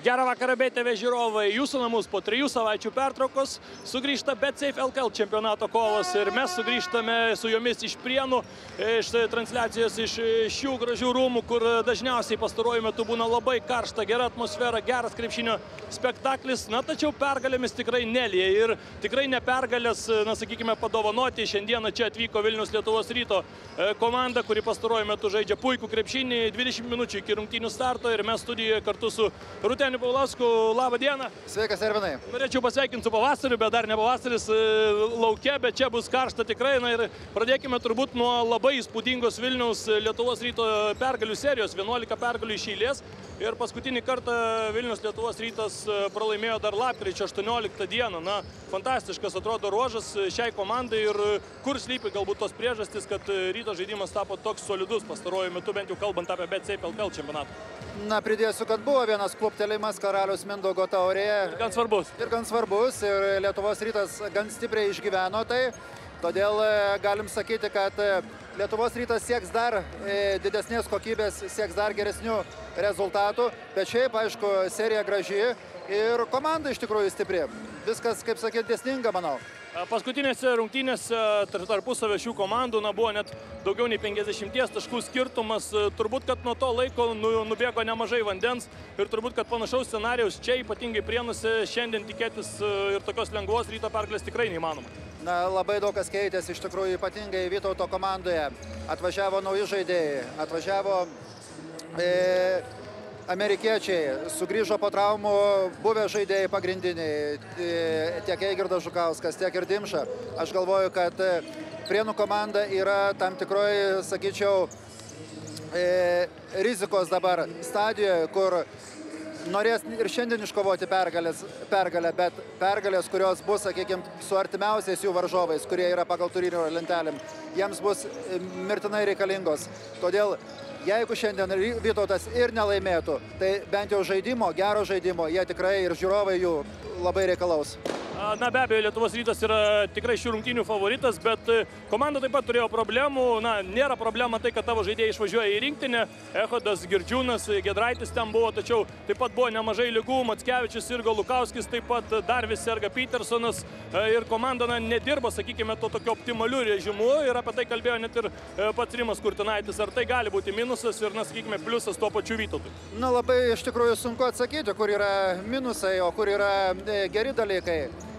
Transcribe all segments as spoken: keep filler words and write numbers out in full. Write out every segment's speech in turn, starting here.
Gerą vakarą, B T V žiūrovai, jūsų namus po trijų savaičių pertraukos sugrįžta BetSafe L K L čempionato kovos ir mes sugrįžtame su jomis iš Prienų, iš transliacijos iš šių gražių rūmų, kur dažniausiai pastaruoju metu būna labai karšta, gera atmosfera, geras krepšinio spektaklis, na tačiau pergalėmis tikrai nelieja ir tikrai ne pergalės, na sakykime, padovanoti. Šiandieną čia atvyko Vilniaus Lietuvos Ryto komanda, kuri pastaruoju metu žaidžia puikų krepšinį, dvidešimt minučių iki rungtynių starto ir mes studijoje kartu su Rūteniu Paulausku. Labą dieną. Sveikas, Ervinai. Norėčiau pasveikinti su pavasariu, bet dar ne pavasaris lauke, bet čia bus karšta tikrai. Na ir pradėkime turbūt nuo labai įspūdingos Vilniaus Lietuvos Ryto pergalių serijos, vienuolika pergalių iš eilės. Ir paskutinį kartą Vilniaus Lietuvos Rytas pralaimėjo dar lapkričio aštuonioliktą dieną. Na, fantastiškas atrodo ruožas šiai komandai ir kur slypi galbūt tos priežastys, kad Ryto žaidimas tapo toks solidus pastaruoju metu, bent jau kalbant apie BetSafe L K L čempionatą. Na, pridėsiu, kad buvo vienas kluptelėjimas Karaliaus Mindaugo taurėje. Ir gan svarbus. Ir gan svarbus. Ir Lietuvos Rytas gan stipriai išgyveno tai. Todėl galim sakyti, kad Lietuvos Rytas sieks dar didesnės kokybės, sieks dar geresnių rezultatų. Bet šiaip, aišku, serija graži ir komanda iš tikrųjų stipri. Viskas, kaip sakyti, dėsninga, manau. Paskutinėse rungtynėse tarpusavio šių komandų na, buvo net daugiau nei penkiasdešimties taškų skirtumas. Turbūt, kad nuo to laiko nubėgo nemažai vandens ir turbūt, kad panašaus scenarijaus čia, ypatingai Prienuose, šiandien tikėtis ir tokios lengvos Ryto pergalės tikrai neįmanoma. Na, labai daug kas keitėsi, iš tikrųjų, ypatingai Vytauto komandoje. Atvažiavo nauji žaidėjai, atvažiavo e, amerikiečiai, sugrįžo po traumų buvę žaidėjai pagrindiniai, e, tiek Eigirdas Žukauskas, tiek ir Dimša. Aš galvoju, kad Prienų komanda yra tam tikroji, sakyčiau, e, rizikos dabar stadijoje, kur norės ir šiandien iškovoti pergalės, pergalę, bet pergalės, kurios bus, sakykime, su artimiausiais jų varžovais, kurie yra pagal turnyro lentelėm, jiems bus mirtinai reikalingos. Todėl, jeigu šiandien Vytautas ir nelaimėtų, tai bent jau žaidimo, gero žaidimo, jie tikrai ir žiūrovai jų labai reikalaus. Na, be abejo, Lietuvos Rytas yra tikrai šių rungtynių favoritas, bet komanda taip pat turėjo problemų. Na, nėra problema tai, kad tavo žaidėjai išvažiuoja į rinktinę. Echodas, Girdžiūnas, Gedraitis ten buvo, tačiau taip pat buvo nemažai ligų. Mackevičius, Irgo Lukauskis, taip pat dar vis serga Petersonas. Ir komanda na, nedirba, sakykime, to tokio optimaliu režimu. Ir apie tai kalbėjo net ir pats Rimas Kurtinaitis. Ar tai gali būti minusas ir, na, sakykime, pliusas tuo pačiu Vytautui? Na, labai iš tikrųjų sunku atsakyti, kur yra minusai, o kur yra geri dalykai.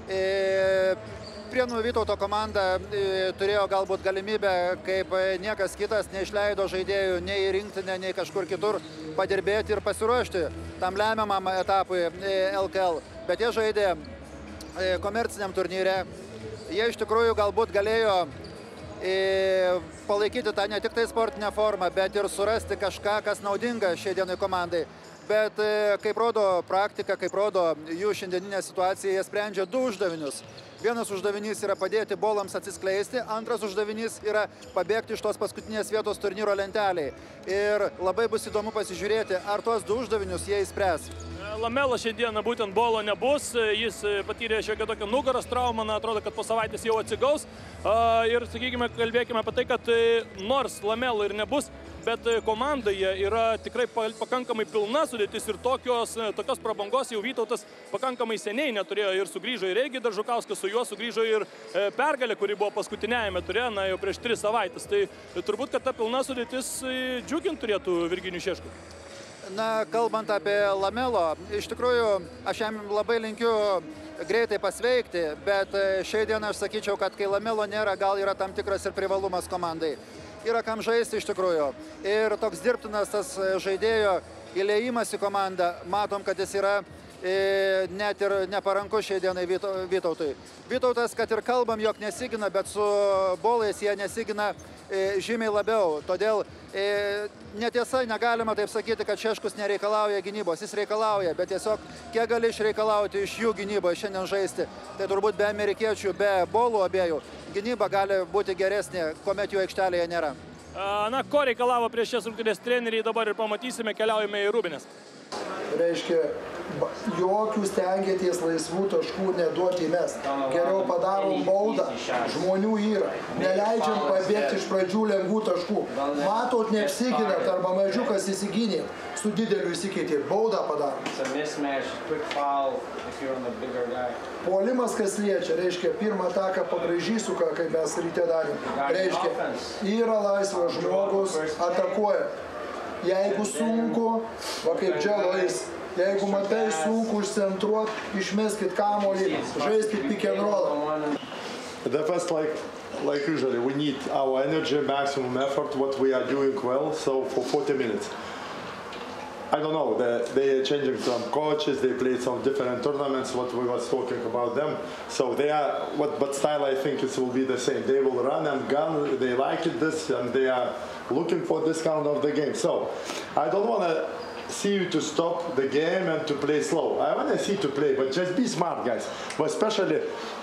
E, Prienų Vytauto komanda e, turėjo galbūt galimybę, kaip niekas kitas, neišleido žaidėjų nei į rinktinę, nei kažkur kitur padirbėti ir pasiruošti tam lemiamam etapui e, L K L. Bet jie žaidė e, komerciniam turnyre. Jie iš tikrųjų galbūt galėjo e, palaikyti tą ne tik tai sportinę formą, bet ir surasti kažką, kas naudinga šiai dienai komandai. Bet kaip rodo praktika, kaip rodo jų šiandieninė situacija, jie sprendžia du uždavinius. Vienas uždavinys yra padėti bolams atsiskleisti, antras uždavinys yra pabėgti iš tos paskutinės vietos turnyro lenteliai. Ir labai bus įdomu pasižiūrėti, ar tuos du uždavinius jie įspręs. Lamelo šiandieną būtent bolo nebus, jis patyrė šiokią tokią nugaros traumą, na, atrodo, kad po savaitės jau atsigaus. Ir, sakykime, kalbėkime apie tai, kad nors Lamelo ir nebus, bet komandoje yra tikrai pakankamai pilna sudėtis ir tokios, tokios prabangos jau Vytautas pakankamai seniai neturėjo ir sugrįžo ir Eigidas Žukauskas, su juo sugrįžo ir pergalė, kuri buvo paskutiniajame ture, na, jau prieš tris savaitės. Tai turbūt, kad ta pilna sudėtis džiugint turėtų Virginijų Šeškų. Na, kalbant apie Lamelo, iš tikrųjų, aš jam labai linkiu greitai pasveikti, bet šiai dieną aš sakyčiau, kad kai Lamelo nėra, gal yra tam tikras ir privalumas komandai. Yra kam žaisti iš tikrųjų. Ir toks dirbtinas tas žaidėjo įlėjimas į komandą, matom, kad jis yra e, net ir neparanku šiai dienai Vytautui. Vytautas, kad ir kalbam, jog nesigina, bet su bolais jie nesigina e, žymiai labiau. Todėl e, netiesa, negalima taip sakyti, kad Šeškus nereikalauja gynybos. Jis reikalauja, bet tiesiog kiek gali išreikalauti iš jų gynyboje šiandien žaisti. Tai turbūt be amerikiečių, be bolų abiejų, gynyba gali būti geresnė, kuomet jų aikštelėje nėra. Na, ko reikalavo prieš šias rungtynės treneriai, dabar ir pamatysime, keliaujame į Rūbines. Reiškia, jokių stengiatės laisvų taškų neduoti mes. Geriau padarom baudą, žmonių yra. Neleidžiam pabėgti iš pradžių lengvų taškų. Matot, neapsiginat arba mažiukas įsiginėt, su dideliu įsikeitėt, baudą padarom. Puolimas kas liečia, reiškia, pirmą taką pabraižysiu, kaip mes ryte darėm. Reiškia, yra laisvas žmogus, atakuoja. Jeigu sunku, va kaip dželois, jeigu matai sunku užcentruot, išmeskit kamuolį, žaiskit pick and roll. The first, like, like usually, we need our energy, maximum effort, what we are doing well, so for forty minutes. I don't know, they, they are changing some coaches, they played some different tournaments, what we was talking about them. So they are, what, but style I think it will be the same. They will run and gun, they like it this, and they are looking for this kind of the game. So I don't want to see you to stop the game and to play slow. I want to see you to play, but just be smart, guys. But especially,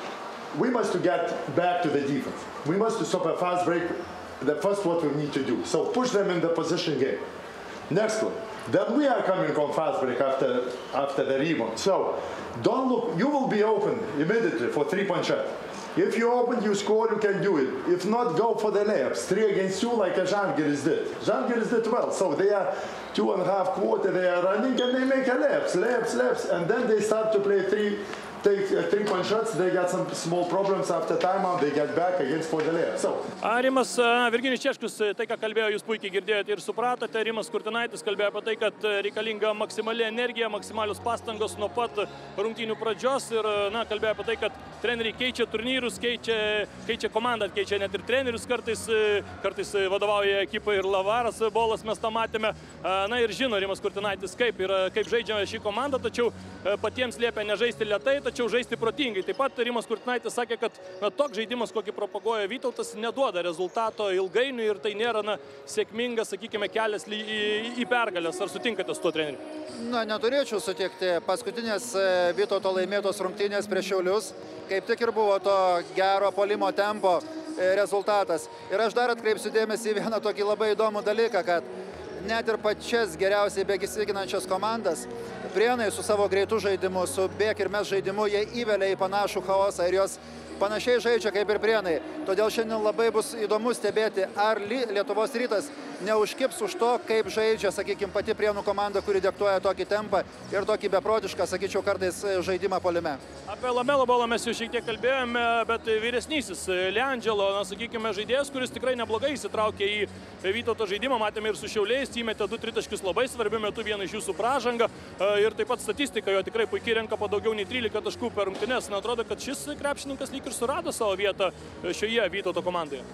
we must to get back to the defense. We must to stop a fast break, the first what we need to do. So push them in the position game. Next one. Then we are coming on fast break after after the rebound. So don't look, you will be open immediately for three-point shot. If you open, you score, you can do it. If not, go for the layups. Three against two like a Žalgiris did. Žalgiris did well. So they are two and a half quarter, they are running and they make a layups, layups, layups. And then they start to play three, take uh, three-point shots. They got some small problems after timeout. They get back against for the layups. So. Rimas Virginijus Češkus, tai ką kalbėjo, jūs puikiai girdėjote ir supratote. Rimas Kurtinaitis kalbėjo apie tai, kad reikalinga maksimali energija, maksimalios pastangos nuo pat rungtynių pradžios. Ir na, kalbėjo apie tai, kad treneriai keičia turnyrus, keičia, keičia komandą, keičia net ir trenerius kartais, kartais vadovauja ekipai ir Lavaras Bolas, mes tą matėme. Na ir žino Rimas Kurtinaitis, kaip, yra, kaip žaidžia šį komandą, tačiau patiems liepia nežaisti lėtai, tačiau žaisti protingai. Taip pat Rimas Kurtinaitis sakė, kad na, toks žaidimas, kokį propaguoja Vytautas, neduoda rezultato ilgainiui ir tai nėra na, sėkmingas, sakykime, kelias į, į pergalės. Ar sutinkate su tuo treneriu? Na, neturėčiau sutikti. Paskutinės Vytauto laimėtos rungtynės prieš Šiaulius, kaip tik ir buvo to gero puolimo tempo rezultatas. Ir aš dar atkreipsiu dėmesį į vieną tokį labai įdomų dalyką, kad net ir pačias geriausiai bėgisiginančias komandas Prienai su savo greitų žaidimu, su bėk ir mes žaidimu, jie įvelia į panašų chaosą ir jos panašiai žaidžia kaip ir Prienai. Todėl šiandien labai bus įdomu stebėti, ar Lietuvos Rytas neužkips už to, kaip žaidžia, sakykime, pati Prienų komanda, kuri diktuoja tokį tempą ir tokį beprotišką, sakyčiau, kartais žaidimą puolime. Apie Lamelo Bolą mes jau šiek tiek kalbėjome, bet vyresnysis Leandželo, na, sakykime, žaidėjas, kuris tikrai neblogai įsitraukė į Vytauto žaidimą, matėme ir su Šiauliais, įmetė du tritaškius labai svarbiu metu, vieną iš jų su pražanga ir taip pat statistika jo tikrai puikiai renka po daugiau nei trylika taškų per rungtynes. Na, atrodo, kad šis krepšininkas lyg ir surado savo vietą šioje Vytauto komandoje.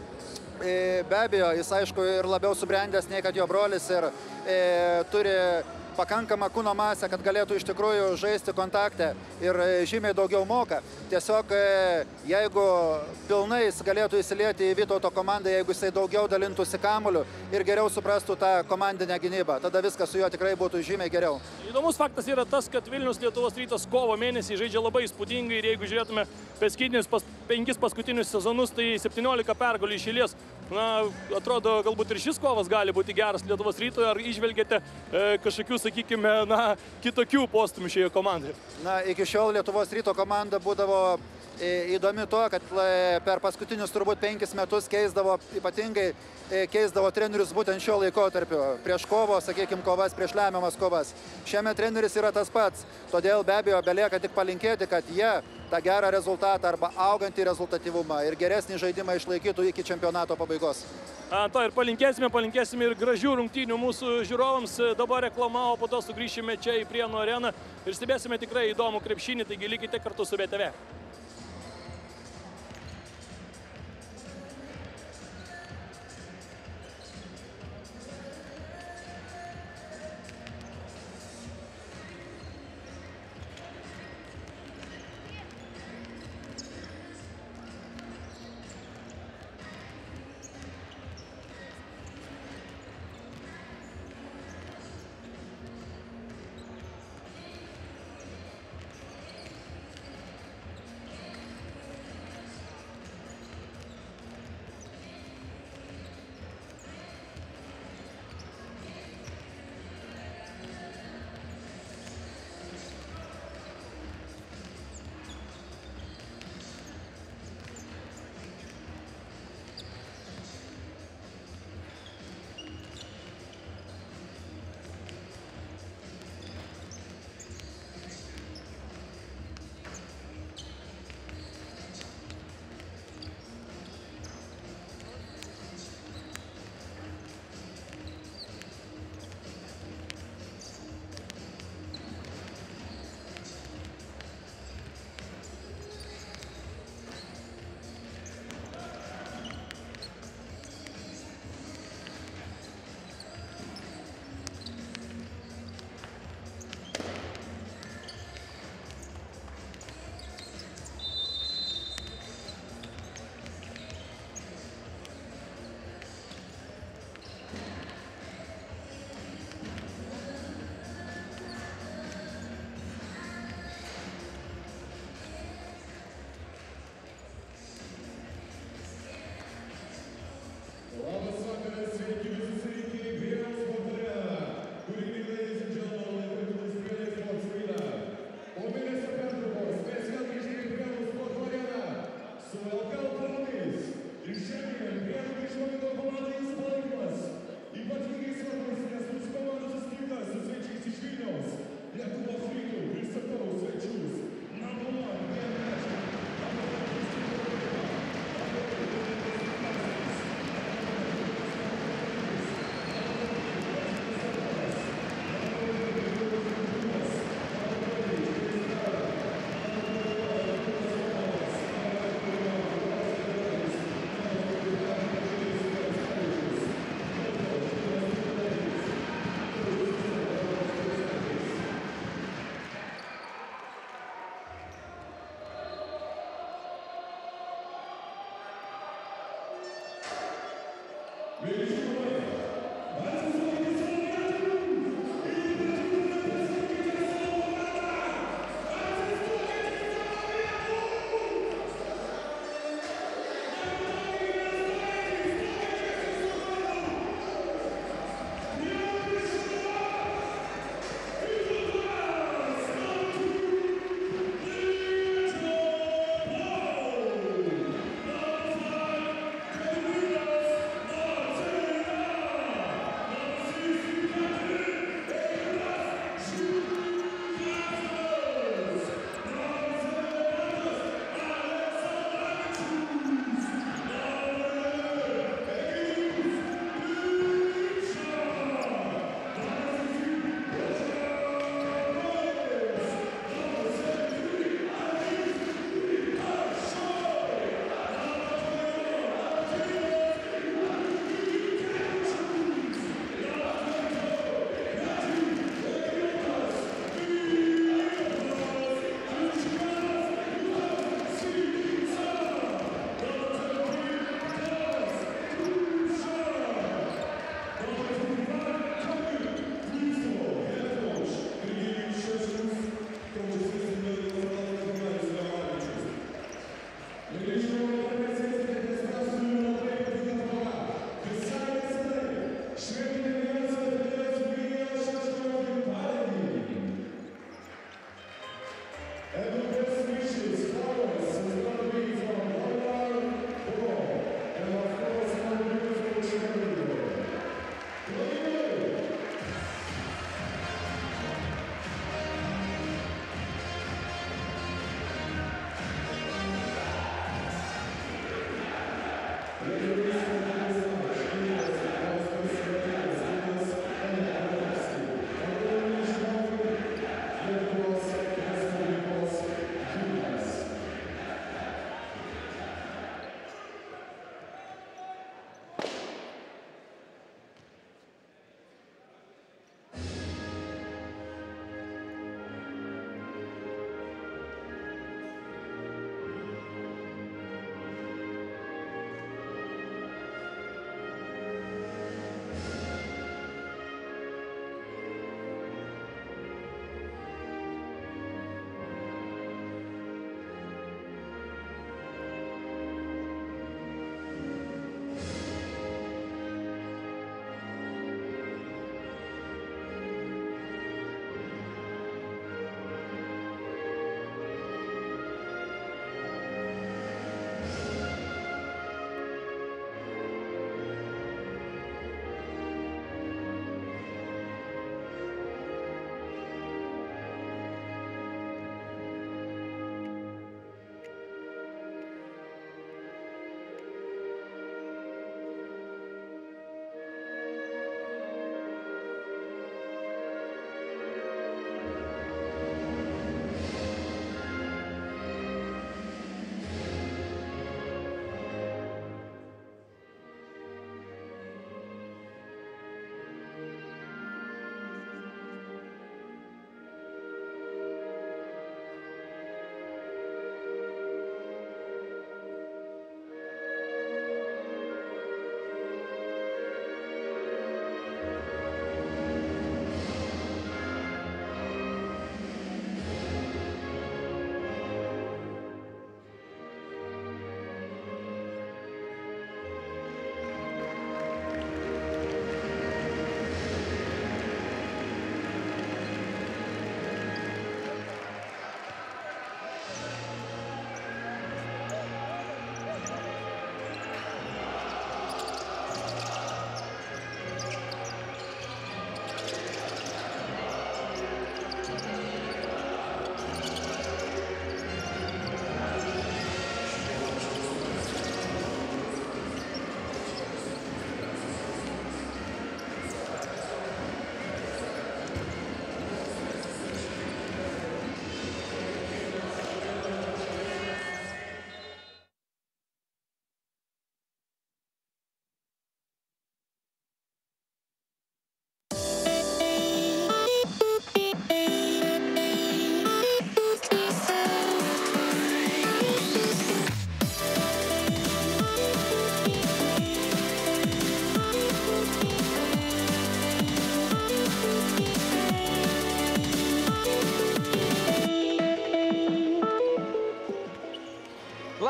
Be abejo, jis aišku ir labiau subrendęs nei kad jo brolis ir e, turi pakankamą kūno masę, kad galėtų iš tikrųjų žaisti kontaktę ir žymiai daugiau moka. Tiesiog jeigu pilnai jis galėtų įsilieti į Vytauto komandą, jeigu jisai daugiau dalintųsi kamuoliu ir geriau suprastų tą komandinę gynybą, tada viskas su juo tikrai būtų žymiai geriau. Įdomus faktas yra tas, kad Vilnius Lietuvos Rytas kovo mėnesį žaidžia labai įspūdingai ir jeigu žiūrėtume paskutinius pas, penkis paskutinius sezonus, tai septyniolika pergalių iš eilės. Na, atrodo, galbūt ir šis kovas gali būti geras Lietuvos Rytui, ar išvelgėte e, kažkokių, sakykime, na, kitokių postumių šioje komandoje? Na, iki šiol Lietuvos Ryto komanda būdavo įdomi to, kad per paskutinius turbūt penkis metus keisdavo, ypatingai keisdavo trenerius būtent šio laikotarpio. Prieš kovo, sakykime, kovas, prieš lemiamas kovas. Šiame treneris yra tas pats. Todėl be abejo belieka tik palinkėti, kad jie tą gerą rezultatą arba augantį rezultatyvumą ir geresnį žaidimą išlaikytų iki čempionato pabaigos. To ir palinkėsime, palinkėsime ir gražių rungtynių mūsų žiūrovams. Dabar reklama, o po to sugrįšime čia į Prienų areną ir stebėsime tikrai įdomų krepšinį, taigi likite kartu su B T V.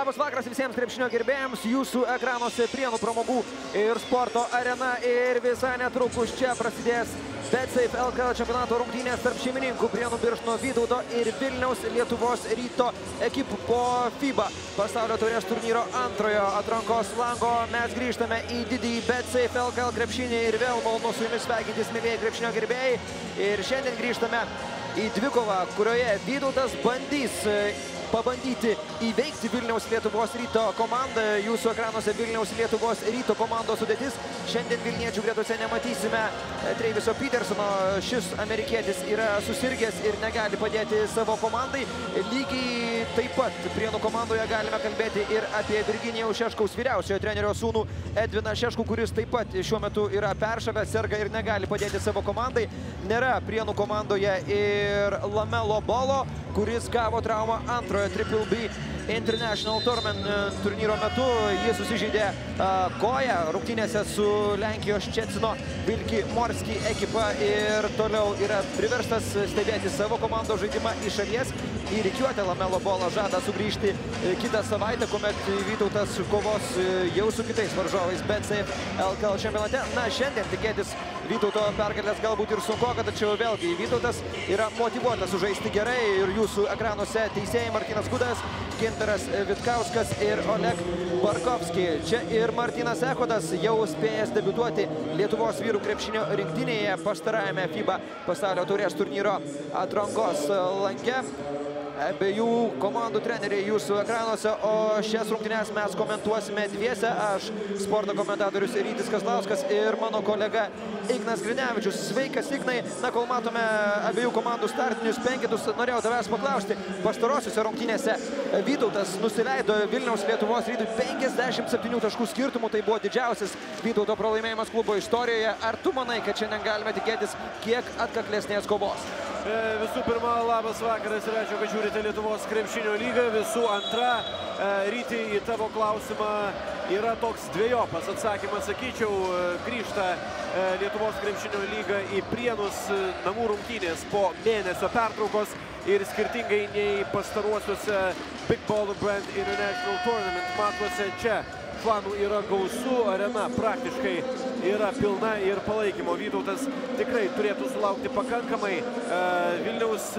Labas vakaras visiems krepšinio gerbėjams, jūsų ekranuose Prienų pramogų ir sporto arena ir visai netrukus čia prasidės BetSafe L K L čempionato rungtynės tarp šeimininkų Prienų Birštono Vytauto ir Vilniaus Lietuvos Ryto ekipų po FIBA pasaulio taurės turnyro antrojo atrankos lango. Mes grįžtame į didįjį BetSafe L K L krepšinį ir vėl malonu su jumis sveikintis, mėlyjeji krepšinio gerbėjai. Ir šiandien grįžtame į dvikovą, kurioje Vytautas bandys pabandyti įveikti Vilniaus Lietuvos Ryto komandą. Jūsų ekranuose Vilniaus Lietuvos Ryto komandos sudėtis. Šiandien vilniečių gretose nematysime Treiviso Petersono. Šis amerikietis yra susirgęs ir negali padėti savo komandai. Lygiai taip pat Prienų komandoje galime kalbėti ir apie Virginijaus Šeškaus vyriausiojo trenerio sūnų Edviną Šeškų, kuris taip pat šiuo metu yra peršalęs, serga ir negali padėti savo komandai. Nėra Prienų komandoje ir Lamelo Bolo, kuris gavo traumą antrojo Triple B International Tournament turnyro metu. Jis susižeidė uh, koją rungtynėse su Lenkijos Ščecino Vilki Morski ekipa ir toliau yra priverstas stebėti savo komandos žaidimą iš šalies. Į rikiuotę Lamelo Bolo žada sugrįžti kitą savaitę, kuomet Vytautas kovos jau su kitais varžovais BetSafe L K L čempionate. Na, šiandien tikėtis Vytauto pergalės galbūt ir sunkoka, tačiau vėlgi Vytautas yra motyvuotas sužaisti gerai ir jūsų ekranuose teisėjai Martynas Gudas, Gintaras Vitkauskas ir Oleg Barkovski. Čia ir Martynas Echodas jau spėjęs debiutuoti Lietuvos vyrų krepšinio rinktinėje pastarajame FIBA pasaulio taurės turnyro atrankos lange. Abiejų komandų treneriai jūsų ekranuose, o šias rungtynes mes komentuosime dviese. Aš, sporto komentatorius Rytis Kazlauskas ir mano kolega Ignas Grinevičius. Sveikas, Ignai. Na, kol matome abiejų komandų startinius penketus, norėjau tavęs paklausti. Pastarosiuose rungtynėse Vytautas nusileido Vilniaus Lietuvos Rytui penkiasdešimt septynių taškų skirtumų. Tai buvo didžiausias Vytauto pralaimėjimas klubo istorijoje. Ar tu manai, kad šiandien galime tikėtis kiek atkaklesnės kovos? Visų pirma, labas vakaras ir ačiū, kad žiūrite Lietuvos krepšinio lygą. Visų antra, Ryti, į tavo klausimą yra toks dviejopas atsakymas, sakyčiau. Grįžta Lietuvos krepšinio lyga į Prienus namų rungtynės po mėnesio pertraukos ir skirtingai nei pastaruosiuose Big Baller Brand International Tournament matuose čia fanų yra gausu, arena praktiškai yra pilna ir palaikymo Vytautas tikrai turėtų sulaukti pakankamai. Vilniaus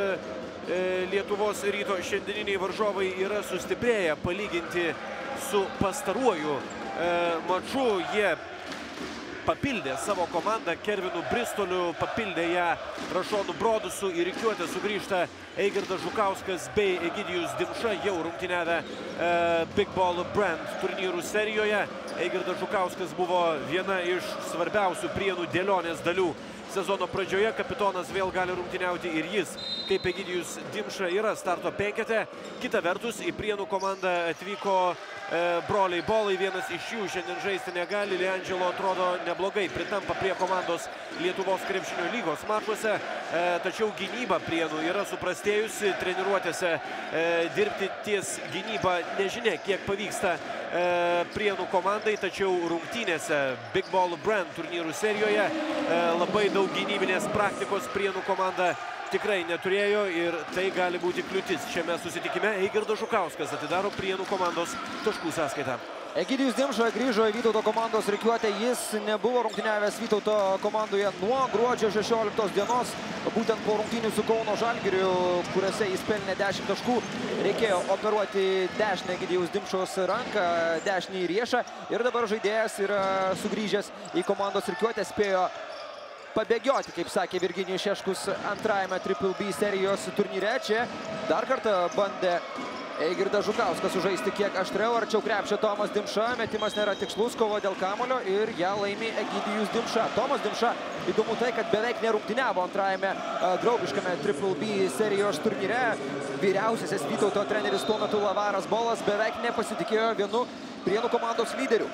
Lietuvos Ryto šiandieniniai varžovai yra sustiprėję palyginti su pastaruoju maču. Jie papildė savo komandą Kervinu Bristoliu, papildė ją Rašonu Brodusu, į rikiuotę sugrįžta Eigirdas Žukauskas bei Egidijus Dimša, jau rungtyniavę e, Big Ball Brand turnyrų serijoje. Eigirdas Žukauskas buvo viena iš svarbiausių Prienų dėlionės dalių sezono pradžioje. Kapitonas vėl gali rungtyniauti ir jis, kaip Egidijus Dimša, yra starto penkete. Kita vertus, į Prienų komandą atvyko e, broliai Bolai, vienas iš jų šiandien žaisti negali. Liandželo atrodo neblogai pritampa prie komandos Lietuvos krepšinio lygos mačuose, e, tačiau gynyba Prienų yra suprastėjusi. Treniruotėse e, dirbti ties gynybą nežinia, kiek pavyksta e, Prienų komandai, tačiau rungtynėse Big Ball Brand turnyrų serijoje e, labai daug gynybinės praktikos Prienų komanda tikrai neturėjo ir tai gali būti kliūtis šiame susitikime. Eigirdas Žukauskas atidaro Prienų komandos taškų sąskaitą. Egidijus Dimša grįžo į Vytauto komandos rikiuotę. Jis nebuvo rungtyniavęs Vytauto komandoje nuo gruodžio šešioliktos dienos. Būtent po rungtynių su Kauno Žalgiriu, kuriuose jis pelnė dešimt taškų. Reikėjo operuoti dešinę Egidijaus Dimšos ranką, dešinį riešą. Ir dabar žaidėjas yra sugrįžęs į komandos rikiuotę, spėjo pabėgioti, kaip sakė Virginijus Šeškus antrajame Triple B serijos turnyre. Čia dar kartą bandė Eigirdas Žukauskas sužaisti kiek aštriau, arčiau krepšio Tomas Dimša. Metimas nėra tikslus, kovo dėl kamulio ir ją laimi Egidijus Dimša. Tomas Dimša, įdomu tai, kad beveik nerungtyniavo antrajame uh, draugiškame Triple B serijos turnyre. Vyriausiasis Vytauto treneris tuo metu Lavaras Bolas beveik nepasitikėjo vienu Prienų komandos lyderių.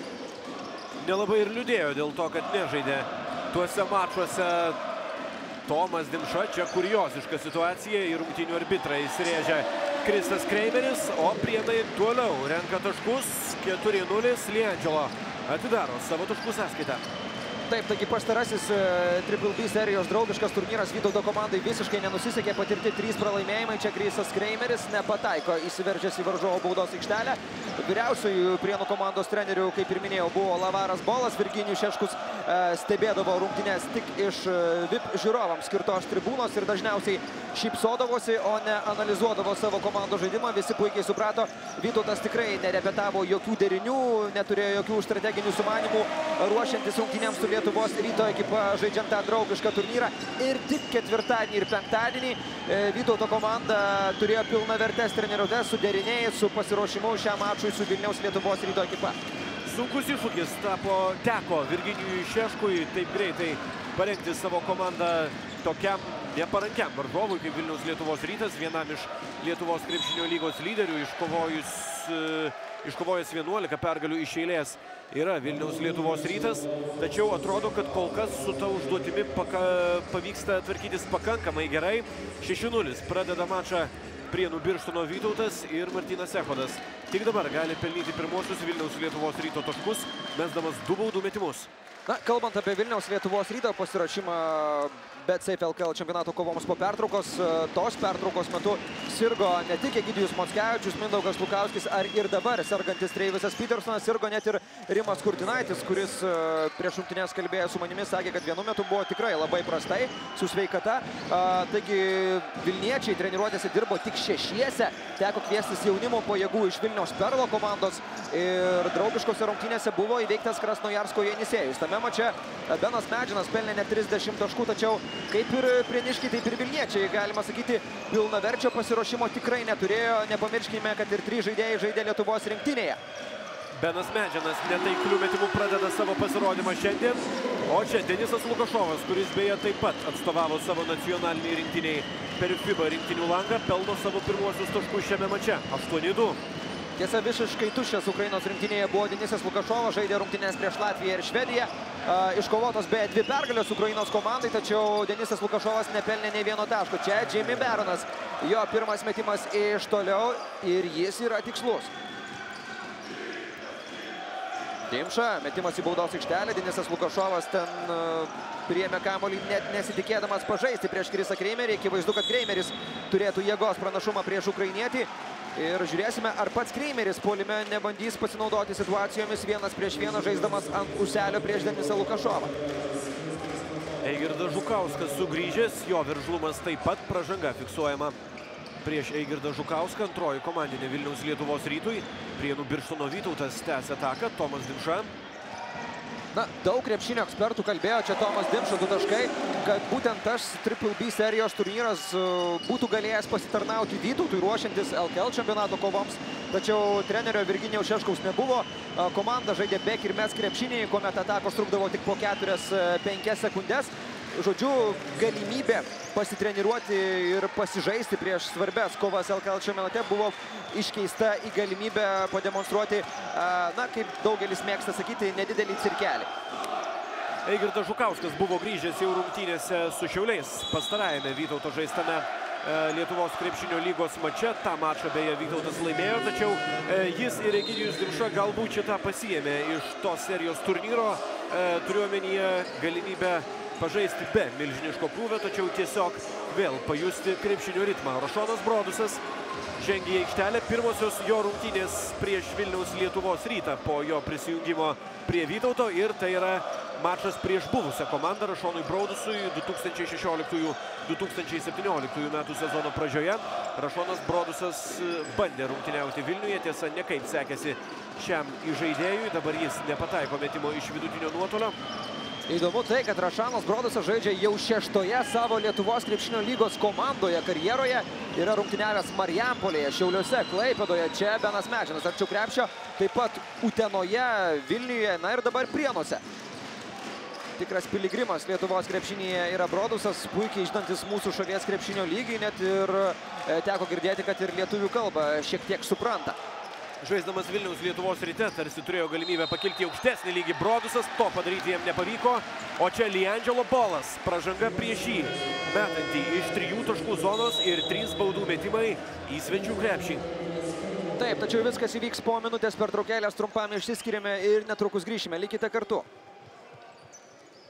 Nelabai ir liūdėjo dėl to, kad nežaidė tuose mačuose Tomas Dimša. Čia kurioziška situacija, į rungtynių arbitrą įsirėžia Kristas Kreimeris, o Prienai toliau renka taškus. keturi nulis. Liandželo atidaro savo taškų sąskaitą. Taip, taigi pastarasis Triple B serijos draugiškas turnyras Vytauto komandai visiškai nenusisekė, patirti trys pralaimėjimai. Čia Krisas Kreimeris nepataiko, įsiveržęs į varžovų baudos aikštelę. Vyriausiųjų Prienų komandos trenerių, kaip ir minėjau, buvo Lavaras Bolas. Virginijus Šeškus stebėdavo rungtynes tik iš V I P žiūrovams skirtos tribūnos ir dažniausiai šypsodavosi, o ne analizuodavo savo komandos žaidimą. Visi puikiai suprato, Vytautas tikrai nerepetavo jokių derinių, neturėjo jokių strateginių sumanimų ruošiantis rungtynėms su Lietuvos Ryto ekipa, žaidžiant tą draugišką turnyrą. Ir tik ketvirtadienį ir penktadienį Vytauto komanda turėjo pilnavertes treniruotes su deriniais, su pasiruošimu šiam mačui su Vilniaus Lietuvos Ryto ekipa. Sunkus iššūkis tapo, teko Virginijui Šeškui taip greitai parengti savo komandą tokiam neparankiam varžovui kaip Vilniaus Lietuvos Rytas, vienam iš Lietuvos krepšinio lygos lyderių, iškovojus, iškovojęs vienuolika pergalių iš eilės yra Vilniaus Lietuvos Rytas, tačiau atrodo, kad kol kas su ta užduotimi paka, pavyksta tvarkytis pakankamai gerai. šeši nulis pradeda mačą Prienų Birštono Vytautas ir Martynas Echodas. Tik dabar gali pelnyti pirmosius Vilniaus Lietuvos Ryto taškus, mesdamas du baudų metimus. Na, kalbant apie Vilniaus Lietuvos Ryto pasiruošimą BetSafe L K L čempionato kovoms po pertraukos, tos pertraukos metu sirgo ne tik Egidijus Mockevičius, Mindaugas Lukauskis ar ir dabar sergantis Treivisas Petersonas, sirgo net ir Rimas Kurtinaitis, kuris prieš rungtynes kalbėjo su manimi, sakė, kad vienu metu buvo tikrai labai prastai su sveikata. Taigi Vilniečiai treniruotėse dirbo tik šešiese, teko kviestis jaunimo pajėgų iš Vilniaus Perlo komandos ir draugiškose rungtynėse buvo įveiktas Krasnojarsko Jenisėjus. Tame mače Benas Medžinas pelnė net trisdešimt taškų, tačiau kaip ir prieniškiai, taip ir Vilniečiai, galima sakyti, pilnaverčio pasiruošimo tikrai neturėjo. Nepamirškime, kad ir trys žaidėjai žaidė Lietuvos rinktinėje. Benas Medžinas netaiklių metimų pradeda savo pasirodymą šiandien, o čia Denisas Lukašovas, kuris beje taip pat atstovavo savo nacionaliniai rinktiniai per FIBA rinktinių langą, pelno savo pirmuosius taškus šiame mače – aštuoni du. Tiesa, visiškai tuščias Ukrainos rinktinėje buvo Denisas Lukašovas, žaidė rungtynės prieš Latviją ir Švediją. Iškovotos beje dvi pergalės Ukrainos komandai, tačiau Denisas Lukašovas nepelnė nei vieno taško. Čia Jamie Baronas, jo pirmas metimas iš toliau ir jis yra tikslus. Dimša, metimas į baudos aikštelę, Denisas Lukašovas ten priėmė kamuolį net nesitikėdamas pažaisti prieš Krisą Kreimerį. Akivaizdu, kad Kreimeris turėtų jėgos pranašumą prieš ukrainietį. Ir žiūrėsime, ar pats Kreimeris puolime nebandys pasinaudoti situacijomis vienas prieš vieną, žaisdamas ant ūselio prieš Denisą Lukašovą. Eigirdas Žukauskas sugrįžęs, jo veržlumas taip pat, pražanga fiksuojama prieš Eigirdą Žukauską, antroji komandinė Vilniaus Lietuvos Rytui. Prienų Birštono Vytautas tęsia ataką, Tomas Dimša. Na, daug krepšinio ekspertų kalbėjo, čia Tomas Dimša du taškai, kad būtent tas Triple B serijos turnyras būtų galėjęs pasitarnauti Vytautui ruošiantis L K L čempionato kovoms, tačiau trenerio Virginijaus Šeškaus nebuvo. Komanda žaidė bek ir mes krepšinį, kuomet atakos trukdavo tik po keturias penkias sekundės. Žodžiu, galimybė pasitreniruoti ir pasižaisti prieš svarbės kovas L K L čempionate buvo iškeista į galimybę pademonstruoti, na, kaip daugelis mėgsta sakyti, nedidelį cirkelį. Eigirdas Žukauskas buvo grįžęs jau rungtynėse su Šiauliais pastarajame Vytauto žaistame Lietuvos krepšinio lygos mače. Ta mačą beje Vytautas laimėjo, tačiau jis ir Egidijus Dimša galbūt šitą pasiėmė iš tos serijos turnyro. Turiuomenyje galimybę pažaisti be milžiniško krūvio, tačiau tiesiog vėl pajusti krepšinio ritmą. Rašonas Brodusas žengė į aikštelę, pirmosios jo rungtynės prieš Vilniaus Lietuvos Rytą po jo prisijungimo prie Vytauto, ir tai yra mačas prieš buvusią komandą Rašonui Brodusui du tūkstančiai šešioliktųjų du tūkstančiai septynioliktųjų metų sezono pradžioje. Rašonas Brodusas bandė rungtyniauti Vilniuje, tiesa, nekaip sekėsi šiam įžaidėjui, dabar jis nepataiko metimo iš vidutinio nuotolio. Įdomu tai, kad Rašanas Brodusas žaidžia jau šeštoje savo Lietuvos krepšinio lygos komandoje karjeroje. Yra rungtyniavęs Marijampolėje, Šiauliuose, Klaipėdoje, čia Benas Medžinas arčiau krepšio, taip pat Utenoje, Vilniuje, na ir dabar Prienuose. Tikras piligrimas Lietuvos krepšinėje yra Brodusas, puikiai žinantis mūsų šalies krepšinio lygį, net ir teko girdėti, kad ir lietuvių kalbą šiek tiek supranta. Žaisdamas Vilniaus Lietuvos Ryte tarsi turėjo galimybę pakilti aukštesnį lygį Brodusas, to padaryti jam nepavyko, o čia Liangelo Bolas, pražanga prieš jį, metantį iš trijų taškų zonos ir trys baudų metimai į svečių krepšį. Taip, tačiau viskas įvyks po minutės pertraukėlės, trumpam išsiskiriame ir netrukus grįšime, likite kartu.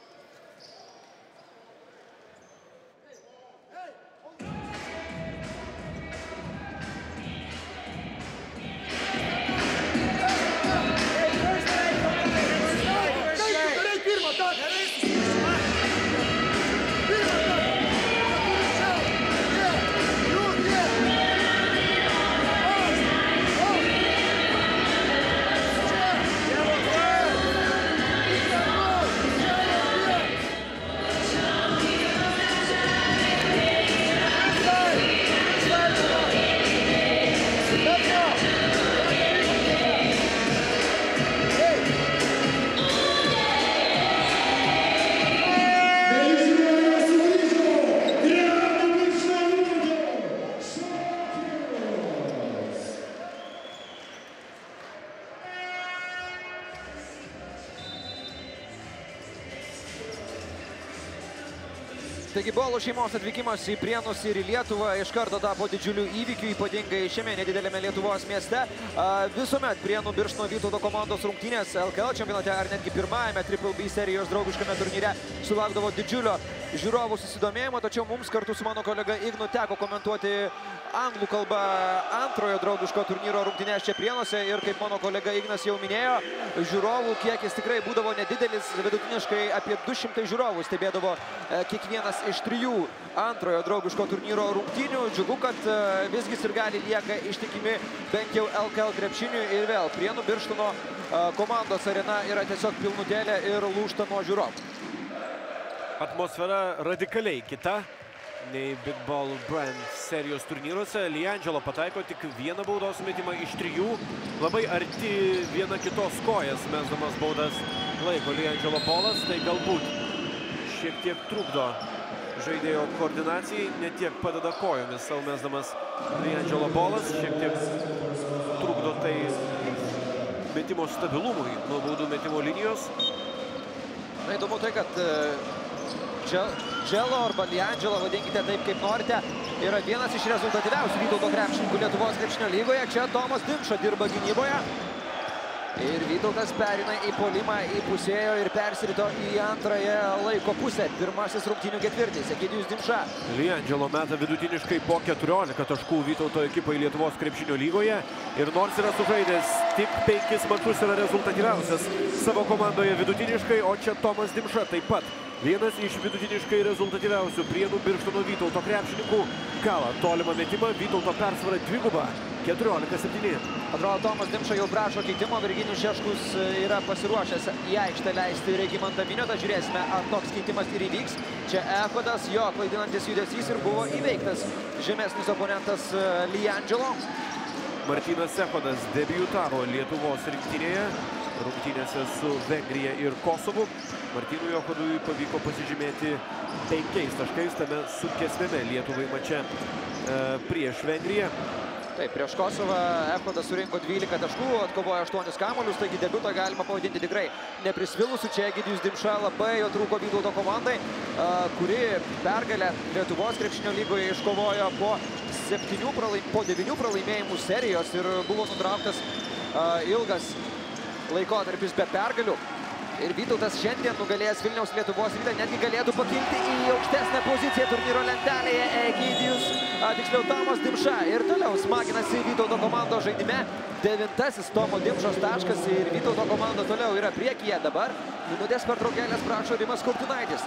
Taigi Bolų šeimos atvykimas į Prienus ir į Lietuvą iš karto tapo didžiuliu įvykiu, ypatingai šiame nedidelėme Lietuvos mieste. Visuomet Prienų Birštono Vytauto komandos rungtynės L K L čempionate ar netgi pirmajame Triple B serijos draugiškame turnyre sulaukdavo didžiulio žiūrovų susidomėjimo, tačiau mums kartu su mano kolega Ignu teko komentuoti anglų kalba antrojo draugiško turnyro rungtynės čia Prienuose ir kaip mano kolega Ignas jau minėjo, žiūrovų kiekis tikrai būdavo nedidelis, vidutiniškai apie du šimtai žiūrovų stebėdavo kiekvienas iš trijų antrojo draugiško turnyro rungtynių. Džiugu, kad visgi sirgaliai lieka ištikimi bent jau L K L krepšiniui ir vėl Prienų Birštono komandos arena yra tiesiog pilnutėlė ir lūžta nuo žiūrovų. Atmosfera radikaliai kita nei Big Ball Brand serijos turnyruose. Liangelo pataiko tik vieną baudos metimą iš trijų. Labai arti viena kitos kojas mesdamas baudas laiko Liangelo Bolas. Tai galbūt šiek tiek trukdo žaidėjo koordinacijai, ne tiek padeda kojomis savo mesdamas Liangelo Bolas. Šiek tiek trukdo tai metimo stabilumui nuo baudų metimo linijos. Na, įdomu tai, kad Dželo arba Liangelo, vadinkite taip kaip norite, yra vienas iš rezultatyviausių Vytauto krepšininkų Lietuvos krepšinio lygoje. Čia Tomas Dimša dirba gynyboje. Ir Vytautas perina į puolimą, įpusėjo ir persirito į antrąją laiko pusę. Pirmasis rungtynių ketvirtis, Egidijus Dimša. Liangelo meta vidutiniškai po keturiolika taškų Vytauto ekipai Lietuvos krepšinio lygoje. Ir nors yra sužaidęs tik penkis mačus, yra rezultatyviausias savo komandoje vidutiniškai, o čia Tomas Dimša taip pat. Vienas iš vidutiniškai rezultatyviausių Prienų Birštono Vytauto krepšininkų. Kala tolimą metimą, Vytauto persvara dviguba, keturiolika septyni. Atrodo, Tomas Dimša jau prašo keitimo, Virginijus Šeškus yra pasiruošęs į aikštę leisti Regimantą Miniotą. Žiūrėsime, ar toks keitimas ir įvyks. Čia Echodas, jo klaidinantis judesys ir buvo įveiktas žemesnis oponentas Liangelo. Martynas Echodas debiutavo Lietuvos rinktinėje rungtynėse su Vengrija ir Kosovu. Martynui Echodui pavyko pasižymėti penkiais taškais tame sunkesniame Lietuvai mače e, prieš Vengriją. Taip, prieš Kosovą Echodas surinko dvylika taškų, atkovojo aštuonis kamuolius, taigi debiutą galima pavadinti tikrai neprisvilusiu. Čia Egidijus Dimša labai jo trūko Vytauto komandai, e, kuri pergalę Lietuvos krepšinio lygoje iškovojo po, septynių pralaim, po devynių pralaimėjimų serijos ir buvo nutrauktas e, ilgas laikotarpis be pergalių. Ir Vytautas šiandien nugalėjęs Vilniaus Lietuvos Rytą netgi galėtų pakilti į aukštesnę poziciją turnyro lentelėje. Egidijus, tiksliau Tomas Dimša. Ir toliau smaginasi Vytauto komandos žaidime. Devintasis Tomo Dimšos taškas ir Vytauto komanda toliau yra priekyje. Dabar minutės pertraukėlės prašo Rimas Kurtinaitis.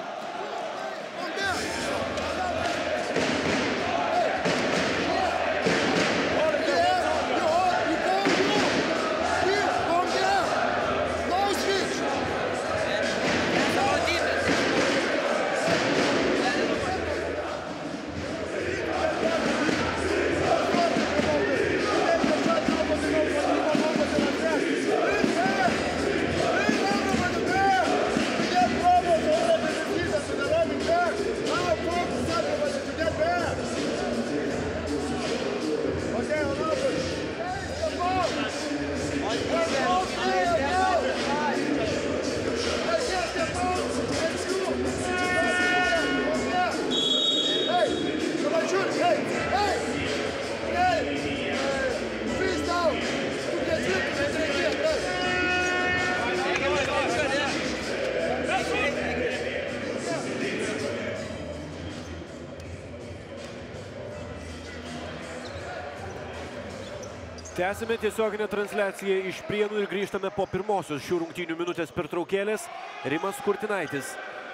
Tęsime tiesioginę transliaciją iš Prienų ir grįžtame po pirmosios šių rungtynių minutės pertraukėlės. Rimas Kurtinaitis.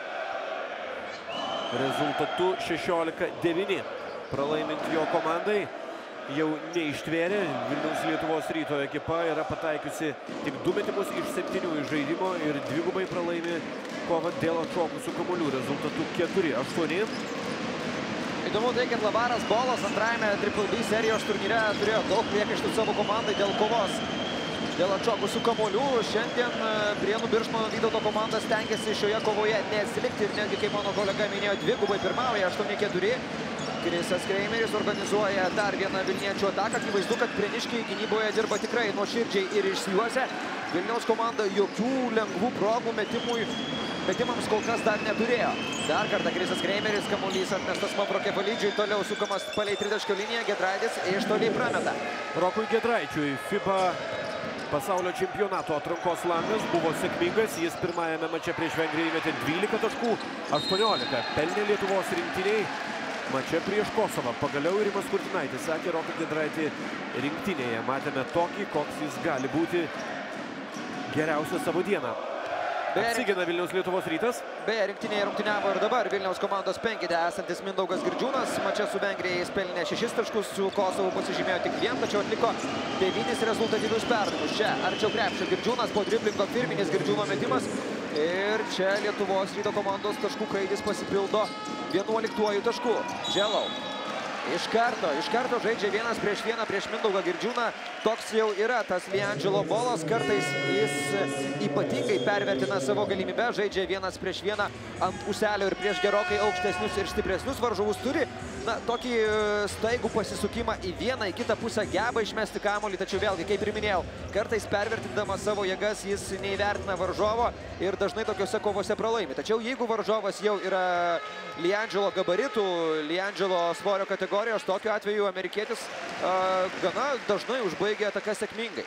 Rezultatu šešiolika devyni. Pralaimint jo komandai jau neištvėrė. Vilniaus Lietuvos Ryto ekipa yra pataikiusi tik du metimus iš septynių iš žaidimo ir dvigubai pralaimi kovą dėl atšokusių kamuolių. Rezultatu keturi aštuoni. Įdomu tai, kad Lavaras Bolas antrajame Triple B serijos turnyre turėjo daug priekaištų savo komandai dėl kovos, dėl atšokusių kamuolių. Šiandien Prienų Birštono Vytauto komanda stengiasi šioje kovoje neatsilikti ir netgi, kaip mano kolega minėjo, dvigubai pirmauja aštuoni keturi. Krisas Kreimeris organizuoja dar vieną vilniečių ataką. Akivaizdu, kad prieniškiai gynyboje dirba tikrai nuoširdžiai ir išsijuose. Vilniaus komanda jokių lengvų progų metimui, metimams kol kas dar neturėjo. Dar kartą Krisas Kreimeris, kamuolys atmestas Mavro Kefalidžiui, toliau sukamas palei tritaškio liniją, Giedraitis iš toli prameta. Rokui Giedraičiui FIBA pasaulio čempionato atrankos langas buvo sėkmingas. Jis pirmajame mače prieš Vengriją įmetė dvylika taškų, aštuoniolika pelnė Lietuvos rinktiniai. Mače prieš Kosovą. Pagaliau Rimas Kurtinaitis sakė, Roką Giedraitį rinktinėje matėme tokį, koks jis gali būti geriausią savo dieną. Atsigina Vilniaus Lietuvos Rytas. Beje, rinktinėje rungtyniavo ir dabar Vilniaus komandos penkete esantis Mindaugas Girdžiūnas. Mače su Vengrija jis pelnė šešis taškus, su Kosovu pasižymėjo tik vien, tačiau atliko devynis rezultatyvius perdavimus. Čia arčiau krepšio Girdžiūnas, po driblingo firminis Girdžiūno metimas. Ir čia Lietuvos Ryto komandos taškų kaidis pasipildo vienuoliktuoju tašku. Dželau. Iš karto, iš karto žaidžia vienas prieš vieną prieš Mindaugą Girdžiūną. Toks jau yra tas Liangelo Bolas. Kartais jis ypatingai pervertina savo galimybę. Žaidžia vienas prieš vieną ant puselio ir prieš gerokai aukštesnius ir stipresnius varžovus. Turi na, tokį staigų pasisukimą į vieną, į kitą pusę, geba išmesti kamuolį. Tačiau vėlgi, kaip ir minėjau, kartais pervertindamas savo jėgas jis neįvertina varžovo ir dažnai tokiuose kovose pralaimi. Tačiau jeigu varžovas jau yra Liangelo gabaritų, Liangelo svorio kategorijos, tokiu atveju amerikietis a, gana dažnai užbaigia ataką sėkmingai.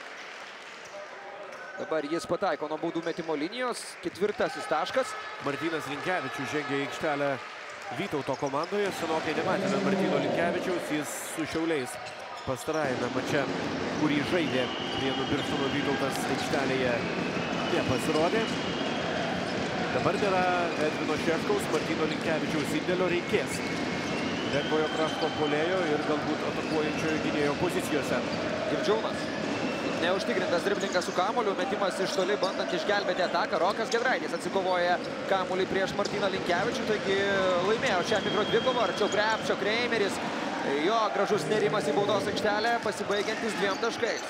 Dabar jis pataiko nuo baudų metimo linijos, ketvirtasis taškas. Martynas Linkevičius žengia į aikštelę Vytauto komandoje. Senokai nematėme Martyno Linkevičiaus, jis su Šiauliais pastarajame mače, kurį žaidė Prienų Birštono Vytautas aikštelėje, nepasirodė. Dabar nėra Edvino Šeškaus, Martyno Linkevičiaus indėlio reikės lengvojo krašto puolėjo ir galbūt atakuojančiojo gynėjo pozicijose. Girdžiūnas. Neužtikrintas driblingas su kamuoliu, metimas iš toli bandant išgelbėti ataką. Rokas Giedraitis atsikovoja kamuolį prieš Martyną Linkevičių, taigi laimėjo šią mikrodvikovą. Arčiau krepšio Kreimeris. Jo gražus nerimas į baudos aikštelę, pasibaigiantis dviem taškais.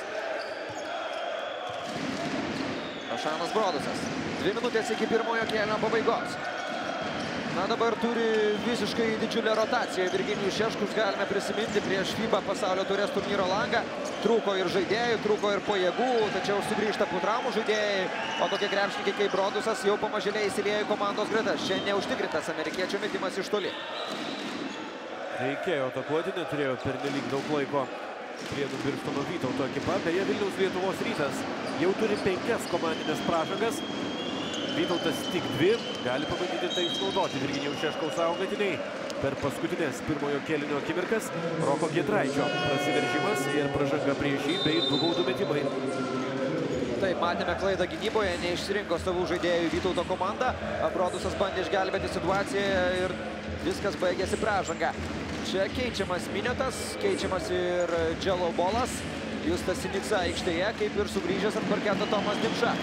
Ašanas Brodusas. Dvi minutės iki pirmojo kėlinio pabaigos. Na, dabar turi visiškai didžiulę rotaciją Virginijus Šeškus, galime prisiminti prieš FIBA pasaulio taurės turnyro langą. Trūko ir žaidėjų, trūko ir pajėgų, tačiau sugrįžta po traumų žaidėjai, o tokie krepšininkai kaip Brodusas jau pamažėliai įsiliejo į komandos gretas. Čia neužtikrintas amerikiečių metimas iš toli. Reikėjo atakuoti, neturėjo pernelyg daug laiko Prienų Birštono Vytauto ekipa. Beje, Vilniaus Lietuvos Rytas jau turi penkias komandinės pražangas. Vytautas tik dvi, gali pabandyti tai išnaudoti Virginijaus Šeškaus auklėtiniai per paskutinės pirmojo kėlinio akimirkas. Roko Giedraičio prasiveržimas ir pražanga prieš jį bei du baudų metimai. Taip, matėme klaidą gynyboje, neišsirinko savų žaidėjų Vytauto komanda. Brodusas bandė išgelbėti situaciją ir viskas baigėsi pražanga. Čia keičiamas Miniotas, keičiamas ir Dželo Bolas. Justas Sinica aikštėje, kaip ir sugrįžęs ant parketo Tomas Dimša.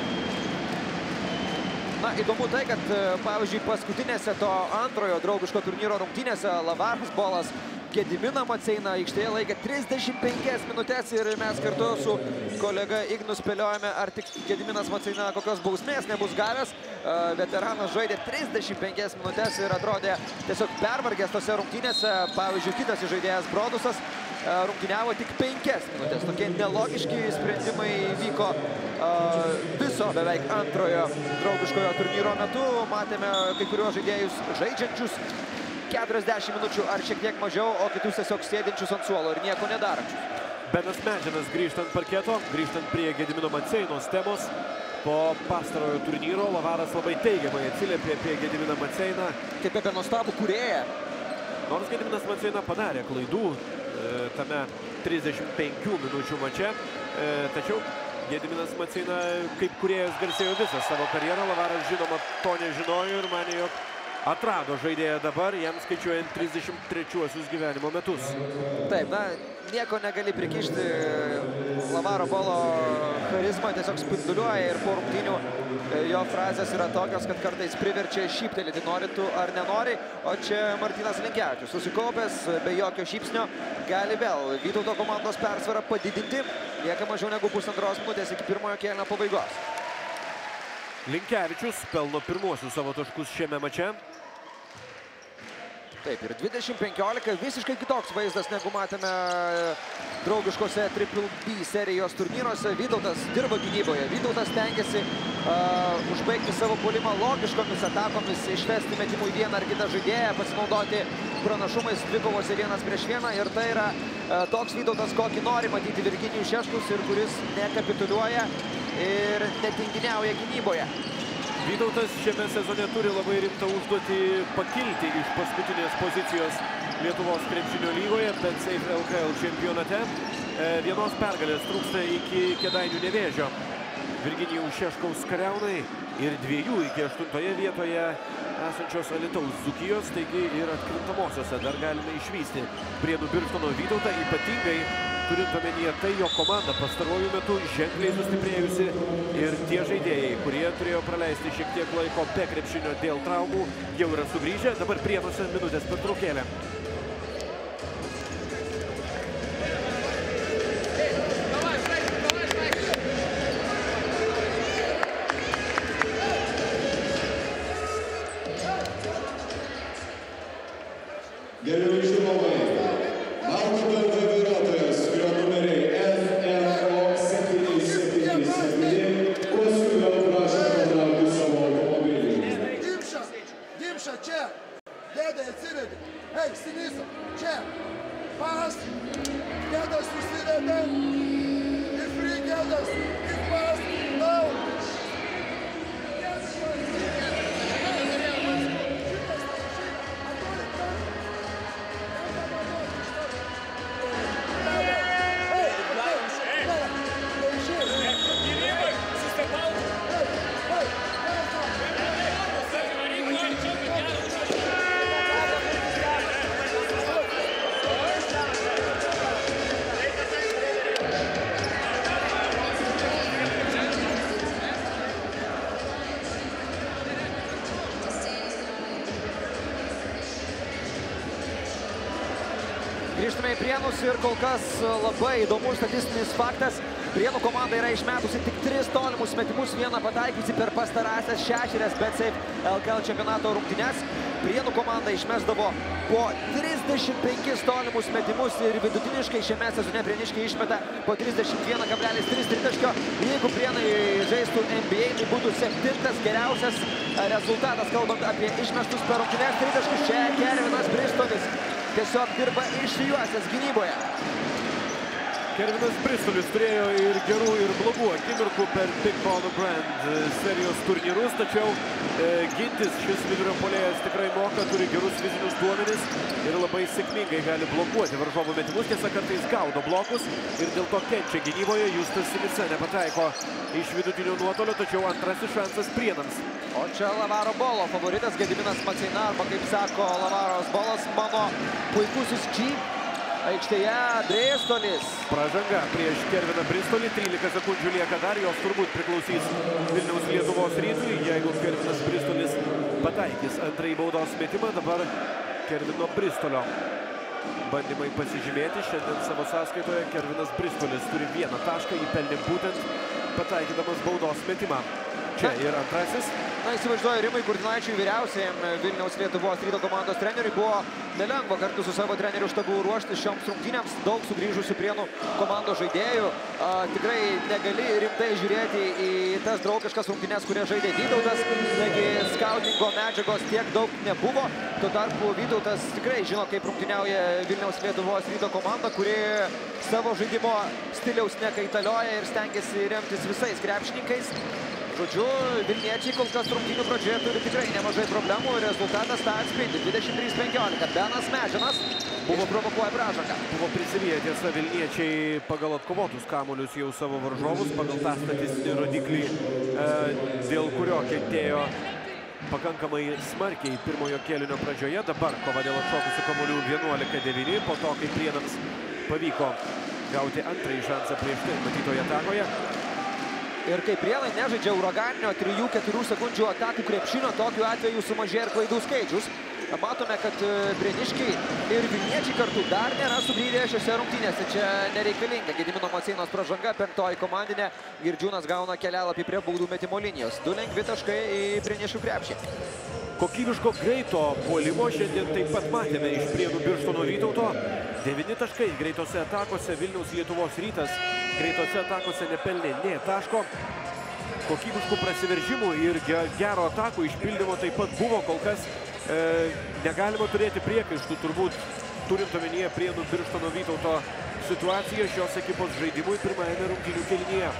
Na, įdomu tai, kad, pavyzdžiui, paskutinėse to antrojo draugiško turnyro rungtynėse Lavaras Bolas Gediminą Maceiną aikštėje laikė trisdešimt penkias minutės ir mes kartu su kolega Ignu spėliojame, ar tik Gediminas Maceina kokios bausmės nebus gavęs. Veteranas žaidė trisdešimt penkias minutės ir atrodė tiesiog pervargęs tose rungtynėse. Pavyzdžiui, kitas žaidėjas Brodusas rungtyniavo tik penkias minutės. Tokie nelogiški sprendimai vyko viso beveik antrojo draugiškojo turnyro metu. Matėme kai kuriuos žaidėjus žaidžiančius keturiasdešimt minučių ar šiek tiek mažiau, o kitus tiesiog sėdinčius ant suolo ir nieko nedarančius. Benas Medžinas grįžtant parketo, grįžtant prie Gedimino Maceinos temos. Po pastarojo turnyro Lavaras labai teigiamai atsiliepė apie Gediminą Maceiną. Kaip apie nuostabų kūrėją. Nors Gediminas Maceina padarė klaidų tame trisdešimt penkių minučių mače, tačiau Gediminas Maceina kaip kūrėjas garsėjo visą savo karjerą. Lavaras žinoma to nežinojo ir manė, jog atrado žaidėją dabar, jam skaičiuojant trisdešimt trečiuosius gyvenimo metus. Taip, na, nieko negali prikišti. Lavaro Bolo charizma tiesiog spinduliuoja ir po rungtynių jo frazės yra tokios, kad kartais priverčia šyptelėti, nori tu ar nenori. O čia Martynas Linkevičius susikaupęs, be jokio šypsnio, gali vėl Vytauto komandos persvarą padidinti. Lieka mažiau negu pusantros minutės iki pirmojo kėlinio pabaigos. Linkevičius pelno pirmuosius savo taškus šiame mače. Taip, ir dvidešimt penkiolika, visiškai kitoks vaizdas, negu matėme draugiškose Triple B serijos turnyruose. Vytautas dirba gynyboje, Vytautas tengiasi uh, užbaigti savo puolimą logiškomis atakomis, išvesti metimų į vieną ar kitą žaidėją, pasinaudoti pranašumais dvikovose vienas prieš vieną. Ir tai yra uh, toks Vytautas, kokį nori matyti Virginijus Šeškus ir kuris nekapituliuoja ir netinginiauja gynyboje. Vytautas šiame sezone turi labai rimtą užduotį pakilti iš paskutinės pozicijos Lietuvos krepšinio lygoje, BetSafe L K L čempionate. Vienos pergalės trūksta iki Kėdainių Nevėžio Virginijaus Šeškaus kariaunai ir dviejų iki aštuntoje vietoje esančios Alytaus Dzūkijos, taigi ir atkrintamosiose dar galime išvysti Prienų Birštono Vytautą, ypatingai turint omenyje tai, jo komanda pastaruoju metu ženkliai sustiprėjusi ir tie žaidėjai, kurie turėjo praleisti šiek tiek laiko be krepšinio dėl traumų, jau yra sugrįžę. Dabar Prienuose minutės pertraukėlė. Gerbiami žiūrovai, Marko Bergo vairuotojas, kurio numeriai F N O septyni septyni septyni, kuo skubiau prašo patraukti savo automobilį. Dimša, Dimša, čia. Dėdė, atsivedi. Hei, Sinisa, čia. Pas. Dėdas susivedė. Ir free dėdas. Ir pas. Lau. Grįžtame į Prienus ir kol kas labai įdomus statistinis faktas. Prienų komanda yra išmetusi tik tris tolimus metimus, vieną pataikiusi per pastarąsias šešerias BetSafe L K L čempionato rungtynes. Prienų komanda išmesdavo po trisdešimt penkis tolimus metimus ir vidutiniškai šiame sezone prieniškiai išmeta po trisdešimt vieną kablelis tris tritaškio. Jeigu Prienai žaistų N B A, tai būtų septintas geriausias rezultatas, kalbant apie išmestus per rungtynes tritaškius. Čia Kervinas Bristolis tiesiog dirba išsijuosęs gynyboje. Kervinas Bristolis turėjo ir gerų, ir blogų akimirkų per Big Baller Brand serijos turnyrus, tačiau e, gintis šis vidurio puolėjas tikrai moka, turi gerus fizinius duomenis ir labai sėkmingai gali blokuoti varžovų metimus. Tiesa, kartais gaudo blokus ir dėl to kenčia gynyboje. Justas Silica nepataiko iš vidutinio nuotolio, tačiau antrasis šansas Prienams. O čia Lavaro Bolo favoritas Gediminas Maceina, arba kaip sako Lavaros Bolas, mano puikusis G. Aikštėje Bristolis. Pražanga prieš Kerviną Bristolį, trylika sekundžių lieka dar, jos turbūt priklausys Vilniaus Lietuvos Rytui, jeigu Kervinas Bristolis pataikys antrąjį baudos metimą. Dabar Kervino Bristolio bandymai pasižymėti. Šiandien savo sąskaitoje Kervinas Bristolis turi vieną tašką, jį pelnė būtent pataikydamas baudos metimą. Čia ir antrasis. Na, įsivaizduoju, Rimai Kurtinaičiui, vyriausiajam Vilniaus Lietuvos Ryto komandos treneriui, buvo nelengva kartu su savo treneriu štabu ruoštis šioms rungtynėms. Daug sugrįžusių Prienų komandos žaidėjų. A, tikrai negali rimtai žiūrėti į tas draugiškas rungtynės, kurie žaidė Vytautas. Taigi skautingo medžiagos tiek daug nebuvo. Tuo tarpu Vytautas tikrai žino, kaip rungtyniauja Vilniaus Lietuvos Ryto komanda, kuri savo žaidimo stiliaus nekaitalioja ir stengiasi remtis visais krepšininkais. Žodžiu, Vilniečiai kol kas rungtynių pradžioje turi tikrai nemažai problemų ir rezultatas tą atspindi. dvidešimt trys penkiolika. Benas Medžinas buvo provokuoja pražangą. Buvo prisiviję, tiesa, Vilniečiai pagal atkovotus kamuolius jau savo varžovus, pagal tą statistinį rodiklį, e, dėl kurio kentėjo pakankamai smarkiai pirmojo kėlinio pradžioje. Dabar kova dėl atšokusių kamuolių vienuolika devyni, po to, kai Prienams pavyko gauti antrąjį šansą prieš tai matytoje atakoje. Ir kai Prienai nežaidžia uraganinio trijų keturių sekundžių atakų krepšinio, tokiu atveju sumažėja ir klaidų skaičius. Matome, kad prieniškiai ir Vilniečiai kartu dar nėra sugrįžę šiose rungtynėse. Čia nereikalinga Gedimino Maceinos pražanga, penktoji komandinė. Girdžiūnas gauna kelialapį prie baudų metimo linijos. Du lengvi taškai į prienišių krepšį. kokybiško greito puolimo. Šiandien taip pat matėme iš Prienų Birštono Vytauto. devyni taškai greitose atakose. Vilniaus Lietuvos Rytas greitose atakose nepelnė nė taško. Kokybiškų prasiveržimų ir gero atakų išpildymo taip pat buvo. Kol kas e, negalima turėti priekaištų, turbūt turint omenyje Prienų Birštono Vytauto situaciją šios ekipos žaidimui pirmajame rungtynių kėlinyje.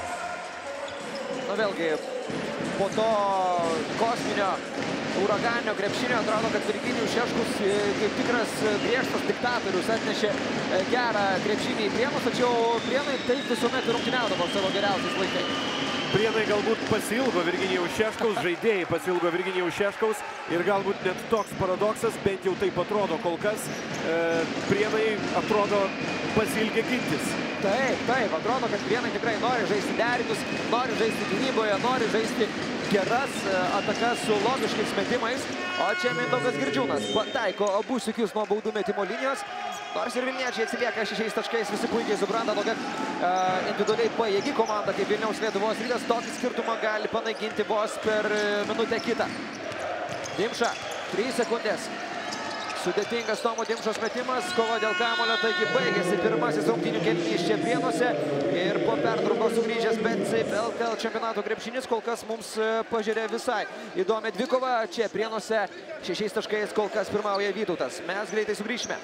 Na vėlgi, po to kosminio uraganinio krepšinio atrodo, kad Virginijus Šeškus kaip tikras griežtas diktatorius atnešė gerą krepšinį į Prienus, tačiau Prienai taip visuomet rungtyniaudavo savo geriausiais laikais. Prienai galbūt pasilgo Virginijaus Šeškaus, žaidėjai pasilgo Virginijaus Šeškaus ir galbūt net toks paradoksas, bent jau taip atrodo kol kas, e, Prienai atrodo pasilgė gintis. Taip, taip, atrodo, kad Prienai tikrai nori žaisti derinius, nori žaisti gynyboje, nori žaisti geras atakas su logiškais metimais, o čia Mindaugas Girdžiūnas pataiko abu sykius nuo baudų metimo linijos. Nors ir Vilniečiai atsilieka šešiais taškais, visi puikiai supranta, tokia uh, individualiai pajėgi komanda kaip Vilniaus Lietuvos Rytas tokį skirtumą gali panaikinti vos per minutę kitą. Dimša, trys sekundės. Sudėtingas Tomo Dimšos metimas, kova dėl kamuolio, taigi baigėsi pirmasis rungtynių kėlinys čia Prienuose ir po pertraukos sugrįžęs BetSafe L K L čempionato krepšinis kol kas mums pažiūrė visai įdomią dvikovą. Čia Prienuose šešiais taškais kol kas pirmauja Vytautas. Mes greitai sugrįžime.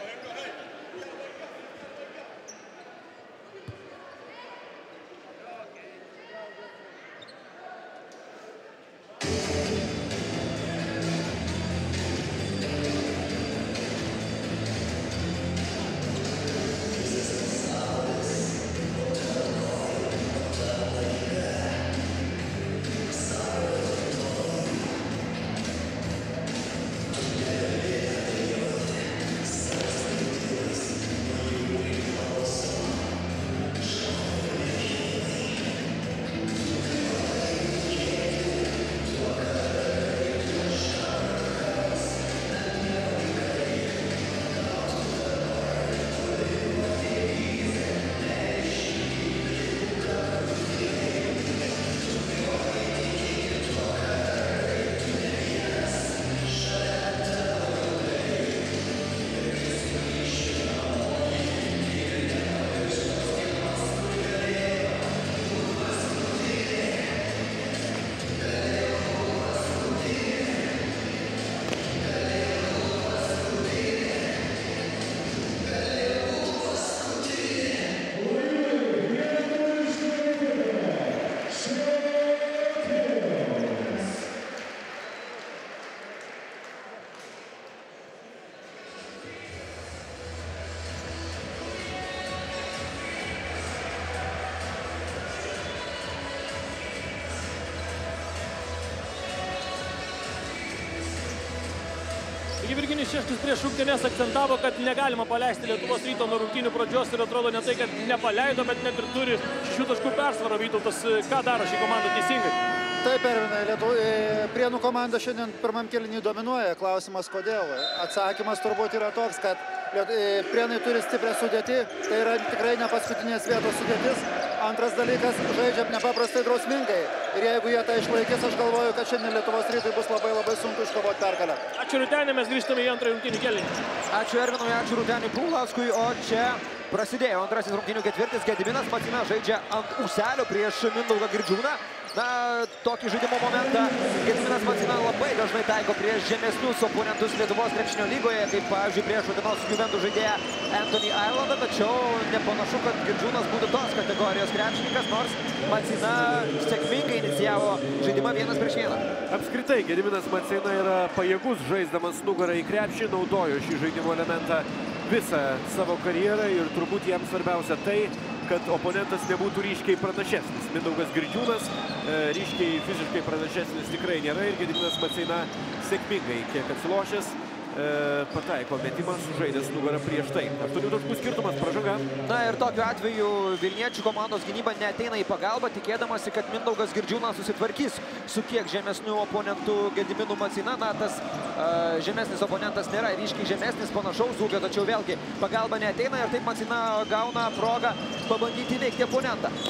Virginijus Šeškus prieš rungtynes akcentavo, kad negalima paleisti Lietuvos Ryto nuo rungtynių pradžios ir atrodo ne tai, kad nepaleido, bet net ir turi šešių taškų persvarą Vytautas. Ką daro šį komandą teisingai? Taip, Ervinai, Prienų komanda šiandien pirmam kėlinį dominuoja. Klausimas, kodėl? Atsakymas turbūt yra toks, kad Prienai turi stiprią sudėtį, tai yra tikrai ne paskutinės vietos sudėtis. Antras dalykas, žaidžia nepaprastai drausmingai. Ir jeigu jie tą išlaikys, aš galvoju, kad šiandien Lietuvos Rytui bus labai labai sunku iškovoti pergalę. Ačiū Rūtenė, mes grįžtame į antrąjį rungtynių kėlinį. Ačiū Ervinui, ačiū Rūteniui Paulauskui, o čia prasidėjo antrasis rungtynių ketvirtis. Gediminas Macina žaidžia ant ūselio prieš Mindaugą Girdžiūną. Na, tokį žaidimo momentą Gediminas Macina labai dažnai taiko prieš žemesnius oponentus Lietuvos krepšinio lygoje, kaip pavyzdžiui prieš Utenos Juventus žaidėją Anthony Islandą, tačiau nepanašu, kad Girdžiūnas būtų tos kategorijos krepšininkas, nors Macina sėkmingai inicijavo žaidimą vienas prieš vieną. Apskritai, Gediminas Macina yra pajėgus žaisdamas nugarą į krepšį, naudojo šį žaidimo elementą visą savo karjerą ir turbūt jam svarbiausia tai, kad oponentas nebūtų ryškiai pranašesnis. Mindaugas Girdžiūnas e, ryškiai fiziškai pranašesnis tikrai nėra ir Gediminas Macina sėkmingai kiek atsilošęs e, pataiko metimą, sužaidęs nugarą prieš tai. aštuonių taškų skirtumas, pražanga. Na ir tokiu atveju Vilniečių komandos gynyba neateina į pagalbą, tikėdamasi, kad Mindaugas Girdžiūnas susitvarkys su kiek žemesniu oponentu Gediminu Macina. Na, tas uh, žemesnis oponentas nėra ryškiai žemesnis, panašaus ūgio, tačiau vėlgi pagalba neateina ir taip Macina gauna progą pabandyti įveikti oponentą.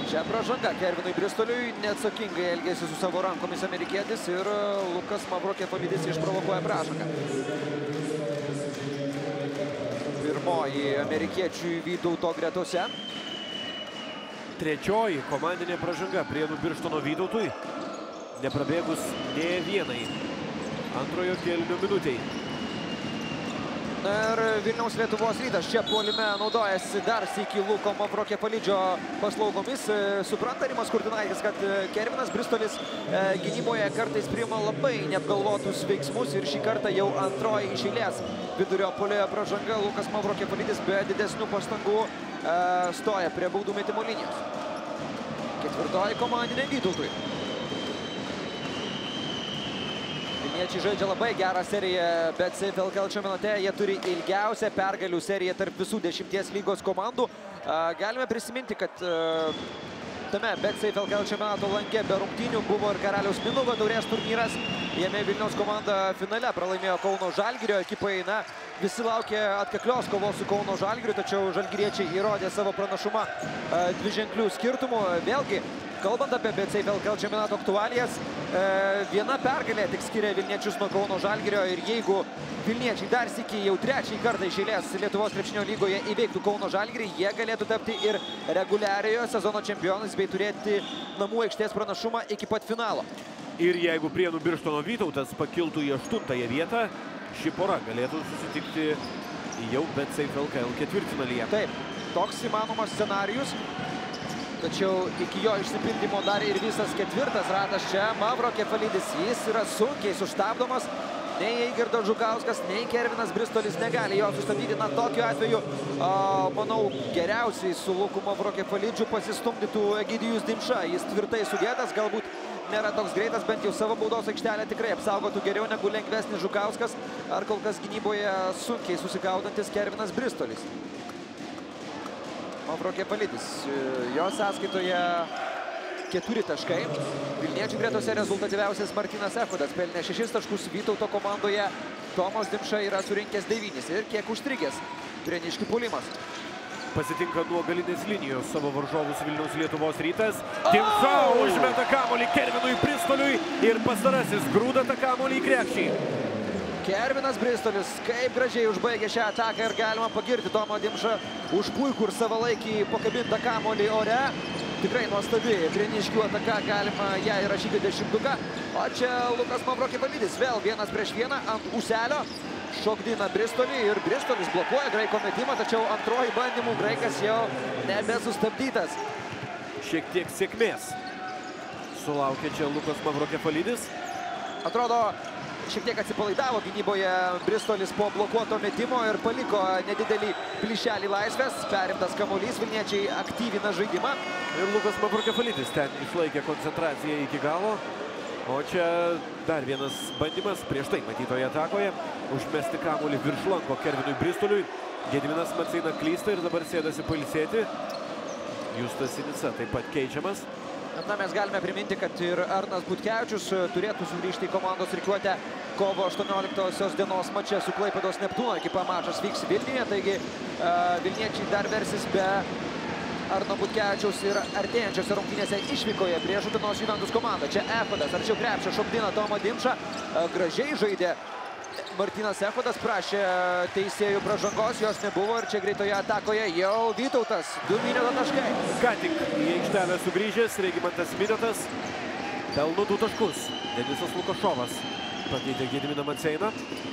Čia pražanga Kervinui Bristoliui, neatsakingai elgėsi su savo rankomis amerikietis ir Lukas Mavrokefalidis išprovokuoja pražangą. Pirmoji amerikiečių Vytauto gretose. Trečioji komandinė pražanga Prienų Birštono Vytautui, neprabėgus nė vienai antrojo kėlinio minutei. Ir Vilniaus Lietuvos Rytas čia puolime naudojasi dar sykį Luko Mavrokefalidžio paslaugomis. Supranta Rimas Kurtinaitis, kad Kervinas Bristolis gynyboje kartais priima labai neapgalvotus veiksmus ir šį kartą jau antroji iš eilės vidurio puolėjo pražanga. Lukas Mavrokefalidis be didesnių pastangų stoja prie baudų metimo linijos. Ketvirtoji komandinė Vytautui. Vilniečiai žaidžia labai gerą seriją BetSafe L K L čempionate. Jie turi ilgiausią pergalių seriją tarp visų dešimties lygos komandų. Galime prisiminti, kad tame BetSafe L K L čempionato lange be rungtynių buvo ir Karaliaus Mindaugo taurės turnyras. Jame Vilniaus komanda finale pralaimėjo Kauno Žalgirio ekipai. Na, visi laukė atkaklios kovos su Kauno Žalgiriu, tačiau žalgiriečiai įrodė savo pranašumą dviženklių skirtumų. Vėlgi, kalbant apie BetSafe L K L čempionato aktualijas, viena pergalė tik skiria Vilniečius nuo Kauno Žalgirio ir jeigu Vilniečiai dar sykį jau trečiąjį kartą iš eilės Lietuvos krepšinio lygoje įveiktų Kauno Žalgirį, jie galėtų tapti ir reguliariojo sezono čempionais bei turėti namų aikštės pranašumą iki pat finalo. Ir jeigu Prienų Birštono Vytautas pakiltų į aštuntąją vietą, ši pora galėtų susitikti jau BetSafe L K L ketvirtfinalyje. Taip, toks įmanomas scenarijus. Tačiau iki jo išsipildymo dar ir visas ketvirtas ratas čia. Mavrokefalidis, jis yra sunkiai sustabdomas. Nei Eigirdas Žukauskas, nei Kervinas Bristolis negali jo sustabdyti. Na, tokiu atveju, a, manau, geriausiai su Luku Mavrokefalidžiu pasistumdytų Egidijus Dimša. Jis tvirtai sudėtas, galbūt nėra toks greitas, bent jau savo baudos aikštelę tikrai apsaugotų geriau negu lengvesnis Žukauskas ar kol kas gynyboje sunkiai susigaudantis Kervinas Bristolis. Mavrokefalidis, jo sąskaitoje keturi taškai. Vilniečių gretose rezultatyviausias Martynas Echodas pelnė šešis taškus. Vytauto komandoje Tomas Dimša yra surinkęs devynis ir kiek užstrigęs Prieniškių puolimas. Pasitinka nuo galinės linijos savo varžovus Vilniaus Lietuvos Rytas. Dimša užmeta kamuolį Kervinui Bristoliui ir pastarasis grūda tą kamuolį į krepšį. Kervinas Bristolis kaip gražiai užbaigė šią ataką ir galima pagirti Tomą Dimšą už puikų ir savalaikį pakabintą kamuolį ore. Tikrai nuostabi Prieniškių ataka, galima ją įrašyti dešimtuką. O čia Lukas Mavrokefalidis vėl vienas prieš vieną ant ūselio. Šokdina Bristolį ir Bristolis blokuoja Graiko metimą, tačiau antroji bandymų Graikas jau nebesustabdytas. Šiek tiek sėkmės sulaukė čia Lukas Mavrokefalidis. Atrodo, šiek tiek atsipalaidavo gynyboje Bristolis po blokuoto metimo ir paliko nedidelį plyšelį laisvės. Perimtas kamuolys, Vilniečiai aktyvina žaidimą. Ir Lukas Mavrokefalidis ten išlaikė koncentraciją iki galo. O čia dar vienas bandymas prieš tai matytoje atakoje. Užmesti kamuolį virš lanko Kervinui Bristoliui. Gediminas Maceina klysta ir dabar sėdasi pailsėti. Justas Sinica taip pat keičiamas. Na, mes galime priminti, kad ir Arnas Butkevičius turėtų sugrįžti į komandos rikiuotę kovo aštuonioliktosios dienos mače su Klaipėdos Neptūno ekipa. Mačas vyks Vilniuje, taigi uh, Vilniečiai dar versis be Arno Butkevičiaus ir artėjančiose rungtynėse išvykoje prieš Utenos Juventus komandą. Čia Echodas arčiau krepšio šokdina Tomą Dimšą. Uh, gražiai žaidė Martynas Echodas, prašė teisėjų pražangos, jos nebuvo ir čia greitoje atakoje jau Vytautas, du Minioto taškai. Ką tik į aikštelę sugrįžęs Regimantas Miniotas pelno du taškus. Denisas Lukašovas pakeitė Gediminą Maceiną.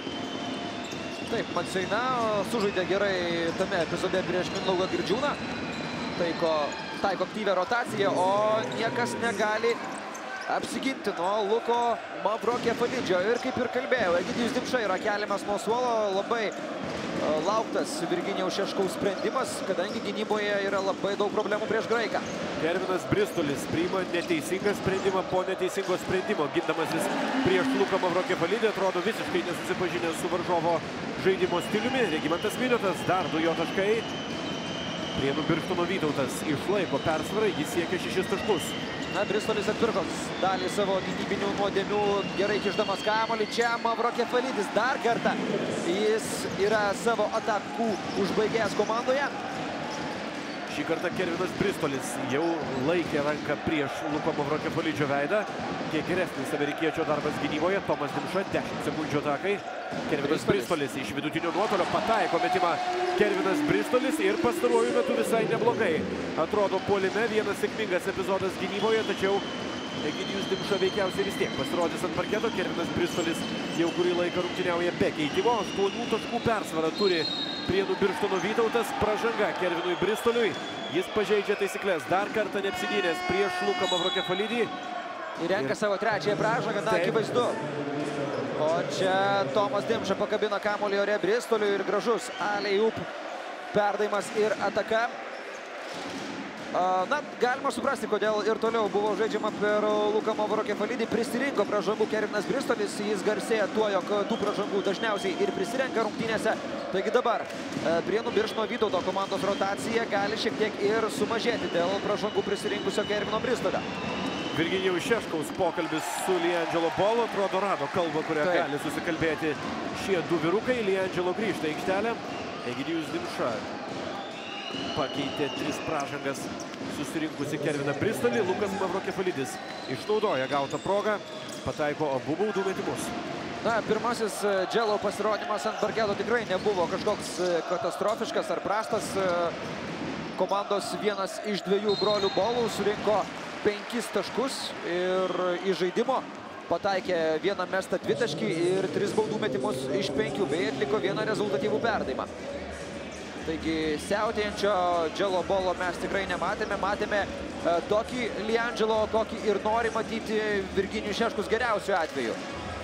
Taip, Maceina sužaidė gerai tame epizode prieš Mindaugą Girdžiūną. Taiko, taiko aktyvią rotaciją, o niekas negali apsiginti nuo Luko Mavrokefalidžio. Ir kaip ir kalbėjau, Egidijus Dimša yra keliamas nuo suolo. Labai lauktas Virginijaus Šeškaus sprendimas, kadangi gynyboje yra labai daug problemų prieš Graiką. Kervinas Bristolis priima neteisingą sprendimą po neteisingo sprendimo. Gindamasis prieš Luką Mavrokefalidį atrodo visiškai nesusipažinęs su varžovo žaidimo stiliumi. Regimantas Miniotas, dar du jo taškai. Prienų Birštono Vytautas išlaiko persvarą, jis siekia šešis taškus. Na, Bristolis atpirko dalį savo gynybinių nuodėmių, gerai kišdamas kamuolį. Čia Mavrokefalidis dar kartą. Jis yra savo atakų užbaigėjęs komandoje. Šį kartą Kervinas Bristolis jau laikė ranką prieš Luko Mavrokefolidžio veidą. Kiek geresnis amerikiečio darbas gynyboje. Tomas Dimša, dešimt sekundžių atakai. Kervinas Bristolis iš vidutinio nuotolio pataiko metimą. Kervinas Bristolis ir pastaruoju metu visai neblogai atrodo puolime. Vienas sėkmingas epizodas gynyboje, tačiau Egidijus Dimša veikiausiai vis tiek pasirodys ant parketo. Kervinas Bristolis jau kurį laiką rungtyniauja be keitimo. aštuonių taškų persvarą turi Prienų Birštono Vytautas. Pražanga Kervinui Bristoliui. Jis pažeidžia taisyklės. Dar kartą neapsigynęs prieš Luką Mavrokefolidį. Įrenka savo trečiąją pražangą, na, akivaizdu. O čia Tomas Dimša pakabina kamuolį ore Bristoliui ir gražus alley-oop perdavimas ir ataka. Na, galima suprasti, kodėl ir toliau buvo žaidžiama per Luką Mavrokefolidį. Prisirinko pražangų Kervinas Bristolis. Jis garsėja tuo, jog tų pražangų dažniausiai ir prisirenka rungtynėse. Taigi dabar Prienų Birštono Vytauto komandos rotacija gali šiek tiek ir sumažėti dėl pražangų prisirinkusio Kervino Bristolio. Virginijaus Šeškaus pokalbis su LiAngelo Ball atrodo rado kalbą, kurią Taip. gali susikalbėti šie du vyrukai. LiAngelo grįžta į aikštelę. Egidijus Dimša pakeitė tris pražangas susirinkusi Kerviną Bristolį. Lukas Mavrokefolidis išnaudoja gautą progą, pataiko abu baudų metimus. Na, pirmasis Dželo pasirodymas ant parketo tikrai nebuvo kažkoks katastrofiškas ar prastas. Komandos vienas iš dviejų brolių Bolų surinko penkis taškus ir iš žaidimo pataikė vieną mestą dvitaškį ir tris baudų metimus iš penkių, bei atliko vieną rezultatyvų perdavimą. Taigi siautėjančio Dželo Bolo mes tikrai nematėme. Matėme e, tokį LiAngelo, kokį ir nori matyti Virginijus Šeškus geriausiu atveju.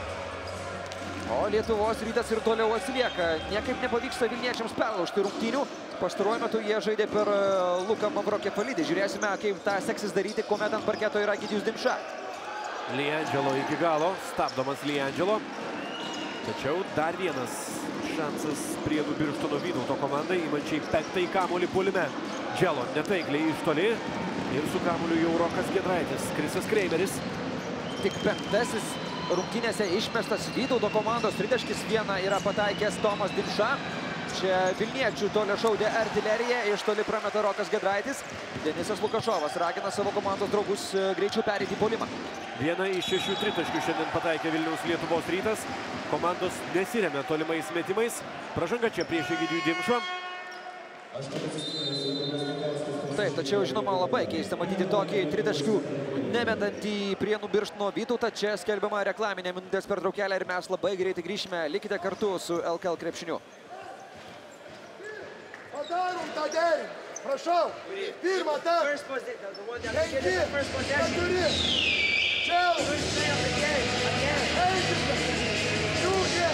O Lietuvos Rytas ir toliau atsilieka. Niekaip nepavyksta Vilniečiams perlaužti rungtynių. Pastaruoju metu jie žaidė per Luką Mavrokefolidį. Žiūrėsime, kaip tą seksis daryti, kuomet ant parketo yra Egidijus Dimša. LiAngelo iki galo, stabdomas LiAngelo. Tačiau dar vienas šansas Prienų Birštono Vytauto komandai, įmančiai penktąjį kamuolį puolime. Dželo netaikliai iš toli ir su kamuoliu jau Rokas Giedraitis. Krisas Kreimeris. Tik penktasis rungtynėse išmestas Vytauto komandos tritaškis. Vieną yra pataikęs Tomas Dimša. Čia Vilniečių toli šaudė artilerija, iš toli prameta Rokas Giedraitis. Denisas Lukašovas ragina savo komandos draugus greičiau pereiti į puolimą. Viena iš šešių tritaškių šiandien pataikė Vilniaus Lietuvos Rytas. Komandos nesiremia tolimais metimais. Pražanga čia prieš Egidijų Dimšą. Taip, tačiau žinoma labai keista matyti tokį tritaškių nemetantį Prienų Birštono Vytautą. Čia skelbiama reklaminė minutės pertraukėlė ir mes labai greitai grįšime. Likite kartu su L K L krepšiniu. Padarom tą derinį. Prašau. Pirmą tą. Penki. Keturi. Čia. Eikite. Jūgė.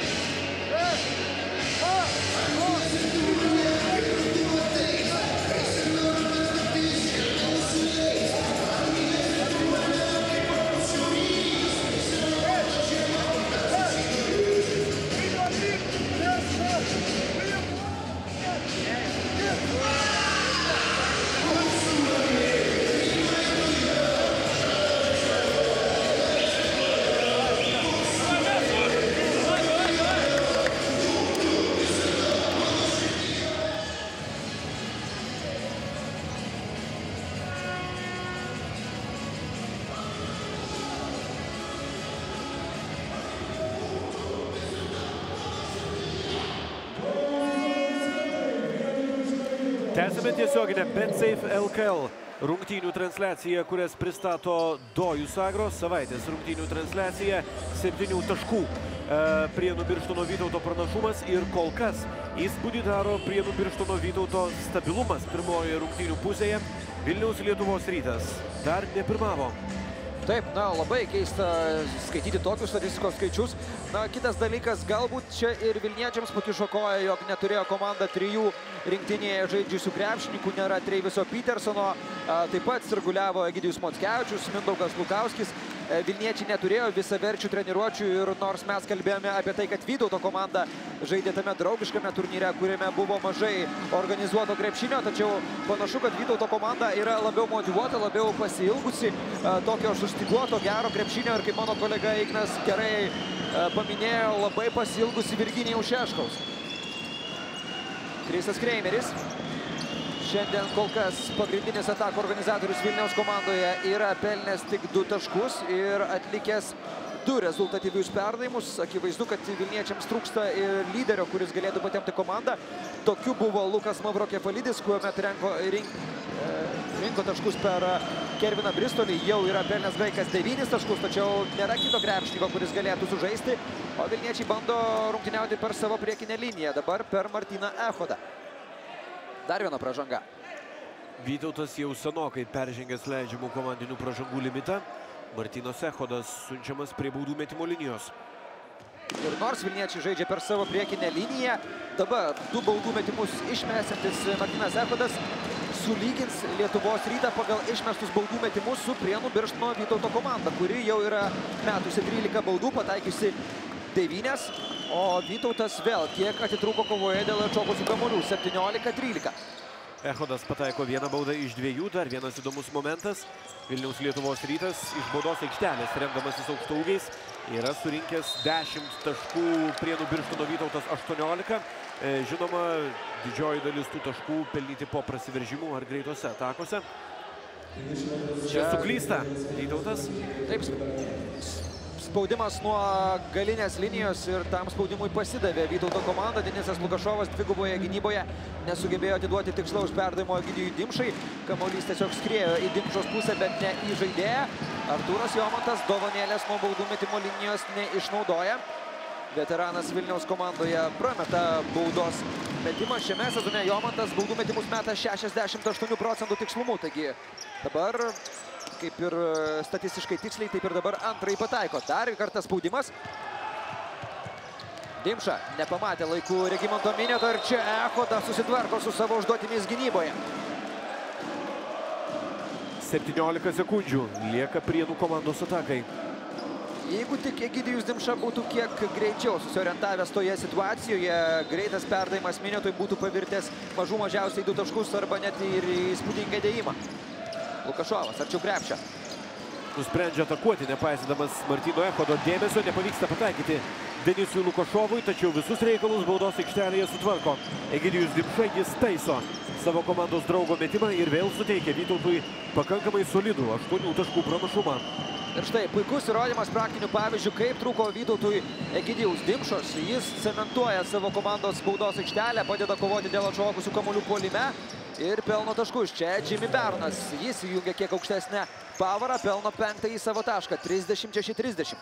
Tęsime tiesioginę BetSafe L K L rungtynių transliaciją, kurias pristato Dojus Agro. Savaitės rungtynių transliacija, septynių taškų. E, Prienų Birštono Vytauto pranašumas ir kol kas įspūdį daro Prienų Birštono Vytauto stabilumas pirmojoje rungtynių pusėje. Vilniaus Lietuvos Rytas dar nepirmavo. Taip, na, labai keista skaityti tokius statistikos skaičius. Na, kitas dalykas, galbūt čia ir Vilniečiams pakišo koją, jog neturėjo komanda trijų rinktinėje žaidžiusių krepšininkų, nėra Treiviso Petersono, taip pat sirguliavo Egidijus Mockevičius, Mindaugas Lukauskis. Vilniečiai neturėjo visaverčių treniruočių ir nors mes kalbėjome apie tai, kad Vytauto komanda žaidė tame draugiškame turnyre, kuriame buvo mažai organizuoto krepšinio, tačiau panašu, kad Vytauto komanda yra labiau motyvuota, labiau pasiilgusi tokio sustyguoto gero krepšinio ir kaip mano kolega Ignas gerai paminėjo, labai pasiilgusi Virginijaus Šeškaus. Krisas Kreimeris. šiandien kol kas pagrindinis atakų organizatorius Vilniaus komandoje yra pelnęs tik du taškus ir atlikęs du rezultatyvius perdavimus. Akivaizdu, kad vilniečiams trūksta ir lyderio, kuris galėtų patempti komandą. Tokiu buvo Lukas Mavrokefalidis, kuomet renko, rink, rinko taškus per Kerviną Bristolį. Jau yra pelnęs graikas devynis taškus, tačiau nėra kito krepšininko, kuris galėtų sužaisti. O vilniečiai bando rungtyniauti per savo priekinę liniją. Dabar per Martyną Echodą. Dar viena pražanga. Vytautas jau senokai peržengęs leidžiamų komandinių pražangų limitą. Martynas Echodas siunčiamas prie baudų metimo linijos. Ir nors vilniečiai žaidžia per savo priekinę liniją, dabar du baudų metimus išmesantis Martynas Echodas sulygins Lietuvos Rytą pagal išmestus baudų metimus su Prienų Birštono Vytauto komanda, kuri jau yra metusi trylika baudų, pataikiusi devynias, o Vytautas vėl kiek atitrūko kovoje dėl atšokusių kamuolių, septyniolika trylika. Echodas pataiko vieną baudą iš dviejų, dar vienas įdomus momentas. Vilniaus Lietuvos Rytas iš baudos aikštelės, remdamasis aukštaūgiais, yra surinkęs dešimt taškų, Prienų Birštono Vytautas aštuoniolika. Žinoma, didžioji dalis tų taškų pelnyti po prasiveržimų ar greitose atakose. Čia suklysta Vytautas. Taip, spaudimas nuo galinės linijos ir tam spaudimui pasidavė Vytauto komanda. Denisas Lukašovas dviguboje gynyboje nesugebėjo atiduoti tikslaus perdavimo Egidijui Dimšai. Kamuolys tiesiog skriejo į Dimšos pusę, bet ne į žaidėją. Artūras Jomantas dovanėlės nuo baudų metimo linijos neišnaudoja. Veteranas Vilniaus komandoje prameta baudos metimą. Šiame sezone Jomantas baudų metimus meta šešiasdešimt aštuonių procentų tikslumu. Taigi dabar, kaip ir statistiškai tiksliai, taip ir dabar antrąjį pataiko. Dar kartą spaudimas. Dimša nepamatė laikų Regimanto Minioto ir čia Echodas susitvarko su savo užduotimis gynyboje. septyniolika sekundžių lieka Prienų komandos atakai. Jeigu tik Egidijus Dimša būtų kiek greičiau susiorientavęs toje situacijoje, greitas perdavimas Miniotui būtų pavirtęs mažų mažiausiai du taškus arba net ir įspūdingą dėjimą. Lukašovas arčiau krepšio. Nusprendžia atakuoti, nepaisydamas Martyno Echodo dėmesio. Nepavyksta pataikyti Denisui Lukašovui, tačiau visus reikalus baudos aikštelėje sutvarko Egidijus Dimša. Jis taiso savo komandos draugo metimą ir vėl suteikia Vytautui pakankamai solidų aštuonių taškų pranašumą. Ir štai puikus įrodymas praktinių pavyzdžių, kaip trūko Vytautui Egidijaus Dimšos. Jis cementuoja savo komandos baudos aikštelę, padeda kovoti dėl atšokusių kamuolių puolime ir pelno taškus. Čia Jimmy Beronas. Jis įjungia kiek aukštesnę pavarą, pelno penktąjį savo tašką. trisdešimt šeši trisdešimt.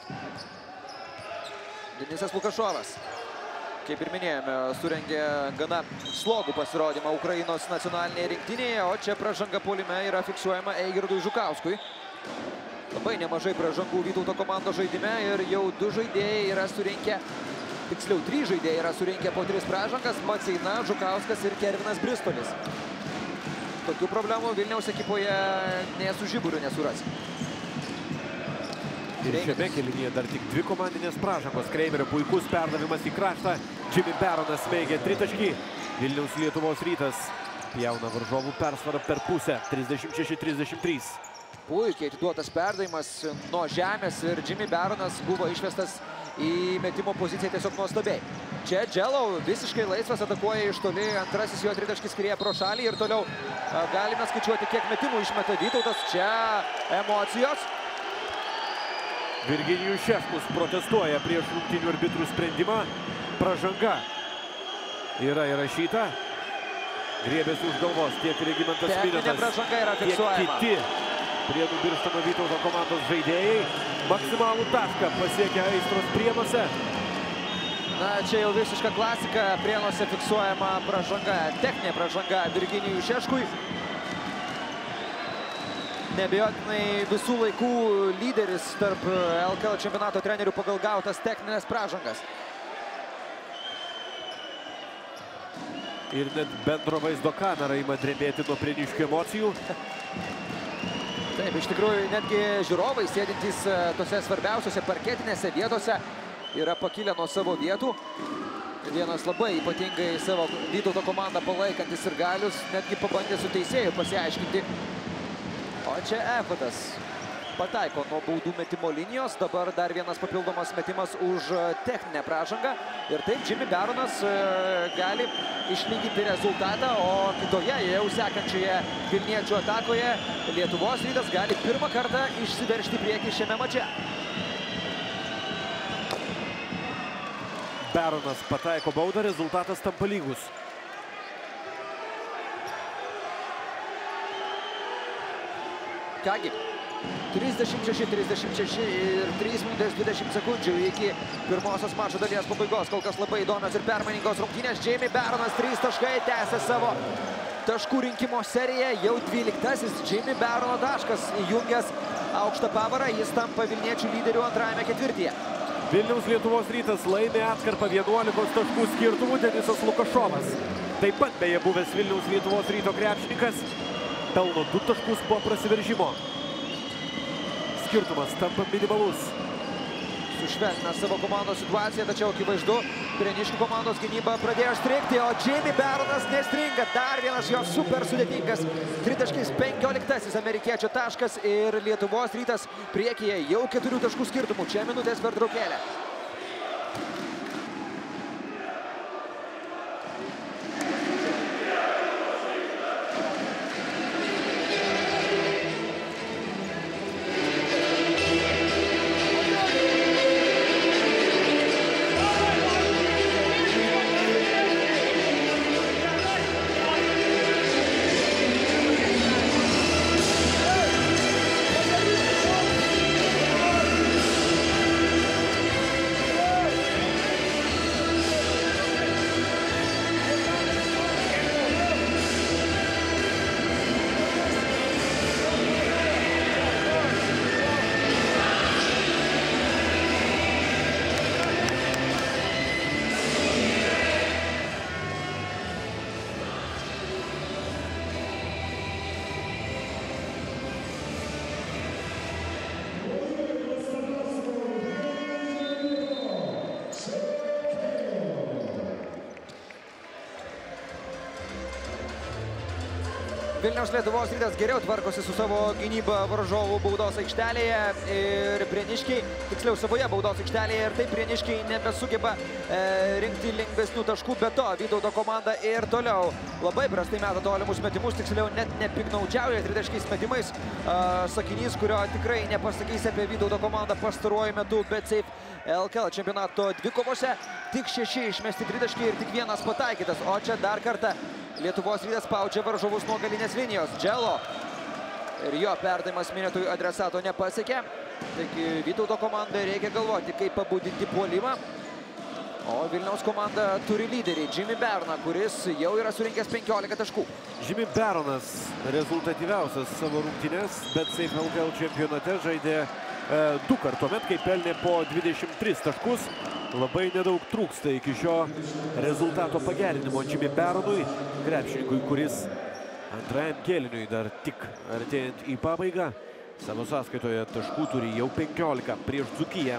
Denisas Lukašovas, kaip ir minėjome, surengė gana slogų pasirodymą Ukrainos nacionalinėje rinktinėje, o čia pražanga puolime yra fiksuojama Eigirdui Žukauskui. Labai nemažai pražangų Vytauto komandos žaidime ir jau du žaidėjai yra surinkę, tiksliau trys žaidėjai yra surinkę po tris pražangas, Maceina, Žukauskas ir Kervinas Bristolis. Tokių problemų Vilniaus ekipoje nė su žiburiu nesuras. Ir šiame kėlinyje dar tik dvi komandinės pražangos. Kreimerio puikus perdavimas į kraštą. Jimmy Beronas smeigia tritaškį. Vilniaus Lietuvos Rytas pjauna varžovų persvarą per pusę. trisdešimt šeši trisdešimt trys. Puikiai atiduotas perdavimas nuo žemės ir Jimmy Beronas buvo išvestas į metimo poziciją tiesiog nuostabiai. Čia Dželau visiškai laisvas atakuoja iš toli, antrasis jo tritaškis skrieja pro šalį ir toliau galime skaičiuoti, kiek metimų išmeta Vytautas. Čia emocijos. Virginijus Šeškus protestuoja prieš rungtynių arbitrų sprendimą. Pražanga yra įrašyta. Griebėsi už galvos tiek Regimantas Miniotas, techninė pražanga yra fiksuojama. Tiek kiti Prienų Birštono Vytauto komandos žaidėjai. Maksimalų tašką pasiekia Aistros Prienuose. Na, čia jau visiška klasika. Prienuose fiksuojama pražanga, techninė pražanga Virginijui Šeškui. Neabejotinai visų laikų lyderis tarp L K L čempionato trenerių pagal gautas techninės pražangas. Ir net bendro vaizdo kamera ima drebėti nuo prieniškių emocijų. Taip, iš tikrųjų, netgi žiūrovai sėdintys tose svarbiausiose parketinėse vietose yra pakilę nuo savo vietų. Vienas labai ypatingai savo Vytauto komandą palaikantis ir galius netgi pabandė su teisėju pasiaiškinti. O čia Echodas pataiko nuo baudų metimo linijos. Dabar dar vienas papildomas metimas už techninę pražangą. Ir taip Jimmy Baronas gali išlyginti rezultatą, o kitoje jau sekančioje vilniečių atakoje Lietuvos Rytas gali pirmą kartą išsiveržti priekį šiame mače. Baronas pataiko baudą, rezultatas tampa lygus. Kągi, trisdešimt šeši trisdešimt šeši ir trys minutės dvidešimt sekundžių iki pirmosios mačo dalies pabaigos. Kol kas labai įdomios ir permainingos rungtynės. Jimmy Baronas trys taškai, tęsia savo taškų rinkimo seriją. Jau dvyliktasis Jimmy Barono taškas įjungęs aukštą pavarą. Jis tampa vilniečių lyderių antrajame ketvirtyje. Vilniaus Lietuvos Rytas laimė atkarpą vienuolikos taškų skirtumų. Denisas Lukašovas, taip pat beje buvęs Vilniaus Lietuvos Ryto krepšininkas, pelno du taškus po prasiveržimo. Skirtumas tampa minimalus. Sušvelnina savo komandos situaciją, tačiau akivaizdu, Prieniškių komandos gynyba pradėjo strigti, o Jimmy Baronas nestringa. Dar vienas jo super sudėtingas tritaškis, penkioliktasis amerikiečio taškas ir Lietuvos Rytas priekyje jau keturių taškų skirtumų. Čia minutės pertraukėlė. Vilniaus Lietuvos Rytas geriau tvarkosi su savo gynyba varžovų baudos aikštelėje ir Prieniškiai, tiksliau savoje baudos aikštelėje, ir taip Prieniškiai nebesugeba e, rinkti lengvesnių taškų, be to Vytauto komanda ir toliau labai prastai meta tolimus metimus, tiksliau net nepiknaudžiauja tritaškiais metimais. E, sakinys, kurio tikrai nepasakys apie Vytauto komandą pastaruoju metu, bet Safe L K L čempionato dvikovose tik šeši išmesti tritaškiai ir tik vienas pataikytas, o čia dar kartą Lietuvos Rytas spaudžia varžovus nuo galinės linijos. Dželo ir jo perdavimas minėtųjų adresato nepasiekė. Taigi Vytauto komandai reikia galvoti, kaip pabudinti puolimą. O Vilniaus komanda turi lyderį Jimmy Baroną, kuris jau yra surinkęs penkiolika taškų. Jimmy Baronas rezultatyviausias savo rungtynes, bet Safe L K L čempionate žaidė e, du kart tuomet, kai pelnė po dvidešimt tris taškus. Labai nedaug trūksta iki šio rezultato pagerinimo Jimmy Baronui, krepšininkui, kuris antrajam kėliniui dar tik artėjant į pabaigą. Savo sąskaitoje taškų turi jau penkiolika prieš Dzūkiją.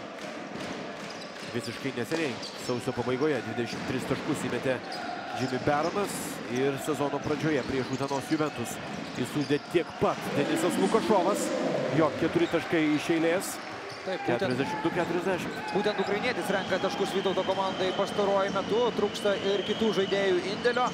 Visiškai neseniai, sausio pabaigoje, dvidešimt tris taškus įmetė Jimmy Baronas ir sezono pradžioje prieš Utenos Juventus įsūdė tiek pat Denisas Lukašovas, jo keturi taškai iš eilės. keturiasdešimt du keturiasdešimt. Būtent ukrainietis renka taškus Vytauto komandai pastaruoju metu, trūksta ir kitų žaidėjų indėlio.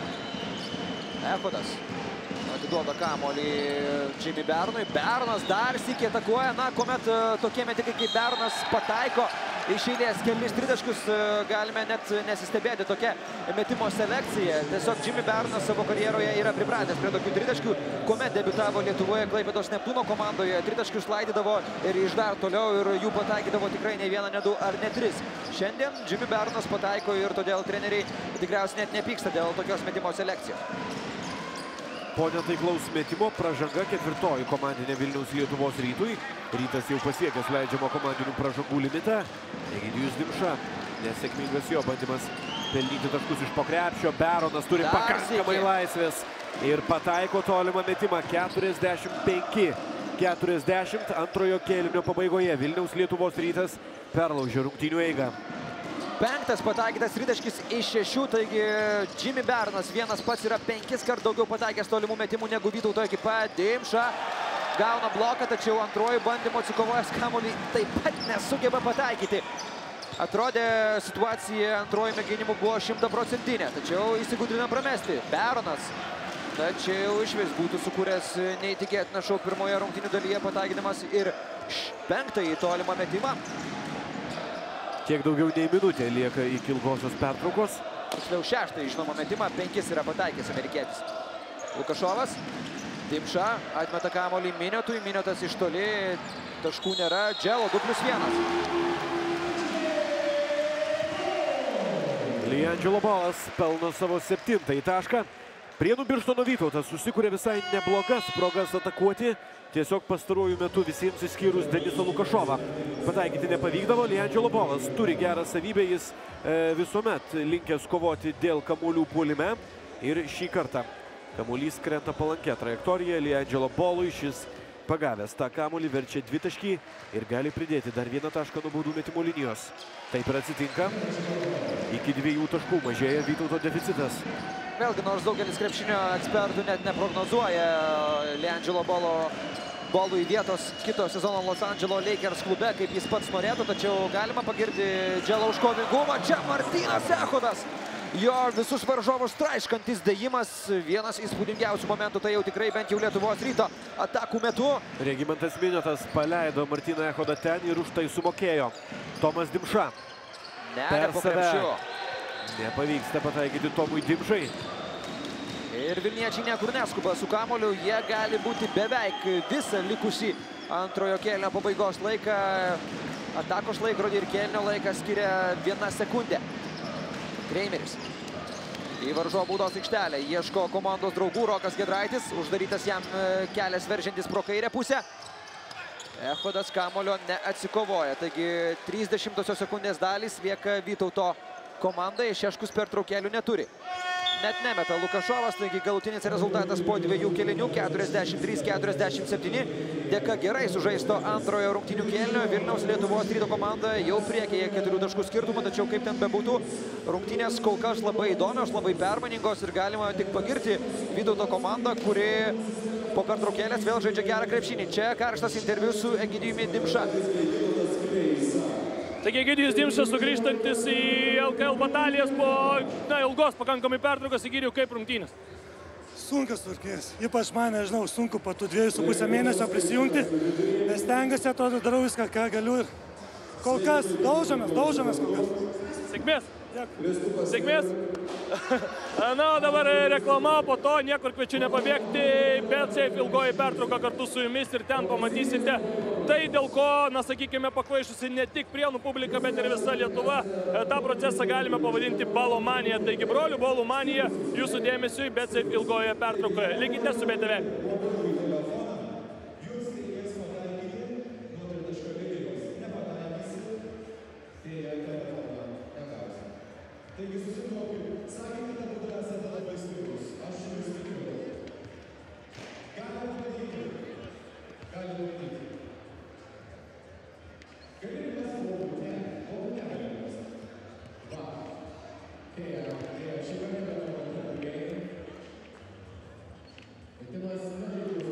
Echodas atiduoda kamuolį Jimmy Baronui. Baronas dar sykį atakuoja, na, kuomet tokie metikai kaip Baronas pataiko iš eilės kelis tritaškius, galime net nesistebėti tokia metimo selekcija. Tiesiog Jimmy Baronas savo karjeroje yra pripratęs prie tokių tritaškių, kuomet debiutavo Lietuvoje Klaipėdos Neptūno komandoje. Tritaškius laidydavo ir iš dar toliau ir jų pataikydavo tikrai ne vieną, ne du ar ne tris. Šiandien Jimmy Baronas pataiko ir todėl treneriai tikriausiai net nepyksta dėl tokios metimo selekcijos. Po netaiklaus metimo pražanga ketvirtoji komandinė Vilniaus Lietuvos Rytui. Rytas jau pasiekęs leidžiamo komandinių pražangų limitą. Egidijus Dimša, nesėkmingas jo bandymas pelnyti taškus iš po krepšio. Baronas turi Dar pakankamai sėkė. laisvės ir pataiko tolimą metimą. keturiasdešimt penki keturiasdešimt antrojo kėlinio pabaigoje. Vilniaus Lietuvos Rytas perlaužė rungtynių eigą. Penktas pataikytas tritaškis iš šešių, taigi Jimmy Baronas vienas pats yra penkis kart daugiau pataikęs tolimų metimų negu Vytauto ekipa. Dimša gauna bloką, tačiau antroji bandymo atsikovojęs kamuolį taip pat nesugeba pataikyti. Atrodė situacija antroji mėginimų buvo šimtaprocentinė, tačiau įsigudrina pramesti. Beronas, tačiau iš vis būtų sukūręs neįtikėtiną šou pirmoje rungtynių dalyje, pataikydamas ir penktąjį tolimą metimą. Kiek daugiau nei minutė lieka iki ilgosios pertraukos. Tiksliau šeštąjį žinoma metimą, penkis yra pataikęs amerikietis. Lukašovas, Dimša atmeta kamuolį Minetui, Minetas iš toli, taškų nėra, Dželo du plius vienas. Liandželo Bolas pelno savo septintąjį tašką. Prienų Birštono Vytautas susikūrė visai neblogas progas atakuoti. Tiesiog pastaruoju metu visiems išskyrus Denisą Lukašovą pataikyti nepavykdavo. Liandželo Bolas turi gerą savybę, jis e, visuomet linkęs kovoti dėl kamuolių puolime. Ir šį kartą kamuolys krenta palankia trajektorija. Liandželo Bolui šis pagavęs tą kamuolį verčia dvitaškį ir gali pridėti dar vieną tašką nuo baudų metimo linijos. Taip ir atsitinka. Iki dviejų taškų mažėja Vytauto deficitas. Vėlgi, nors daugelis krepšinio ekspertų net neprognozuoja Liandželo Bolo Bolui vietos kito sezono Los Andželo Lakers klube, kaip jis pats norėtų, tačiau galima pagirti Dželą už kovingumą. Čia Martynas Echodas. Jo visus varžovus traiškantis dėjimas, vienas įspūdingiausių momentų, tai jau tikrai bent jau Lietuvos Ryto atakų metu. Regimantas Minetas paleido Martyną Echodą ten ir už tai sumokėjo Tomas Dimša. Ne, per ne po save krepšiu. Nepavyksta pataikyti Tomui Dimšai. Ir vilniečiai niekur neskuba su kamuoliu, jie gali būti beveik visą likusį antrojo kėlinio pabaigos laiką. Atakos laikrodį ir kėlinio laiką skiria viena sekundė. Kreimeris į varžovų baudos aikštelę ieško komandos draugų. Rokas Giedraitis, uždarytas jam kelias veržiantis pro kairę pusę. Echodas kamuolio neatsikovoja, taigi trisdešimtosios sekundės dalys lieka Vytauto komandai. Šeškus pertraukėlių neturi. Net nemeta Lukašovas, taigi galutinis rezultatas po dviejų kėlinių keturiasdešimt trys keturiasdešimt septyni. Dėka gerai sužaisto antrojo rungtynių kėlinio Vilniaus Lietuvos Ryto komanda jau priekyje keturių taškų skirtumą, tačiau kaip ten bebūtų, rungtynės kol kas labai įdomios, labai permainingos ir galima tik pagirti Vytauto komandą, kuri po pertraukėlės vėl žaidžia gerą krepšinį. Čia karštas interviu su Egidijumi Dimša. Taigi Egidijus Dimšas sugrįžtantis į L K L batalijas po na, ilgos pakankamai pertraukos. Egidijau, kaip rungtynės? Sunkas turkės. Ypač man, nežinau, sunku po tų dviejų su pusę mėnesio prisijungti. Nes stengiuosi, atrodo, darau viską, ką galiu ir kol kas daužomės, daužomės kol kas. Sėkmės. Sėkmės. Na, o dabar reklama, po to niekur kviečiu nepabėgti. BetSafe ilgoji pertrauka kartu su jumis ir ten pamatysite tai, dėl ko, na, sakykime, pakvaišusi ne tik Prienų publika, bet ir visa Lietuva. Ta procesą galime pavadinti balomanija. Taigi, brolių bolų manija jūsų dėmesiui BetSafe ilgoje pertraukoje. Likite su B T V. Taigi susituokit, sakykite, kad esate labai stiprus. Aš jums tikiu. Galime padaryti. Galime padaryti. Galime mes galbūt ne, galbūt negalime mes. Va. Kai, kai šį kartą galime padaryti. Metimas nežaidžiu.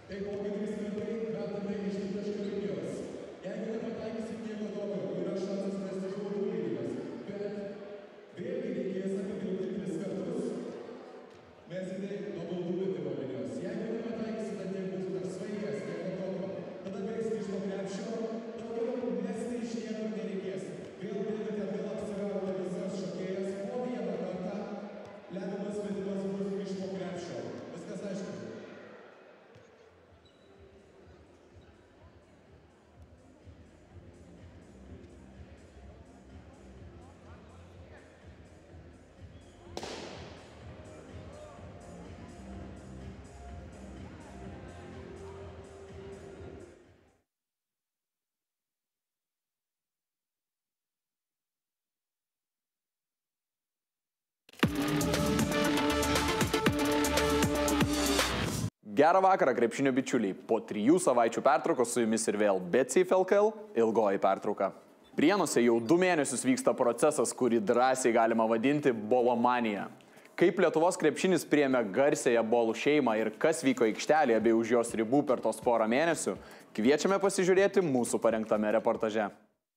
Tai po keturi kartai kratame iš tritaškio linijos. Jeigu nepataikysit nieko tokio, yra šansas mesti iš baudų linijos. Bet vėlgi reikės apipilti tris kartus. Mesite nuo baudų metimo linijos. Jeigu nepataikysite, tiek bus dar svaigęs, nieko tokio. Tada bėgsite iš to krepšio, daugiau mesti iš niekur nereikės. Vėl bėgate, vėl apsiravote visas šokėjas. Po vieną kartą lemiamas metimas bus iš po krepšio. Viskas aišku. Gerą vakarą, krepšinio bičiuliai. Po trijų savaičių pertraukos su jumis ir vėl BetSafe L K L ilgoji pertrauka. Prienuose jau du mėnesius vyksta procesas, kurį drąsiai galima vadinti bolomanija. Kaip Lietuvos krepšinis priėmė garsiąją bolų šeimą ir kas vyko aikštelėje bei už jos ribų per tos porą mėnesių, kviečiame pasižiūrėti mūsų parengtame reportaže.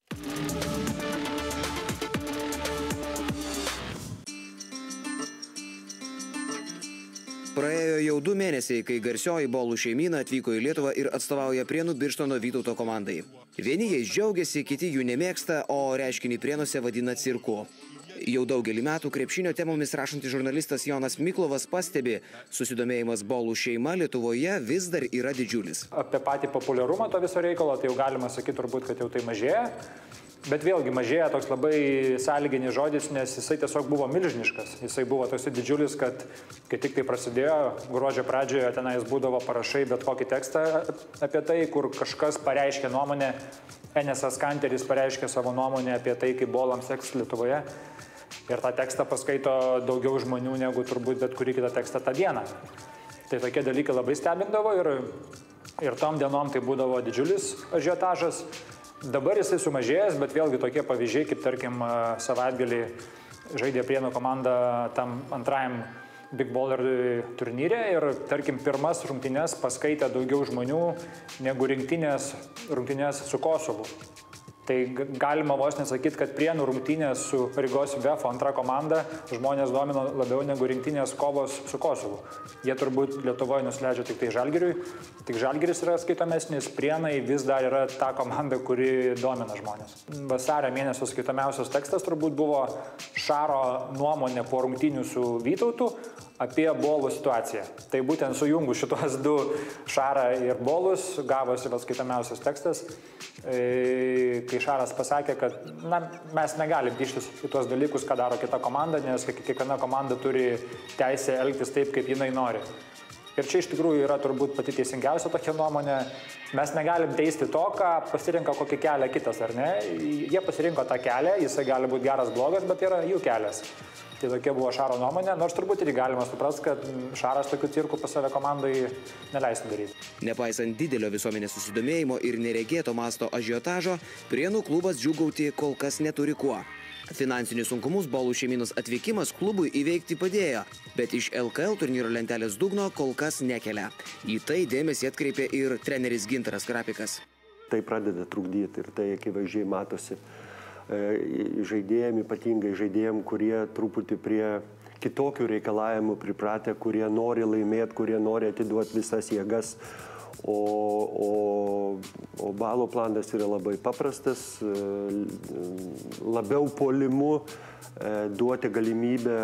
Praėjo jau du mėnesiai, kai garsioji bolų šeimyna atvyko į Lietuvą ir atstovauja Prienų Birštono Vytauto komandai. Vieni jais džiaugiasi, kiti jų nemėgsta, o reiškinį Prienuose vadina cirku. Jau daugelį metų krepšinio temomis rašantis žurnalistas Jonas Miklovas pastebi, susidomėjimas bolų šeima Lietuvoje vis dar yra didžiulis. Apie patį populiarumą to viso reikalo, tai jau galima sakyti turbūt, kad jau tai mažėja. Bet vėlgi mažėja toks labai sąlyginis žodis, nes jisai tiesiog buvo milžiniškas. Jisai buvo toks didžiulis, kad kai tik tai prasidėjo, gruodžio pradžioje tenais būdavo parašai bet kokį tekstą apie tai, kur kažkas pareiškė nuomonę, Enesas Kanteris pareiškė savo nuomonę apie tai, kaip bolams seksis Lietuvoje. Ir tą tekstą paskaito daugiau žmonių negu turbūt bet kurį kitą tekstą tą dieną. Tai tokie dalykai labai stebindavo ir, ir tom dienom tai būdavo didžiulis ažiotažas. Dabar jisai sumažėjęs, bet vėlgi tokie pavyzdžiai, kaip tarkim savaitgalį žaidė Prienų komanda tam antrajam Big Baller turnyre ir tarkim pirmas rungtynes paskaitė daugiau žmonių negu rinktinės, rungtynės su Kosovu. Tai galima vos nesakyti, kad Prienų rungtynės su Rygos Vefo antra komanda žmonės domino labiau negu rinktinės kovos su Kosovu. Jie turbūt Lietuvoje nusileidžia tik tai Žalgiriui, tik Žalgiris yra skaitomesnis, Prienai vis dar yra ta komanda, kuri domina žmonės. Vasario mėnesio skaitomiausias tekstas turbūt buvo Šaro nuomonė po rungtynių su Vytautu apie bolų situaciją. Tai būtent sujungu šitos du Šarą ir bolus, gavosi skaitomiausias tekstas, kai Šaras pasakė, kad na, mes negalim kištis į tuos dalykus, ką daro kita komanda, nes kiekviena komanda turi teisę elgtis taip, kaip jinai nori. Ir čia iš tikrųjų yra turbūt pati teisingiausia tokia nuomonė. Mes negalim teisti to, ką pasirinko kokį kelią kitas, ar ne? Jie pasirinko tą kelią, jisai gali būti geras, blogas, bet yra jų kelias. Tai tokia buvo Šaro nuomonė, nors turbūt irgi galima suprasti, kad Šaras tokių cirkų pas save komandai neleistų daryti. Nepaisant didelio visuomenės susidomėjimo ir neregėto masto ažiotažo, Prienų klubas džiūgauti kol kas neturi kuo. Finansinius sunkumus bolų šeimynos atvykimas klubui įveikti padėjo, bet iš L K L turnyro lentelės dugno kol kas nekelia. Į tai dėmesį atkreipė ir treneris Gintaras Krapikas. Tai pradeda trukdyti ir tai akivaizdžiai matosi žaidėjim, ypatingai žaidėjim, kurie truputį prie kitokių reikalavimų pripratę, kurie nori laimėti, kurie nori atiduoti visas jėgas. O, o, o balo planas yra labai paprastas, labiau puolimu, duoti galimybę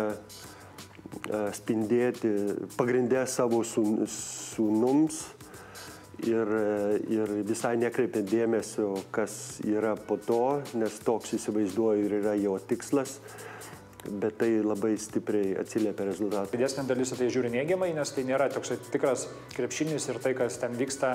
spindėti pagrindę savo sūnums. Ir, ir visai nekreipiant dėmesio, kas yra po to, nes toks įsivaizduoju ir yra jo tikslas, bet tai labai stipriai atsiliepia rezultatą. Didesnė dalis tai žiūri neigiamai, nes tai nėra toks tikras krepšinis ir tai, kas ten vyksta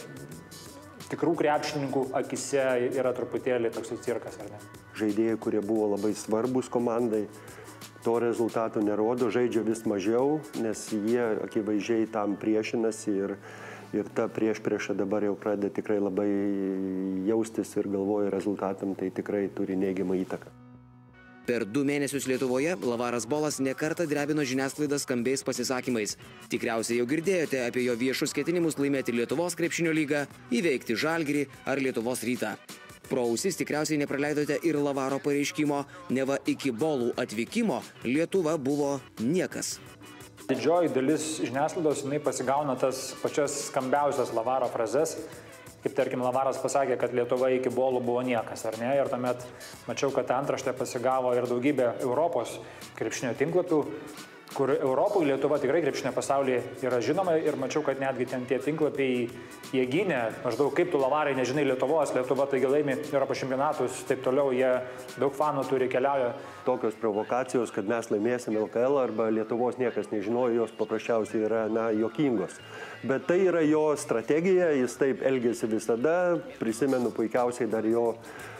tikrų krepšininkų akise, yra truputėlį toks cirkas, ar ne? Žaidėjai, kurie buvo labai svarbus komandai, to rezultato nerodo, žaidžia vis mažiau, nes jie akivaizdžiai tam priešinasi ir Ir ta prieš priešą dabar jau pradeda tikrai labai jaustis ir galvoja rezultatam, tai tikrai turi neigiamą įtaką. Per du mėnesius Lietuvoje Lavaras Bolas nekartą drebino žiniasklaidą skambiais pasisakymais. Tikriausiai jau girdėjote apie jo viešus ketinimus laimėti Lietuvos krepšinio lygą, įveikti Žalgirį ar Lietuvos Rytą. Pro ausis tikriausiai nepraleidote ir Lavaro pareiškimo, neva iki Bolų atvykimo Lietuva buvo niekas. Didžioji dalis žiniasklaidos jinai pasigauna tas pačias skambiausias Lavaro frazes. Kaip tarkim, Lavaras pasakė, kad Lietuva iki Bolų buvo niekas, ar ne? Ir tuomet mačiau, kad antraštė pasigavo ir daugybė Europos krepšinio tinklapių, kur Europoje Lietuva tikrai krepšinio pasaulyje yra žinoma ir mačiau, kad netgi ten tie tinklapiai jie gynė, maždaug kaip tu Lavarai nežinai Lietuvos, Lietuva taigi laimi Europos čempionatus, taip toliau, jie daug fanų turi, keliauja. Tokios provokacijos, kad mes laimėsime L K L arba Lietuvos niekas nežinojo, jos paprasčiausiai yra, na, juokingos. Bet tai yra jo strategija, jis taip elgėsi visada, prisimenu puikiausiai dar jo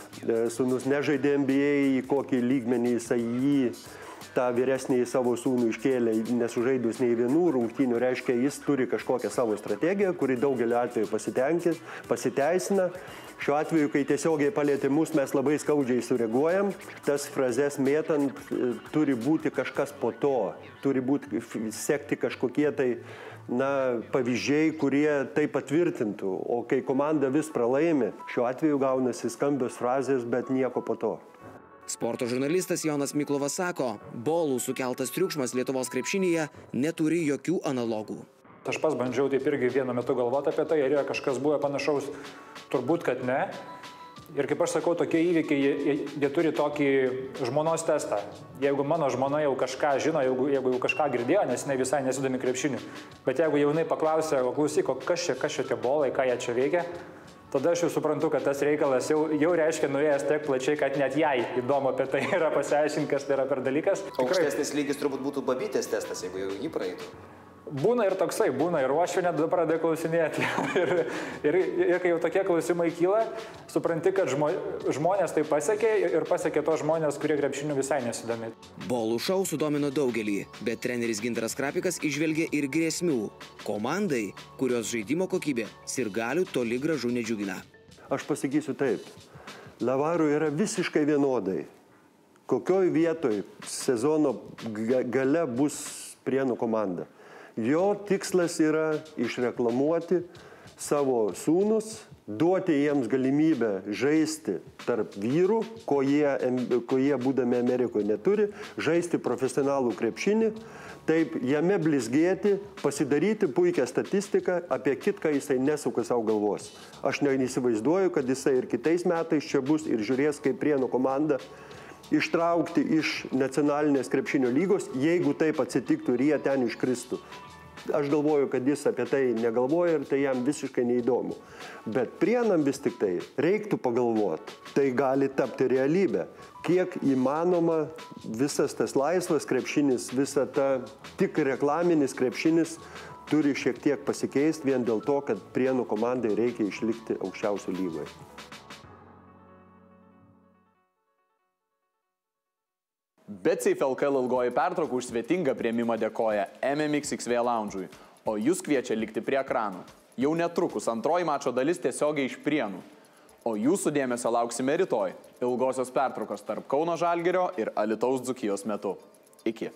sūnus nežaidė N B A, į kokį lygmenį jisai jį tą vyresnį savo sūnų iškėlė, nesužaidus nei vienų rungtynių, reiškia, jis turi kažkokią savo strategiją, kuri daugelį atveju pasiteisina. Šiuo atveju, kai tiesiogiai palėtė mus, mes labai skaudžiai sureaguojam. Tas frazes mėtant turi būti kažkas po to, turi būti sekti kažkokie tai na, pavyzdžiai, kurie tai patvirtintų. O kai komanda vis pralaimi, šiuo atveju gaunasi skambios frazės, bet nieko po to. Sporto žurnalistas Jonas Miklovas sako, Bolų sukeltas triukšmas Lietuvos krepšinyje neturi jokių analogų. Aš pas bandžiau taip irgi vienu metu galvoti apie tai, ar yra kažkas buvo panašaus, turbūt, kad ne. Ir kaip aš sakau, tokie įvykiai, jie, jie turi tokį žmonos testą. Jeigu mano žmona jau kažką žino, jeigu, jeigu jau kažką girdėjo, nes jinai visai nesidomi krepšiniu, bet jeigu jaunai paklausė, o klausyk, kas čia, kas čia tie Bolai, ką jie čia veikia, tada aš jau suprantu, kad tas reikalas jau, jau reiškia nuėjęs tiek plačiai, kad net jai įdomu apie tai yra pasiaiškinti, kas tai yra per dalykas. Aukštesnis lygis turbūt būtų babytės testas, jeigu jau jį praeitų. Būna ir toksai, būna ir uošvė net pradeda klausinėti. ir, ir, ir kai jau tokie klausimai kyla, supranti, kad žmo, žmonės tai pasiekė ir pasiekė tos žmonės, kurie krepšiniu visai nesidomi. Bolų šou sudomino daugelį, bet treneris Gintaras Krapikas įžvelgė ir grėsmių. Komandai, kurios žaidimo kokybė sirgalių toli gražu nedžiugina. Aš pasakysiu taip. Lavarui yra visiškai vienodai. Kokioj vietoj sezono gale bus Prienų komanda. Jo tikslas yra išreklamuoti savo sūnus, duoti jiems galimybę žaisti tarp vyrų, ko jie, ko jie būdami Amerikoje neturi, žaisti profesionalų krepšinį, taip jame blizgėti, pasidaryti puikią statistiką, apie kitką jisai nesuka savo galvos. Aš neįsivaizduoju, kad jisai ir kitais metais čia bus ir žiūrės, kaip Prienų komanda ištraukti iš nacionalinės krepšinio lygos, jeigu taip atsitiktų ir jie ten iškristų. Aš galvoju, kad jis apie tai negalvoja ir tai jam visiškai neįdomu. Bet Prienam vis tik tai reiktų pagalvoti. Tai gali tapti realybę. Kiek įmanoma visas tas laisvas krepšinis, visa ta tik reklaminis krepšinis turi šiek tiek pasikeisti vien dėl to, kad Prienų komandai reikia išlikti aukščiausių lygoje. BetSafe L K L ilgoji pertrauka už svetingą priėmimą dėkoja M M X X V Lounge'ui, o jūs kviečia likti prie ekranų. Jau netrukus antroji mačo dalis tiesiogiai iš Prienų, o jūsų dėmesio lauksime rytoj ilgosios pertraukos tarp Kauno Žalgirio ir Alytaus Dzūkijos metu. Iki.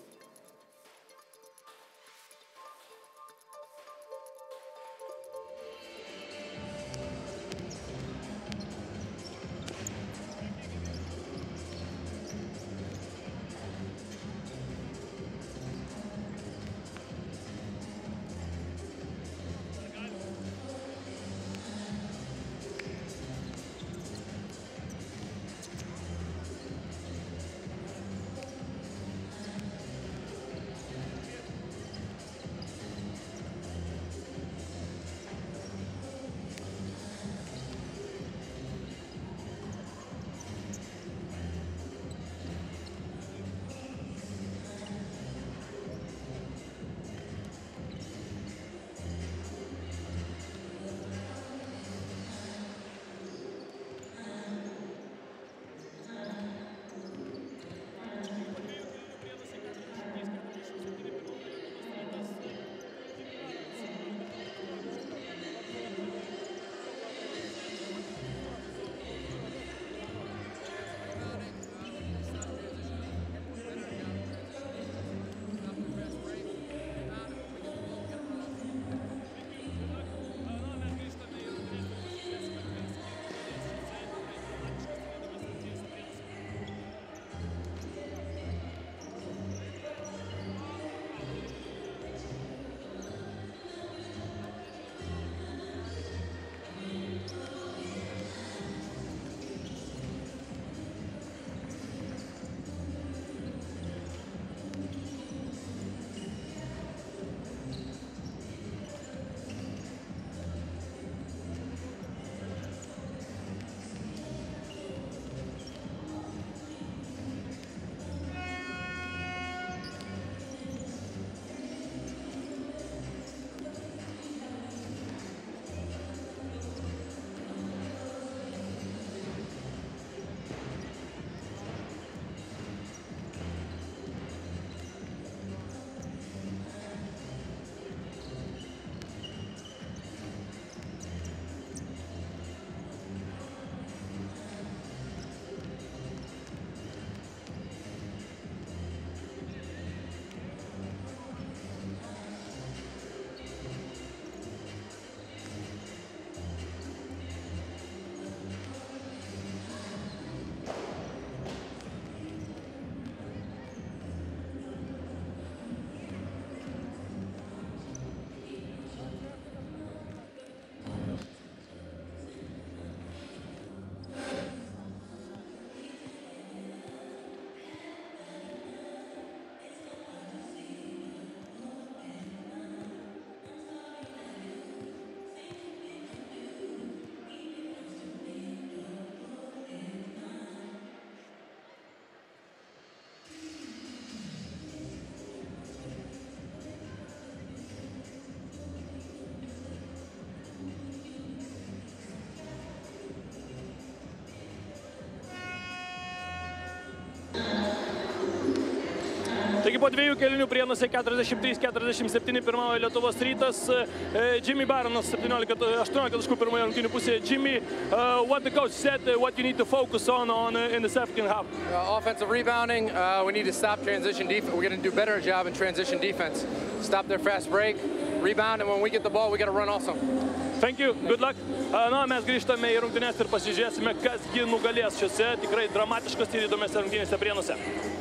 Taigi po dviejų kėlinių Prienuose keturiasdešimt trys keturiasdešimt septyni pirmauja Lietuvos Rytas. Jimmy Baronas septyniolika aštuoniolika taškų pirmoje rungtynių pusėje. Jimmy, uh, what the coach said, uh, what you need to focus on, on uh, in the second half? Uh, offensive rebounding, uh, we need to stop transition defense. We're going to do a better job in transition defense. Stop their fast break, rebound, and when we get the ball, we got to run also. Thank you, good luck. Uh, na, mes grįžtame į rungtynės ir pasižiūrėsime, kasgi nugalės šiose tikrai dramatiškos ir įdomiose rungtynėse Prienuose.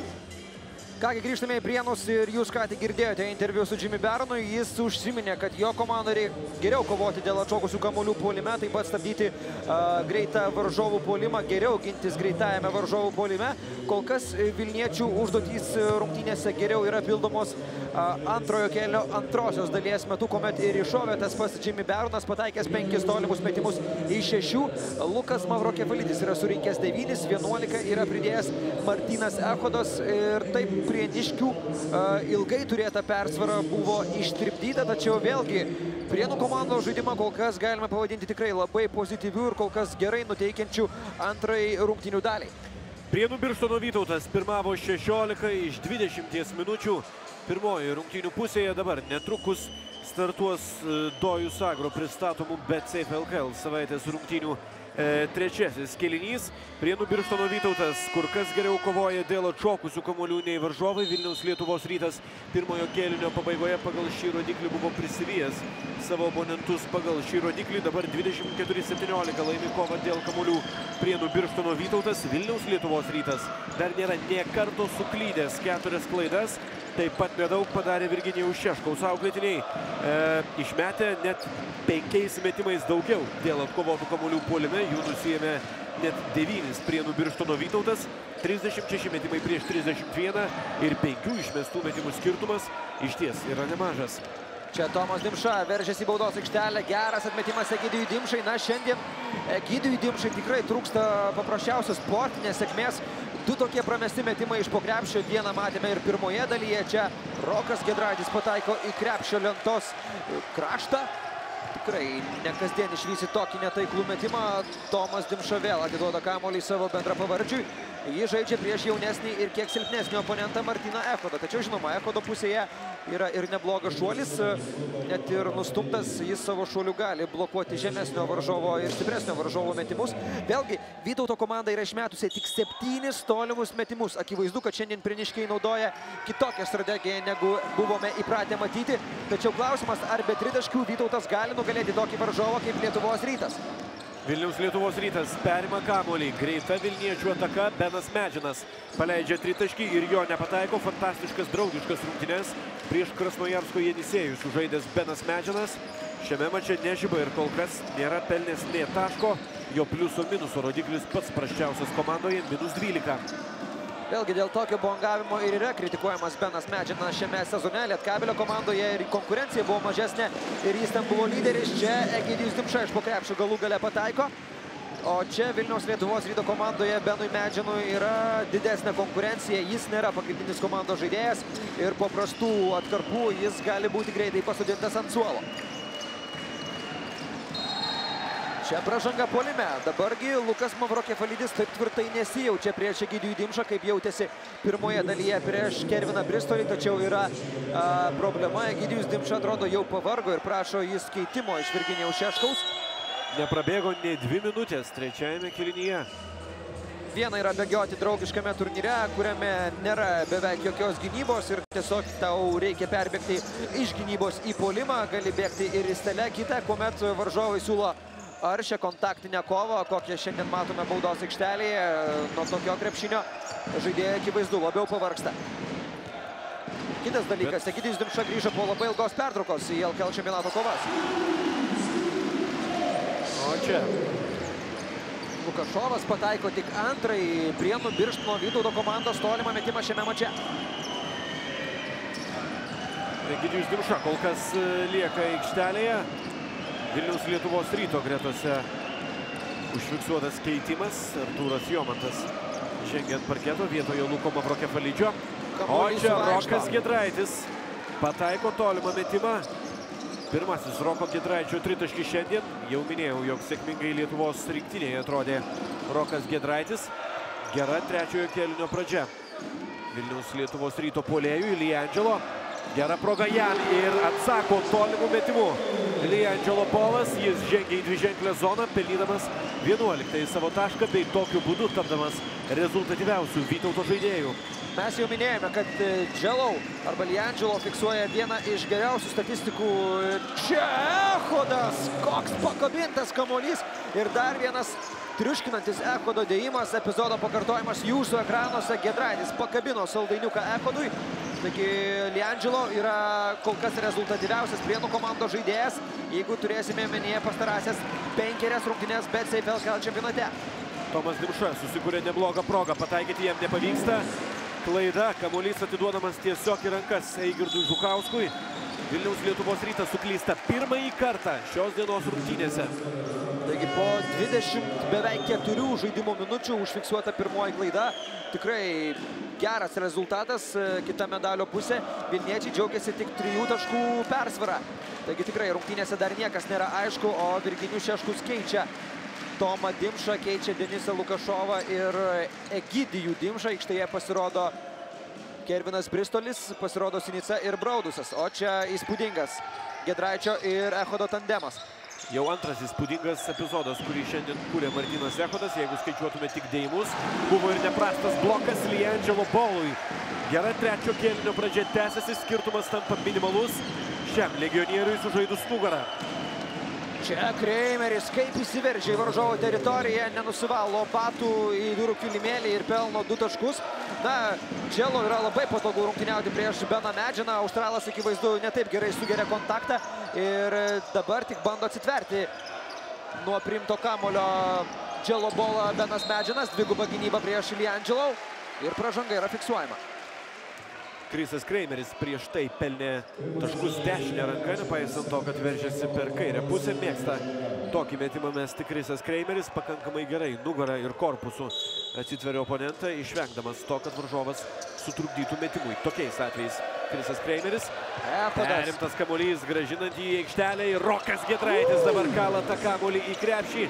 Kągi, grįžtame į Prienus ir jūs ką tik girdėjote interviu su Jimmy Baronu. Jis užsiminė, kad jo komandai reikia geriau kovoti dėl atšokusių kamuolių puolime, taip pat stabdyti uh, greitą varžovų puolimą, geriau gintis greitajame varžovų puolime. Kol kas Vilniečių užduotys rungtynėse geriau yra pildomos uh, antrojo kėlinio antrosios dalies metu, kuomet ir iššovė tas pats Jimmy Baronas, pataikęs penkis tolimus metimus iš šešių. Lukas Mavrokefalidis yra surinkęs devynis, vienuolika yra pridėjęs Martynas Echodas ir taip Prieniškių uh, ilgai turėta persvara buvo ištirpdyta, tačiau vėlgi Prienų komandos žaidimą kol kas galime pavadinti tikrai labai pozityvių ir kol kas gerai nuteikiančių antrai rungtynių daliai. Prienų Birštono Vytautas pirmavo šešiolika iš dvidešimties minučių pirmoji rungtynių pusėje. Dabar netrukus startuos Dojus Agro pristatomų BetSafe L K L savaitės rungtynių E, trečiasis kėlinys. Prienų Birštono Vytautas kur kas geriau kovoja dėl atšokusių kamuolių nei varžovai. Vilniaus Lietuvos Rytas pirmojo kėlinio pabaigoje pagal šį rodiklį buvo prisivijęs savo oponentus pagal šį rodiklį. Dabar dvidešimt keturi septyniolika laimi kovą dėl kamuolių Prienų Birštono Vytautas. Vilniaus Lietuvos Rytas dar nėra nė karto suklydęs, keturias klaidas. Taip pat nedaug padarė Virginijaus Šeškaus auklėtiniai. E, išmetė net penkiais metimais daugiau dėl atkovotų kamuolių puolime. Jų nusijėmė net devynis Prienų Birštono Vytautas. trisdešimt šeši metimai prieš trisdešimt vieną ir penkių išmestų metimų skirtumas išties yra nemažas. Čia Tomas Dimša veržiasi į baudos aikštelę. Geras atmetimas Egidijui Dimšai. Na, šiandien Egidijui Dimšai tikrai trūksta paprasčiausios sportinės sėkmės. Du tokie pramesti metimai iš po krepšio. Vieną matėme ir pirmoje dalyje. Čia Rokas Giedraitis pataiko į krepšio lentos kraštą. Tikrai nekasdien išvysi tokį netaiklų metimą. Tomas Dimša vėl atiduoda kamuolį savo bendrapavardžiui. Jis žaidžia prieš jaunesnį ir kiek silpnesnį oponentą Martyną Echodą. Tačiau, žinoma, Echodo pusėje yra ir neblogas šuolis. Net ir nustumtas jis savo šuoliu gali blokuoti žemesnio varžovo ir stipresnio varžovo metimus. Vėlgi, Vytauto komanda yra išmetusi tik septynis tolimus metimus. Akivaizdu, kad šiandien Prieniškiai naudoja kitokią strategiją, negu buvome įpratę matyti. Tačiau klausimas, ar be tritaškių Vytautas gali nugalėti tokį varžovą kaip Lietuvos Rytas. Vilniaus Lietuvos Rytas perima kamuolį. Greita Vilniečių ataka. Benas Medžinas paleidžia tritaškį ir jo nepataiko. Fantastiškas draugiškas rungtynes prieš Krasnojarsko Jenisėjų sužaidęs Benas Medžinas. Šiame mače nežiba ir kol kas nėra pelnęs nė taško. Jo pliuso minuso rodiklis pats prasčiausias komandoje – minus dvylika. Vėlgi dėl tokio bangavimo ir yra kritikuojamas Benas Medžinas šiame sezone. Lietkabelio komandoje ir konkurencija buvo mažesnė ir jis ten buvo lyderis. Čia Egidijus Dimša iš po krepšio galų gale pataiko. O čia Vilniaus Lietuvos Ryto komandoje Benui Medžinui yra didesnė konkurencija. Jis nėra pagrindinis komandos žaidėjas ir po prastų atkarpų jis gali būti greitai pasodintas ant suolo. Čia pražanga puolime. Dabargi Lukas Mavrokefalidis taip tvirtai nesijaučia prieš Egidijų Dimšą, kaip jautėsi pirmoje dalyje prieš Kerviną Bristolį. Tačiau yra a, problema. Egidijus Dimša atrodo jau pavargo ir prašo jis keitimo iš Virginijaus Šeškaus. Neprabėgo nei dvi minutės trečiajame kėlinyje. Viena yra bėgioti draugiškame turnyre, kuriame nėra beveik jokios gynybos ir tiesiog tau reikia perbėgti iš gynybos į puolimą. Gali bėgti ir į stelę kitą, kuomet varžovai siūlo aršią kontaktinę kovą, kokią šiandien matome baudos aikštelėje. Nuo tokio krepšinio žaidėjai akivaizdu labiau pavargsta. Kitas dalykas, Egidijus Dimša grįžo po labai ilgos pertraukos į L K L čempionato kovas. O čia Lukašovas pataiko tik antrąjį Prienų Birštono Vytauto komandos tolimą metimą šiame mače. Egidijus Dimša kol kas lieka aikštelėje. Vilniaus Lietuvos Ryto gretose užfiksuotas keitimas. Artūras Jomantas žengia ant parketo vietoje Luko Mavrokefalidžio. O čia Rokas Giedraitis pataiko tolimą metimą. Pirmasis Roko Giedraičio tritaškis šiandien. Jau minėjau, jog sėkmingai Lietuvos rinktinėje atrodė Rokas Giedraitis. Gera trečiojo kėlinio pradžia. Vilniaus Lietuvos Ryto puolėjui Liangelo. Gera proga jam ir atsako tolimų metimų. Liangelo Polas, jis žengia į dviženklę zoną, pelnydamas vienuoliktąjį savo tašką, bei tokiu būdu tapdamas rezultatyviausių Vytauto žaidėjų. Mes jau minėjome, kad Dželau arba Liangelo fiksuoja vieną iš geriausių statistikų. Čia Echodas, koks pakabintas kamuolys ir dar vienas triuškinantis Echodo dėjimas, epizodo pakartojimas jūsų ekranuose. Giedraitis pakabino saldainiuką Echodui. Taigi Liangelo yra kol kas rezultatyviausias Prienų komandos žaidėjas, jeigu turėsime menyje pastarąsias penkerias rungtynes BetSafe L K L čempionate. Tomas Dimša susikūrė neblogą progą, pataikyti jam nepavyksta. Klaida, kamuolys atiduodamas tiesiog į rankas Eigirdui Žukauskui. Vilniaus Lietuvos Rytas suklysta pirmąjį kartą šios dienos rungtynėse. Taigi po dvidešimt beveik keturių žaidimo minučių užfiksuota pirmoji klaida. Tikrai geras rezultatas, kita medalio pusė. Vilniečiai džiaugiasi tik trijų taškų persvarą. Taigi tikrai rungtynėse dar niekas nėra aišku, o Virginijus Šeškus keičia Tomą Dimšą, keičia Denisą Lukašovą ir Egidijų Dimšą. Aikštėje pasirodo Kervinas Bristolis, pasirodo Sinica ir Braudusas. O čia įspūdingas Giedraičio ir Echodo tandemas. Jau antras įspūdingas epizodas, kurį šiandien kūrė Martynas Echodas, jeigu skaičiuotume tik dėjimus. Buvo ir neprastas blokas Liangelo Bolui. Gera trečio kėlinio pradžia tęsiasi, skirtumas tampa minimalus šiam legionieriui sužaidus nugarą. Čia Kreimeris kaip įsiveržia į varžovo teritoriją, nenusivalo batų į durų kilimėlį ir pelno du taškus. Na, Dželo yra labai patogu rungtyniauti prieš Beną Medžiną. Australas akivaizdu netaip gerai sugeria kontaktą ir dabar tik bando atsitverti nuo priimto kamulio Dželo bolą Benas Medžinas. Dviguba gynyba prieš Liangelo ir pražanga yra fiksuojama. Krisas Kreimeris prieš tai pelnė taškus dešinę ranką, nepaisant to, kad veržiasi per kairę pusę. Mėgsta tokį metimą mesti Krisas Kreimeris, pakankamai gerai nugarą ir korpusu atsitveria oponentą, išvengdamas to, kad varžovas sutrukdytų metimui. Tokiais atvejais Krisas Kreimeris. Perimtas kamuolys, grąžinant į aikštelę ir Rokas Giedraitis dabar kala tą kamuolį į krepšį.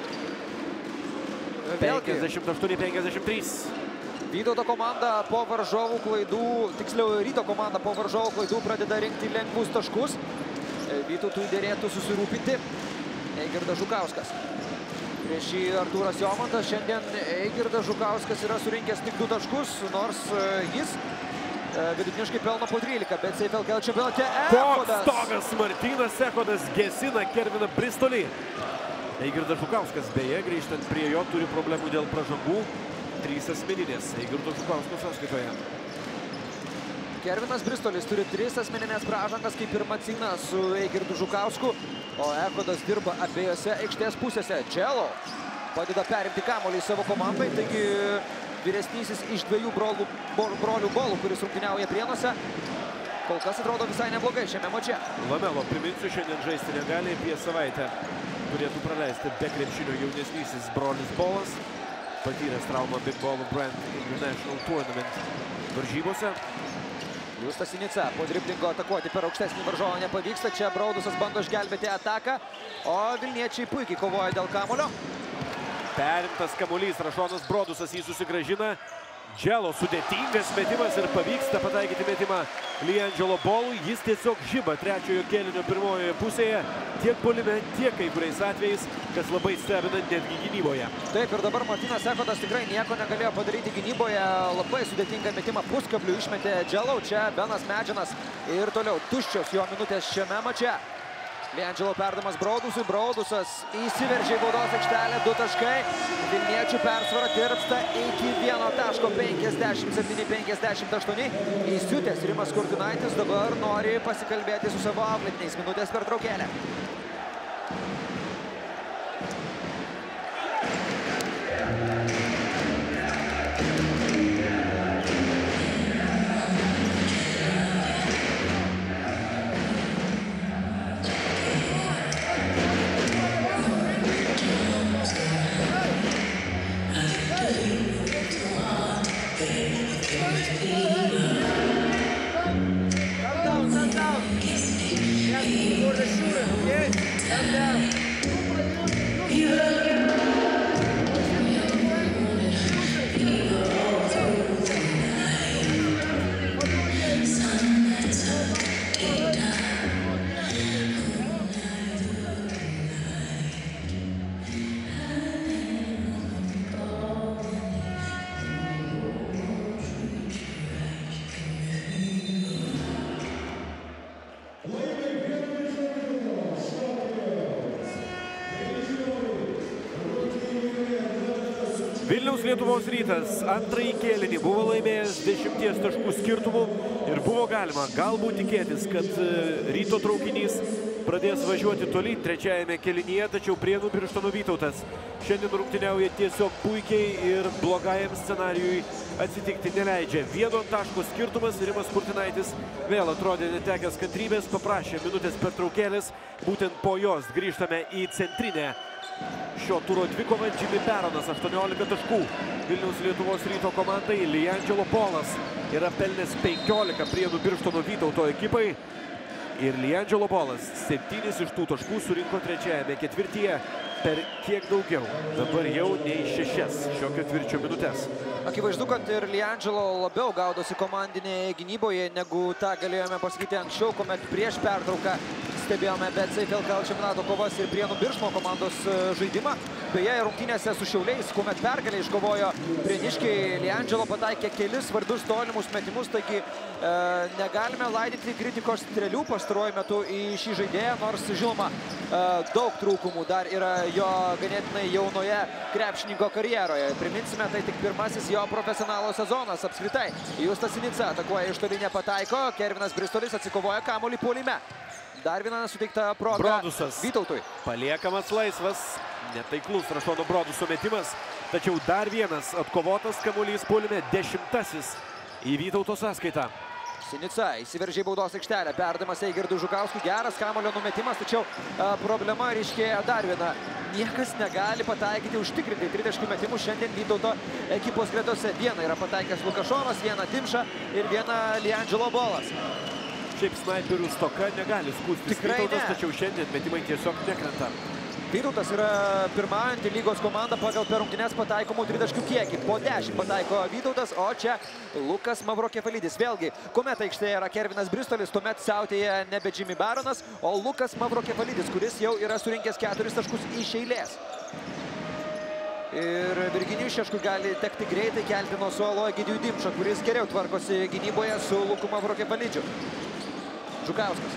penkiasdešimt aštuoni penkiasdešimt trys. Vytauto komanda po varžovų klaidų, tiksliau Ryto komanda po varžovų klaidų pradeda rinkti lengvus taškus. Vytautui dėrėtų susirūpinti Eigirdas Žukauskas. Prieš jį Artūras Jomantas. Šiandien Eigirdas Žukauskas yra surinkęs tik du taškus, nors jis vidutiniškai pelno po trylika. BetSafe L K L čempionate Echodas. Koks stogas Martynas Echodas gesina Kerviną Bristolį. Eigirdas Žukauskas beje, grįžtant prie jo, turi problemų dėl pražangų. Trys asmeninės Eigirdo Žukausko sąskaitoje. Kervinas Bristolis turi tris asmeninės pražangas, kaip ir Macina su Eigirdu Žukausku, o Echodas dirba abiejose aikštės pusėse. Dželo padeda perimti kamuolį savo komandai, taigi vyresnysis iš dviejų brolių, brolių bolų, kuris rungtyniauja Prienuose, kol kas atrodo visai neblogai šiame mače. Lamelo, priminsiu, šiandien žaisti negali, apie savaitę turėtų praleisti be krepšinio jaunesnysis brolis Bolas, patyręs traumą Big Ball Brand International Tournament varžybose. Justas Sinica po driblingo atakuoti per aukštesnį varžovą nepavyksta. Čia Braudusas bando išgelbėti ataką, o Vilniečiai puikiai kovoja dėl kamuolio. Perimtas kamuolys, Rašonas Braudusas jį susigrąžina. Dželo sudėtingas metimas ir pavyksta pataikyti metimą Liangelo Bolui. Jis tiesiog žiba trečiojo kėlinio pirmojoje pusėje, tiek puolime, tiek kai kuriais atvejais, kas labai stebina netgi gynyboje. Taip, ir dabar Martynas Echodas tikrai nieko negalėjo padaryti gynyboje. Labai sudėtingą metimą puskablių išmetė Dželo. Čia Benas Medžinas ir toliau tuščios jo minutės šiame mače. Liangelo perdamas Braudusui, Braudusas įsiveržė į baudos aikštelę, du taškai. Vilniečių persvara tirpsta iki vieno taško, penkiasdešimt septyni penkiasdešimt aštuoni. Įsiutęs Rimas Kurtinaitis dabar nori pasikalbėti su savo auklėtiniais. Minutės pertraukėlė. Vilniaus Lietuvos Rytas antrąjį kėlinį buvo laimėjęs dešimties taškų skirtumų ir buvo galima galbūt tikėtis, kad Ryto traukinys pradės važiuoti tolyn trečiajame kėlinyje, tačiau Prienų Birštono Vytautas šiandien rungtyniauja tiesiog puikiai ir blogajam scenarijui atsitikti neleidžia. Vieno taško skirtumas, Rimas Kurtinaitis vėl atrodė netekęs kantrybės, paprašė minutės pertraukėlės, būtent po jos grįžtame į centrinę šio turo dvikovą. Jimmy Baronas, aštuoniolika taškų. Vilniaus Lietuvos Ryto komandai. Liangelo Bolas yra pelnęs penkiolika Prienų Birštono Vytauto ekipai. Ir Liangelo Bolas septynis iš tų taškų surinko trečiajame ketvirtyje per kiek daugiau. Dabar jau nei šešias šio ketvirčio minutės. Akivaizdu, kad ir Liangelo labiau gaudosi komandinėje gynyboje, negu tą galėjome pasakyti anksčiau, kuomet prieš pertrauką stebėjome BetSafe L K L čempionato kovas ir Prienų Birštono komandos žaidimą. Beje, rungtynėse su Šiauliais, kuomet pergalę iškovojo prieniškiai, Liangelo pataikė kelis svarbius tolimus metimus, taigi e, negalime laidyti kritikos strėlių pastaruoju metu į šį žaidėją, nors, žinoma, e, daug trūkumų dar yra jo ganėtinai jaunoje krepšininko karjeroje. Priminsime, tai tik pirmasis jo profesionalo sezonas apskritai. Justas Sinica atakuoja iš toli, nepataiko, Kervinas Bristolis atsikovoja kamuolį puolime. Dar viena suteikta proga Brodusas Vytautui. Paliekamas laisvas, netaiklus Rašono Broduso metimas, tačiau dar vienas atkovotas kamuolys puolime, dešimtasis į Vytauto sąskaitą. Sinica įsiveržė į baudos aikštelę, perdavimas Eigirdui Žukauskui, geras kamuolio numetimas, tačiau a, problema ryškėja dar viena. Niekas negali pataikyti užtikrinti tritaškių metimų šiandien Vytauto ekipos gretose. Vieną yra pataikęs Lukašovas, vieną Dimša ir vieną Liangelo Bolas. Šiaip snaiperių stoka negali skųstis Vytautas, tačiau šiandien metimai tiesiog nekrenta. Vytautas yra pirmaujanti lygos komanda pagal per rungtynes pataikomų tritaškių kiekį. Po dešimt pataiko Vytautas, o čia Lukas Mavrokefalidis. Vėlgi, kuomet aikštėje yra Kervinas Bristolis, tuomet siautėja nebe Jimmy Baronas, o Lukas Mavrokefalidis, kuris jau yra surinkęs keturis taškus iš eilės. Ir Virginijui Šeškui gali tekti greitai kelti nuo suolo Egidijų Dimšą, kuris geriau tvarkosi gynyboje su Luku Mavrokefalidžiu. Žukauskas.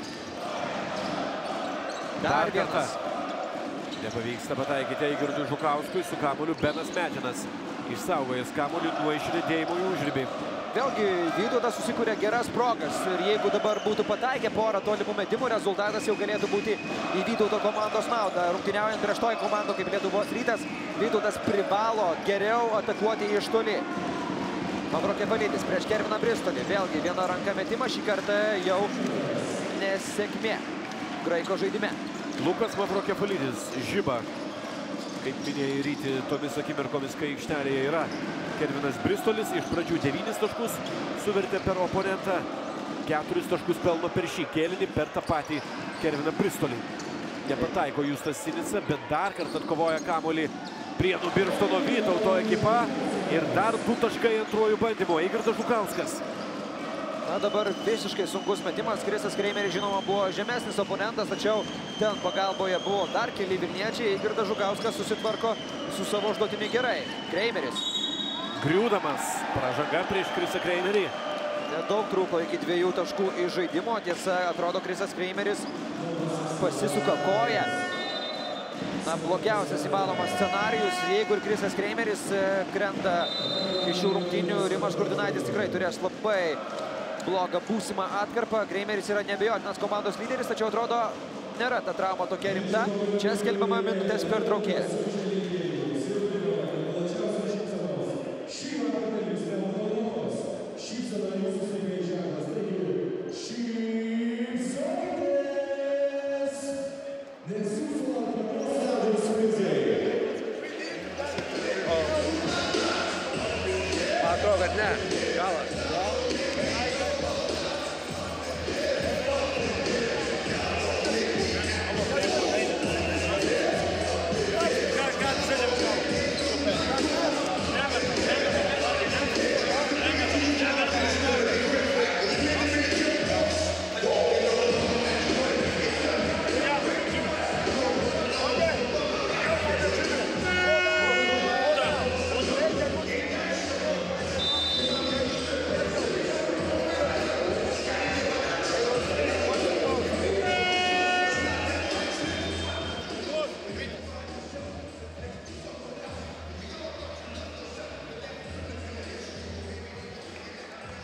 Dar vienas. Nepavyksta pataikyti Eigirdui Žukauskui, su kamuoliu Benas Medžinas. Išsaugojęs kamuolį nuo išridėjimo į užribį. Vėlgi Vytautas susikūrė geras progas ir jeigu dabar būtų pataikę porą tolimų metimų, rezultatas jau galėtų būti į Vytauto komandos naudą. Rungtyniaujant prieš toj komandų kaip Lietuvos Rytas, Vytautas privalo geriau atakuoti iš toli. Mavrokefalidis prieš Kerviną Bristolį. Vėlgi viena ranka metimą, šį kartą jau nesėkmė graiko žaidime. Lukas Mavrokefalidis žiba, kaip minėjai Ryti, tomis akimirkomis, kai aikštelėje yra Kervinas Bristolis. Iš pradžių devynis taškus suvertė per oponentą, keturis taškus pelno per šį kėlinį, per tą patį Kerviną Bristolį. Nepataiko Justas Sinica, bet dar kartą atkovoja kamuolį Prienų Birštono Vytauto ekipa. Ir dar du taškai antruoju bandymu. Eigirdas Žukauskas. Na, dabar visiškai sunkus metimas. Krisas Kreimeris, žinoma, buvo žemesnis oponentas, tačiau ten pagalboje buvo dar keli vilniečiai. Eigirdas Žukauskas susitvarko su savo užduotimi gerai. Kreimeris. Griūdamas. Pražanga prieš Krisą Kreimerį. Daug trūko iki dviejų taškų iš žaidimo. Tiesa, atrodo, Krisas Kreimeris pasisuka koją. Na, blogiausias įmanomas scenarijus, jeigu ir Krisas Kreimeris krenta iš šių rungtynių, Rimas Kurtinaitis tikrai turės labai blogą būsimą atkarpą. Kreimeris yra neabejotinas komandos lyderis, tačiau atrodo, nėra ta trauma tokia rimta. Čia skelbiama minutės pertraukėlė. Atrodo, kad ne. Galas.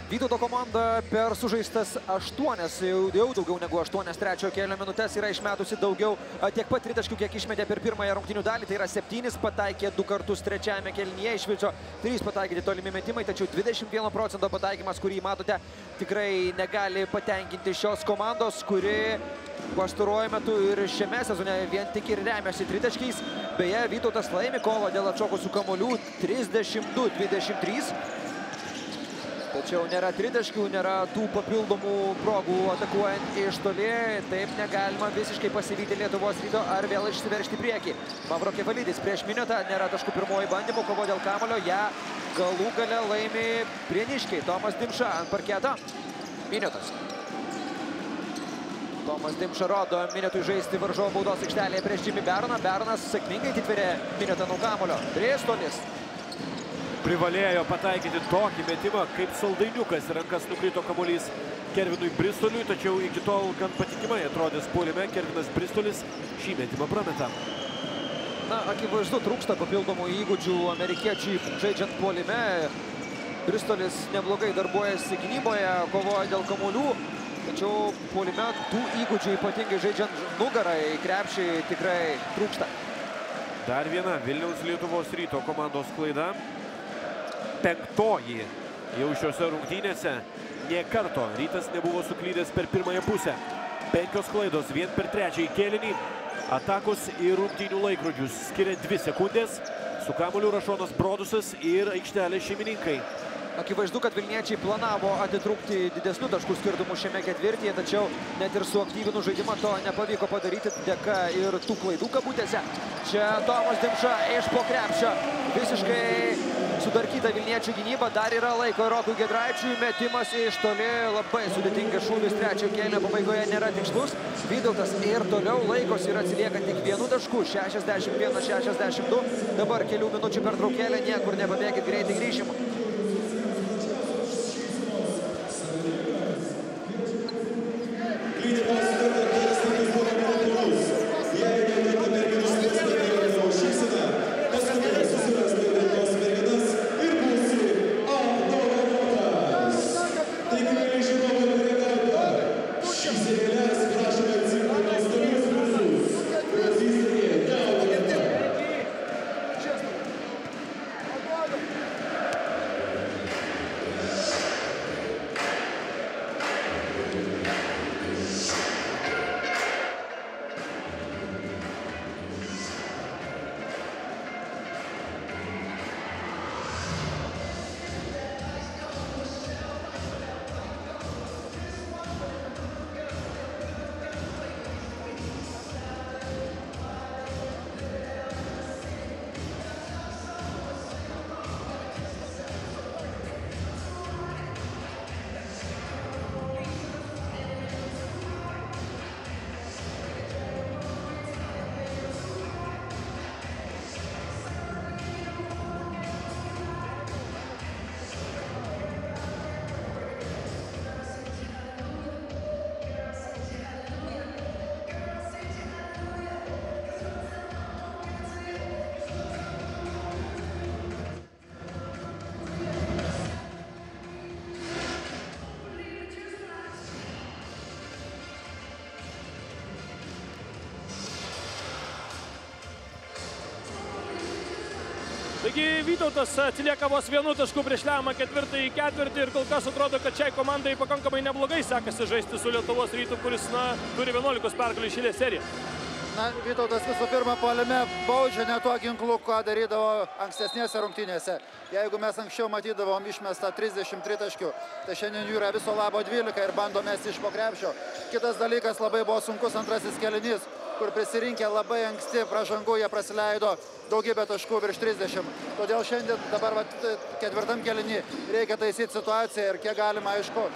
Vytauto komanda per sužaistas aštuonias, jau daugiau negu aštuonias trečiojo kėlinio minutės yra išmetusi daugiau tiek pat tritaškių, kiek išmetė per pirmąją rungtynių dalį. Tai yra septynis, pataikė du kartus trečiajame kėlinyje, iš viso trys pataikyti tolimi metimai, tačiau dvidešimt vieno procento pataikymas, kurį matote, tikrai negali patenkinti šios komandos, kuri pastaruoju metu ir šiame sezone vien tik ir remiasi tritaškiais. Beje, Vytautas laimi kovą dėl atšokusių kamuolių trisdešimt du dvidešimt trys. Tačiau nėra tritaškių, nėra tų papildomų progų atakuojant iš toli. Taip negalima visiškai pasivyti Lietuvos Ryto ar vėl išsiveržti į priekį. Mavro Kevalidis prieš minutę, nėra taškų pirmoji bandymų, kovo dėl kamulio. Ja galų gale laimi prieniškiai. Tomas Dimša ant parketo. Miniotas. Tomas Dimša rodo Miniotui žaisti varžovo baudos aikštelėje prieš Jimmy Beroną. Beronas sėkmingai atitverė Miniotą nuo kamulio. Bristolis. Privalėjo pataikyti tokį metimą, kaip saldainiukas. Rankas nukrito kamuolys Kervinui Bristoliui, tačiau iki tol gan patikimai atrodęs puolime. Kervinas Bristolis šį metimą prameta. Na, akivaizdu, trūksta papildomų įgūdžių amerikiečiui žaidžiant puolime. Bristolis neblogai darbuojasi gynyboje, kovoja dėl kamuolių. Tačiau puolime tų įgūdžių, ypatingai žaidžiant nugarą į krepšį, tikrai trūksta. Dar viena Vilniaus Lietuvos Ryto komandos klaida. Penktoji jau šiose rungtynėse. Nė karto Rytas nebuvo suklydęs per pirmąją pusę. Penkios klaidos vien per trečiąjį kėlinį. Atakos ir rungtynių laikrodžius skiria dvi sekundės. Su kamuoliu Rašonas Brodusas ir aikštelės šeimininkai. Akivaizdu, kad vilniečiai planavo atitrūkti didesnių taškų skirtumų šiame ketvirtyje, tačiau net ir suaktyvinų žaidimą to nepavyko padaryti dėka ir tų klaidų kabutėse. Čia Tomas Dimša iš po krepšio. Visiškai sudarkyta vilniečių gynyba, dar yra laiko Rokui Giedraičiui. Metimas iš toli, labai sudėtingas šūvis trečiojo kėlinio pabaigoje nėra tikslus. Vytautas ir toliau laikosi ir atsilieka tik vienu tašku, šešiasdešimt vienas šešiasdešimt du. Dabar kelių minučių pertraukėlė, niekur nepabėgit, greitai grįšim. Taigi Vytautas atsilieka vos vienu tašku prieš lemiamą ketvirtąjį ketvirtį ir kol kas atrodo, kad šiai komandai pakankamai neblogai sekasi žaisti su Lietuvos Rytu, kuris na, turi vienuolikos pergalių iš eilės seriją. Na, Vytautas visų pirma puolime baudžia ne tuo ginklu, ką darydavo ankstesnėse rungtynėse. Jeigu mes anksčiau matydavom išmestą trisdešimt tritaškių, tai šiandien jų yra viso labo dvylika ir bando mesti iš po krepšio. Kitas dalykas, labai buvo sunkus antrasis kėlinys, kur prisirinkę labai anksti pražangų, jie prasileido daugybę taškų virš trisdešimt. Todėl šiandien dabar vat, ketvirtam kėlinį reikia taisyti situaciją ir kiek galima, aišku,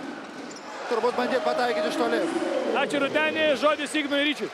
turbūt bandyti pataikyti iš toli. Ačiū Rudenį, žodis Ignui Ryčiui.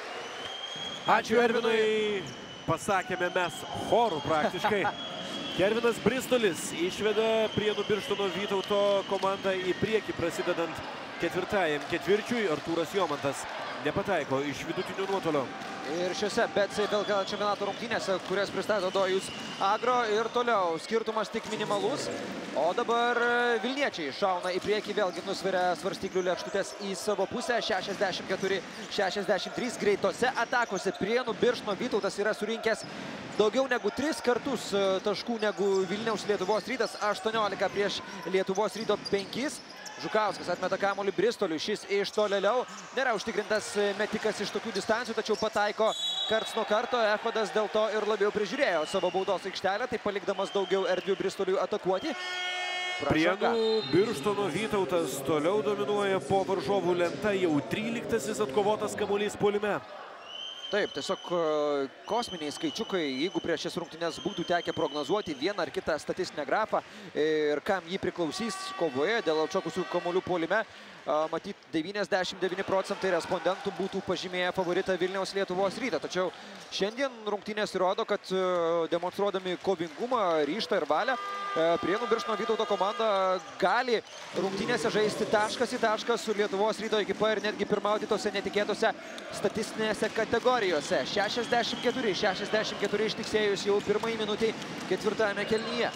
Ačiū Ervinui, pasakėme mes chorų praktiškai. Kervinas Bristolis išveda Prienų Birštono Vytauto komandą į priekį prasidedant ketvirtajam ketvirčiui. Artūras Jomantas nepataiko iš vidutinio nuotolio. Ir šiuose BetSafe L K L čempionato rungtynėse, kurias pristato Dojus Agro, ir toliau skirtumas tik minimalus. O dabar vilniečiai šauna į priekį, vėlgi nusveria svarstyklių lėkštutės į savo pusę. šešiasdešimt keturi šešiasdešimt trys greitose atakose. Prienų Birštono Vytautas yra surinkęs daugiau negu tris kartus taškų negu Vilniaus Lietuvos Rytas. aštuoniolika prieš Lietuvos Ryto penkis. Žukauskas atmeta kamuolį Bristoliui, šis iš tolėliau. Nėra užtikrintas metikas iš tokių distancijų, tačiau pataiko karts nuo karto. Echodas dėl to ir labiau prižiūrėjo savo baudos aikštelę, tai palikdamas daugiau erdvių Bristoliui atakuoti. Prienų Birštono Vytautas toliau dominuoja po varžovų lenta, jau tryliktasis atkovotas kamuolys puolime. Taip, tiesiog kosminiai skaičiukai, jeigu prieš šias rungtynes būtų tekę prognozuoti vieną ar kitą statistinę grafą ir kam jį priklausys kovoje dėl atšokusių kamuolių puolime, matyt, devyniasdešimt devyni procentai respondentų būtų pažymėję favoritą Vilniaus Lietuvos Rytą. Tačiau šiandien rungtynės įrodo, kad demonstruodami kovingumą, ryžtą ir valią, Prienų Birštono Vytauto komanda gali rungtynėse žaisti taškas į tašką su Lietuvos Ryto ekipa ir netgi pirmauti tose netikėtose statistinėse kategorijose. šešiasdešimt keturi šešiasdešimt keturi ištiksėjus jau pirmąjį minutį ketvirtajame kėlinyje.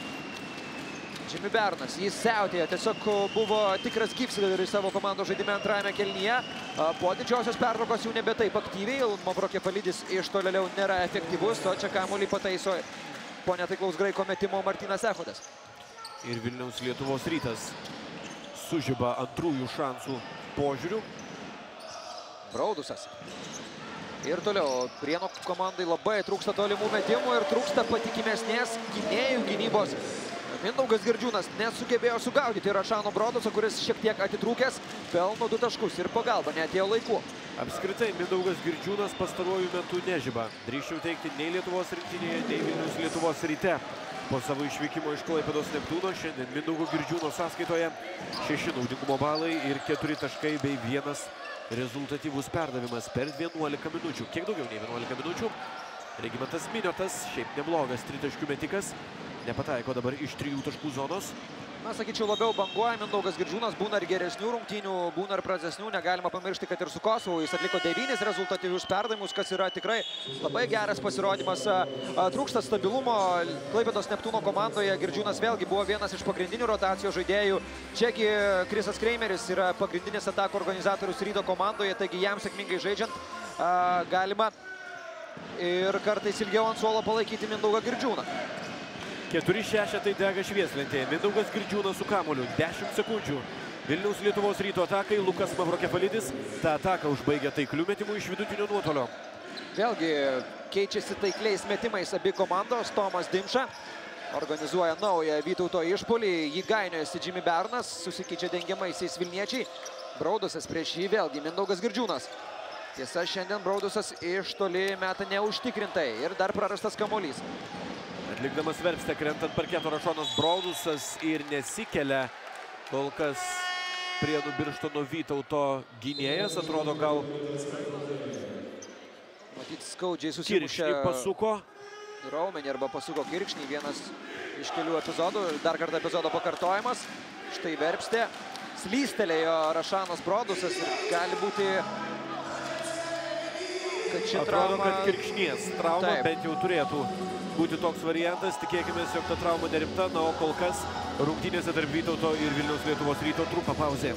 Jimmy Bernas, jis siautėjo, tiesiog buvo tikras gyvsidabris savo komandos žaidime antrajame kėlinyje. Po didžiosios pertraukos jau nebe taip aktyviai, Mavrokefalidis iš tolėliau nėra efektyvus, o čia kamuolį pataiso po netaiklaus graiko metimo Martynas Echodas. Ir Vilniaus Lietuvos Rytas sužiba antrųjų šansų požiūrių. Braudusas. Ir toliau, Prienų komandai labai trūksta tolimų metimų ir trūksta patikimesnės gynėjų gynybos. Mindaugas Girdžiūnas nesugebėjo sugaudyti Rašano Braudusą, kuris šiek tiek atitrūkęs, pelno du taškus ir pagalba neatėjo laiku. Apskritai, Mindaugas Girdžiūnas pastaruoju metu nežiba. Drįsčiau teikti nei Lietuvos rinktinėje, nei Vilniaus Lietuvos Ryte. Po savo išvykimo iš Klaipėdos Neptūno šiandien Mindaugo Girdžiūno sąskaitoje šeši naudingumo balai ir keturi taškai bei vienas rezultatyvus perdavimas per vienuolika minučių. Kiek daugiau nei vienuolika minučių. Regimantas Miniotas, šiaip neblogas tritaškių metikas. Nepataiko dabar iš trijų taškų zonos. Na, sakyčiau, labiau banguoja Mindaugas Girdžiūnas, būna ir geresnių rungtynių, būna ir prastesnių. Negalima pamiršti, kad ir su Kosovu jis atliko devynis rezultatyvius perdavimus, kas yra tikrai labai geras pasirodymas. Trūksta stabilumo Klaipėdos Neptūno komandoje. Girdžiūnas vėlgi buvo vienas iš pagrindinių rotacijos žaidėjų. Čiagi Krisas Kreimeris yra pagrindinis atako organizatorius Ryto komandoje, taigi jam sėkmingai žaidžiant galima ir kartais ilgiau ant suolo palaikyti Mindaugą Girdžiūną. keturi šešetai dega švieslentėje. Mindaugas Girdžiūnas su kamuoliu. dešimt sekundžių. Vilniaus Lietuvos Ryto atakai. Lukas Mavrokefalidis tą ataką užbaigia taiklių metimų iš vidutinio nuotolio. Vėlgi keičiasi taikliais metimais abi komandos. Tomas Dimša organizuoja naują Vytauto išpuolį. Jį gainiojasi Jimmy Bernas. Susikeičia dengiamaisiais vilniečiai. Braudusas prieš jį vėlgi Mindaugas Girdžiūnas. Tiesa, šiandien Braudusas iš toli meta neužtikrintai ir dar prarastas kamuolys. Atlikdamas verpstę krentant parketo Rašonas Braudusas ir nesikelia kol kas Prienų Birštono Vytauto gynėjas. Atrodo gal matyt skaudžiai susimušė kirkšnį pasuko. Raumenį arba pasuko kirkšnį. Vienas iš kelių epizodų. Dar kartą epizodo pakartojimas. Štai verpstė. Slystelėjo Rašanas Braudusas ir gali būti, kad ši Atrodo, trauma... kad kirkšnies trauma Taip. bent jau turėtų būti toks variantas. Tikėkime, jog ta trauma nerimta. Na, o kol kas rungtynėse tarp Vytauto ir Vilniaus Lietuvos Ryto trumpa pauzė.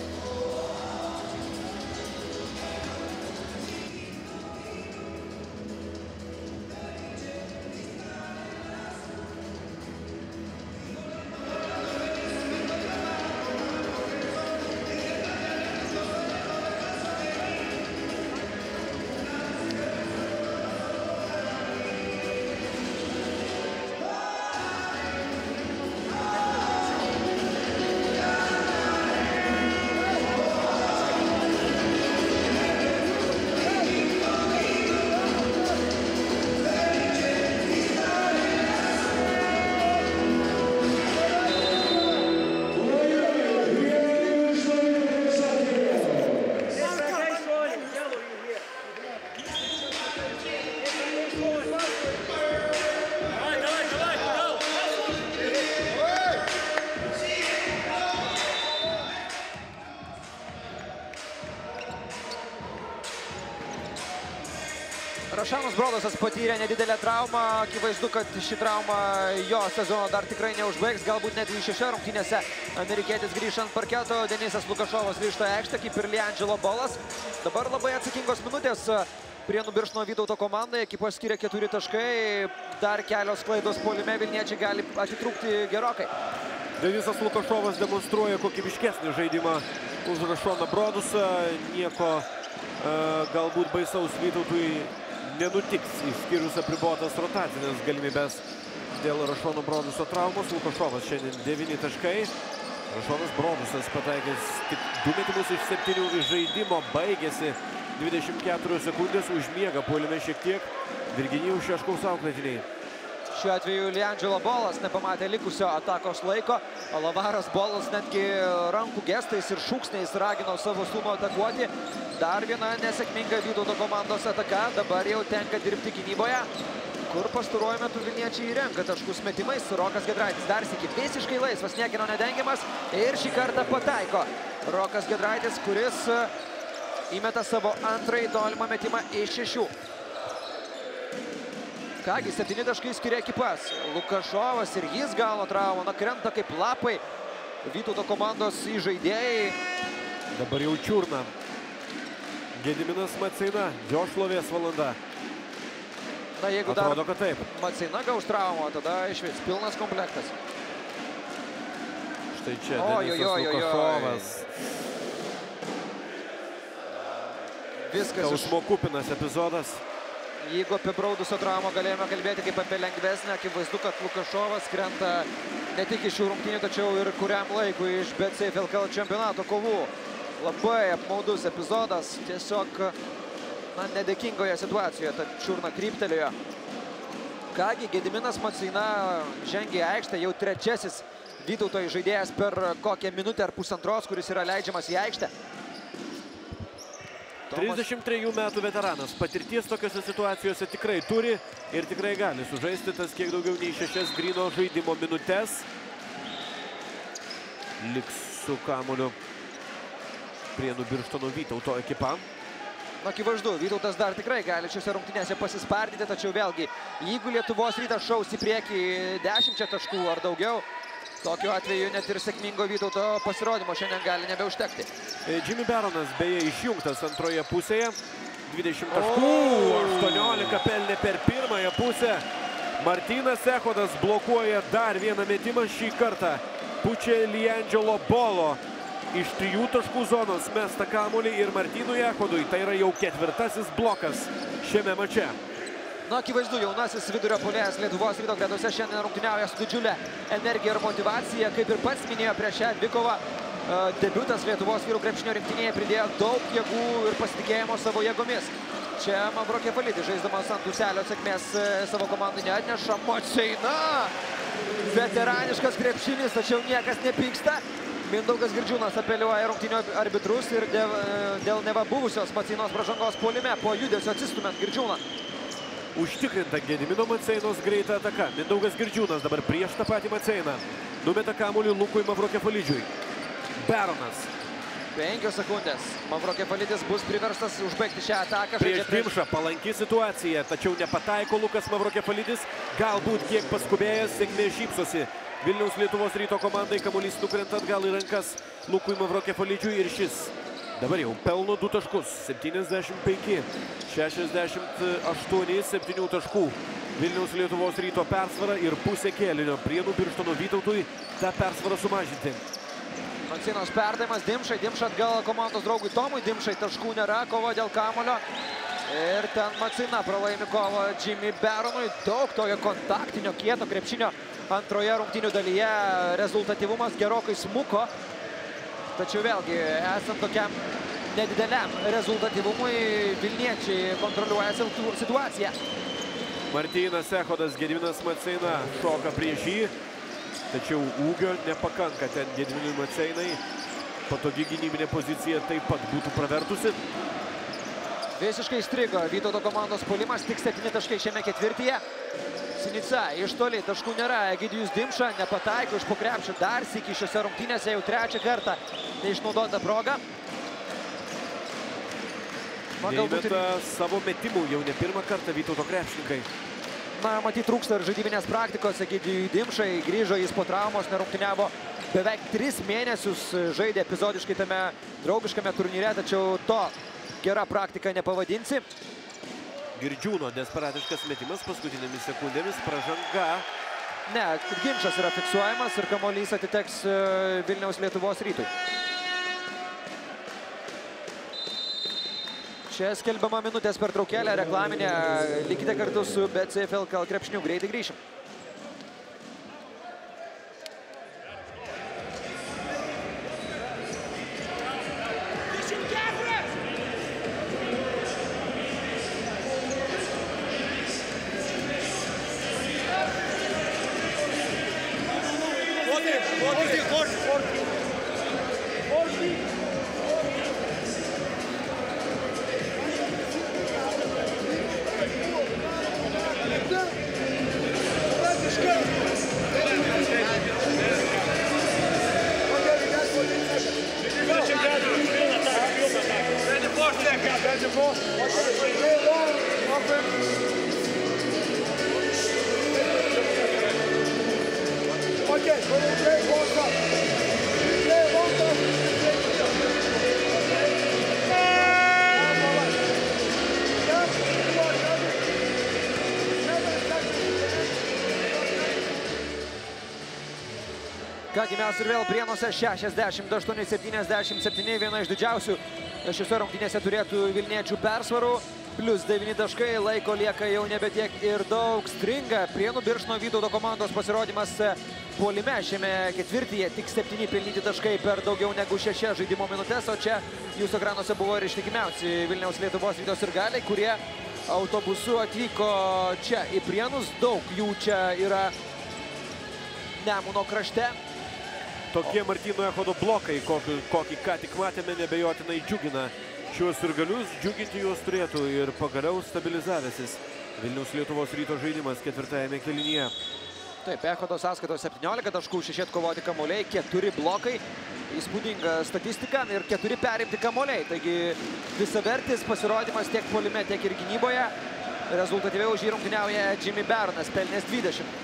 Rašanas Brodusas patyrė nedidelę traumą. Akivaizdu, kad ši trauma jo sezono dar tikrai neužbaigs. Galbūt net dvidešimt šešiose rungtynėse amerikietis grįš ant parketo. Denisas Lukašovas grįžta į aikštę, kaip ir Liangelo Bolas. Dabar labai atsakingos minutės Prienų Birštono Vytauto komandai. Ekipa skiria keturi taškai. Dar kelios klaidos puolime. Vilniečiai gali atitrūkti gerokai. Denisas Lukašovas demonstruoja kokybiškesnį žaidimą už Rašaną Brodusą. Nieko galbūt baisaus Vytautui nenutiks, išskyrus apribotas rotacinės galimybės dėl Rašano Broduso traumos. Lukašovas šiandien devyni taškai. Rašanas Brodusas pataikęs tik du metimus iš septynių iš žaidimo. Baigėsi dvidešimt keturios sekundės, užmiega puolime šiek tiek Virginijus Šeškaus auklėtiniai. Šiuo atveju Liangelo Bolas nepamatė likusio atakos laiko. Lavaras Bolas netgi rankų gestais ir šūksniais ragino savo sūnų atakuoti. Dar viena nesėkminga Vytauto komandos ataka. Dabar jau tenka dirbti gynyboje, kur pastaruoju metu vilniečiai renka taškus metimais. Rokas Giedraitis dar sykį visiškai laisvas, niekieno nedengiamas ir šį kartą pataiko. Rokas Giedraitis, kuris įmeta savo antrąjį tolimą metimą iš šešių. Kągi, septyni taškai skiria ekipas. Lukašovas ir jis galo traumą, na krenta kaip lapai Vytauto komandos įžaidėjai. Dabar jau čiurna. Gediminas Maceina, jo šlovės valanda. Na, jeigu atrodo, dar kad taip. Maceina gaus traumą, tada išvis pilnas komplektas. Štai čia O, Denisas jo, jo, jo, jo. Lukašovas. Viskas Skausmo kupinas epizodas. Jeigu apie Broduso traumą galėjome kalbėti kaip apie lengvesnę, akivaizdu, kad Lukašovas krenta ne tik iš šių rungtynių, tačiau ir kuriam laikui iš BetSafe L K L čempionato kovų. Labai apmaudus epizodas, tiesiog na, nedėkingoje situacijoje, tad čiurna kryptelėjo. Kągi, Gediminas Maceina žengė į aikštę, jau trečiasis Vytauto žaidėjas per kokią minutę ar pusantros, kuris yra leidžiamas į aikštę. trisdešimt trejų metų veteranas, patirties tokiose situacijose tikrai turi ir tikrai gali sužaisti tas kiek daugiau nei šešias gryno žaidimo minutes. Liks su kamuoliu Prienų Birštono Vytauto ekipa. Akivaizdu, Vytautas dar tikrai gali šiose rungtynėse pasispardyti, tačiau vėlgi, jeigu Lietuvos Rytas šaus į priekį dešimčia taškų ar daugiau, tokiu atveju net ir sėkmingo Vytauto pasirodymo šiandien gali nebeužtekti. Jimmy Baronas beje išjungtas antroje pusėje. dvidešimt taškų, aštuoniolika pelnė per pirmąją pusę. Martynas Echodas blokuoja dar vieną metimą. Šį kartą pučia Liangelo Bolo iš trijų taškų zonos mestą kamuolį ir Martynui Echodui. Tai yra jau ketvirtasis blokas šiame mače. Na, akivaizdu, jaunasis vidurio puolėjas Lietuvos Ryto gretose šiandien rungtyniauja su didžiulė energija ir motyvacija. Kaip ir pats minėjo prieš šią dvikovą, debiutas Lietuvos vyrų krepšinio rinktinėje pridėjo daug jėgų ir pasitikėjimo savo jėgomis. Čia Mavrokefalidis, žaisdamas ant ūselio sėkmės savo komandai neatneša. Maceina! Veteraniškas krepšinis, tačiau niekas nepyksta. Mindaugas Girdžiūnas apeliuoja rungtynio arbitrus ir dėl, dėl neva buvusios Maceinos pražangos puolime po judesio atsistumant Girdžiūną. Užtikrinta Gedimino Maceinos greita ataka. Mindaugas Girdžiūnas dabar prieš tą patį Maceiną. Numeta kamuolį Lukui Mavrokefalidžiui. Baronas. Penkios sekundės. Mavrokefalidis bus priverstas užbaigti šią ataką. Prieš Dimšą palanki situacija, tačiau nepataiko Lukas Mavrokefalidis. Galbūt kiek paskubėjęs, sėkmė šypsosi Vilniaus Lietuvos Ryto komandai. Kamuolys nukrenta atgal į rankas Lukui Mavrokefalidžiui ir šis dabar jau pelno du taškus. septyniasdešimt penki šešiasdešimt aštuoni, septynių taškų. Vilniaus Lietuvos Ryto persvara ir pusė kėlinio Prienų Birštono Vytautui tą persvarą sumažinti. Maceinos perdavimas Dimšai, Dimša atgal komandos draugui Tomui Dimšai, taškų nėra, kova dėl kamuolio. Ir ten Maceina pralaimi kovą Jimmy Baronui. Daug tojo kontaktinio kieto krepšinio antroje rungtynių dalyje. Rezultatyvumas gerokai smuko. Tačiau vėlgi, esant tokiam nedideliam rezultatyvumui, Vilniečiai kontroliuoja situaciją. Martynas Echodas, Gediminas Maceina šoka prieš jį. Tačiau ūgio nepakanka ten Gediminui Maceinai. Patogi gynybinė pozicija taip pat būtų pravertusi. Visiškai strigo Vytauto komandos puolimas, tik septyni taškai šiame ketvirtyje. Sinica iš toli, taškų nėra. Egidijus Dimša nepataiko iš po krepšio dar sykį šiose rungtynėse, jau trečią kartą neišnaudota proga. Neįmeta savo metimų jau ne pirmą kartą Vytauto krepšininkai. Na, matyt, trūksta ir žaidybinės praktikos. Egidijui Dimšai grįžo jis po traumos, nerungtyniavo beveik tris mėnesius, žaidė epizodiškai tame draugiškame turnyre, tačiau to gera praktika nepavadinsi. Girdžiūno desperatiškas metimas paskutinėmis sekundėmis, pražanga. Ne, ginčas yra fiksuojamas ir kamuolys atiteks Vilniaus Lietuvos Rytui. Čia skelbiama minutės pertraukėlė reklaminė. Likite kartu su B C F L K L krepšiniu. Greitai grįšim. Kągi mes ir vėl Prienuose šešiasdešimt aštuoni septyniasdešimt septyni, viena iš didžiausių šiose rungtynėse turėtų Vilniečių persvarų. Plius devyni taškai, laiko lieka jau nebe tiek ir daug. Stringa Prienų Birštono Vytauto komandos pasirodymas puolime šiame ketvirtyje. Tik septyni pelnyti taškai per daugiau negu šešias žaidimo minutės, o čia jūsų ekranuose buvo ir ištikimiausi Vilniaus Lietuvos Ryto sirgaliai, kurie autobusu atvyko čia į Prienus. Daug jų čia yra Nemuno krašte. Tokie Martyno Echodo blokai, kokį, kokį ką tik matėme, nebejotinai džiugina šiuos sirgalius. Džiuginti juos turėtų ir pagaliau stabilizavęsis Vilniaus Lietuvos Ryto žaidimas ketvirtajame kėlinyje. Taip, Echodo sąskaitos septyniolika taškų, šeši atkovoti kamuoliai, keturi blokai. Įspūdinga statistika ir keturi perimti kamuoliai. Taigi visavertis pasirodymas tiek puolime, tiek ir gynyboje. Rezultatyviau už jį rungtyniauja Jimmy Baronas, pelnęs dvidešimt.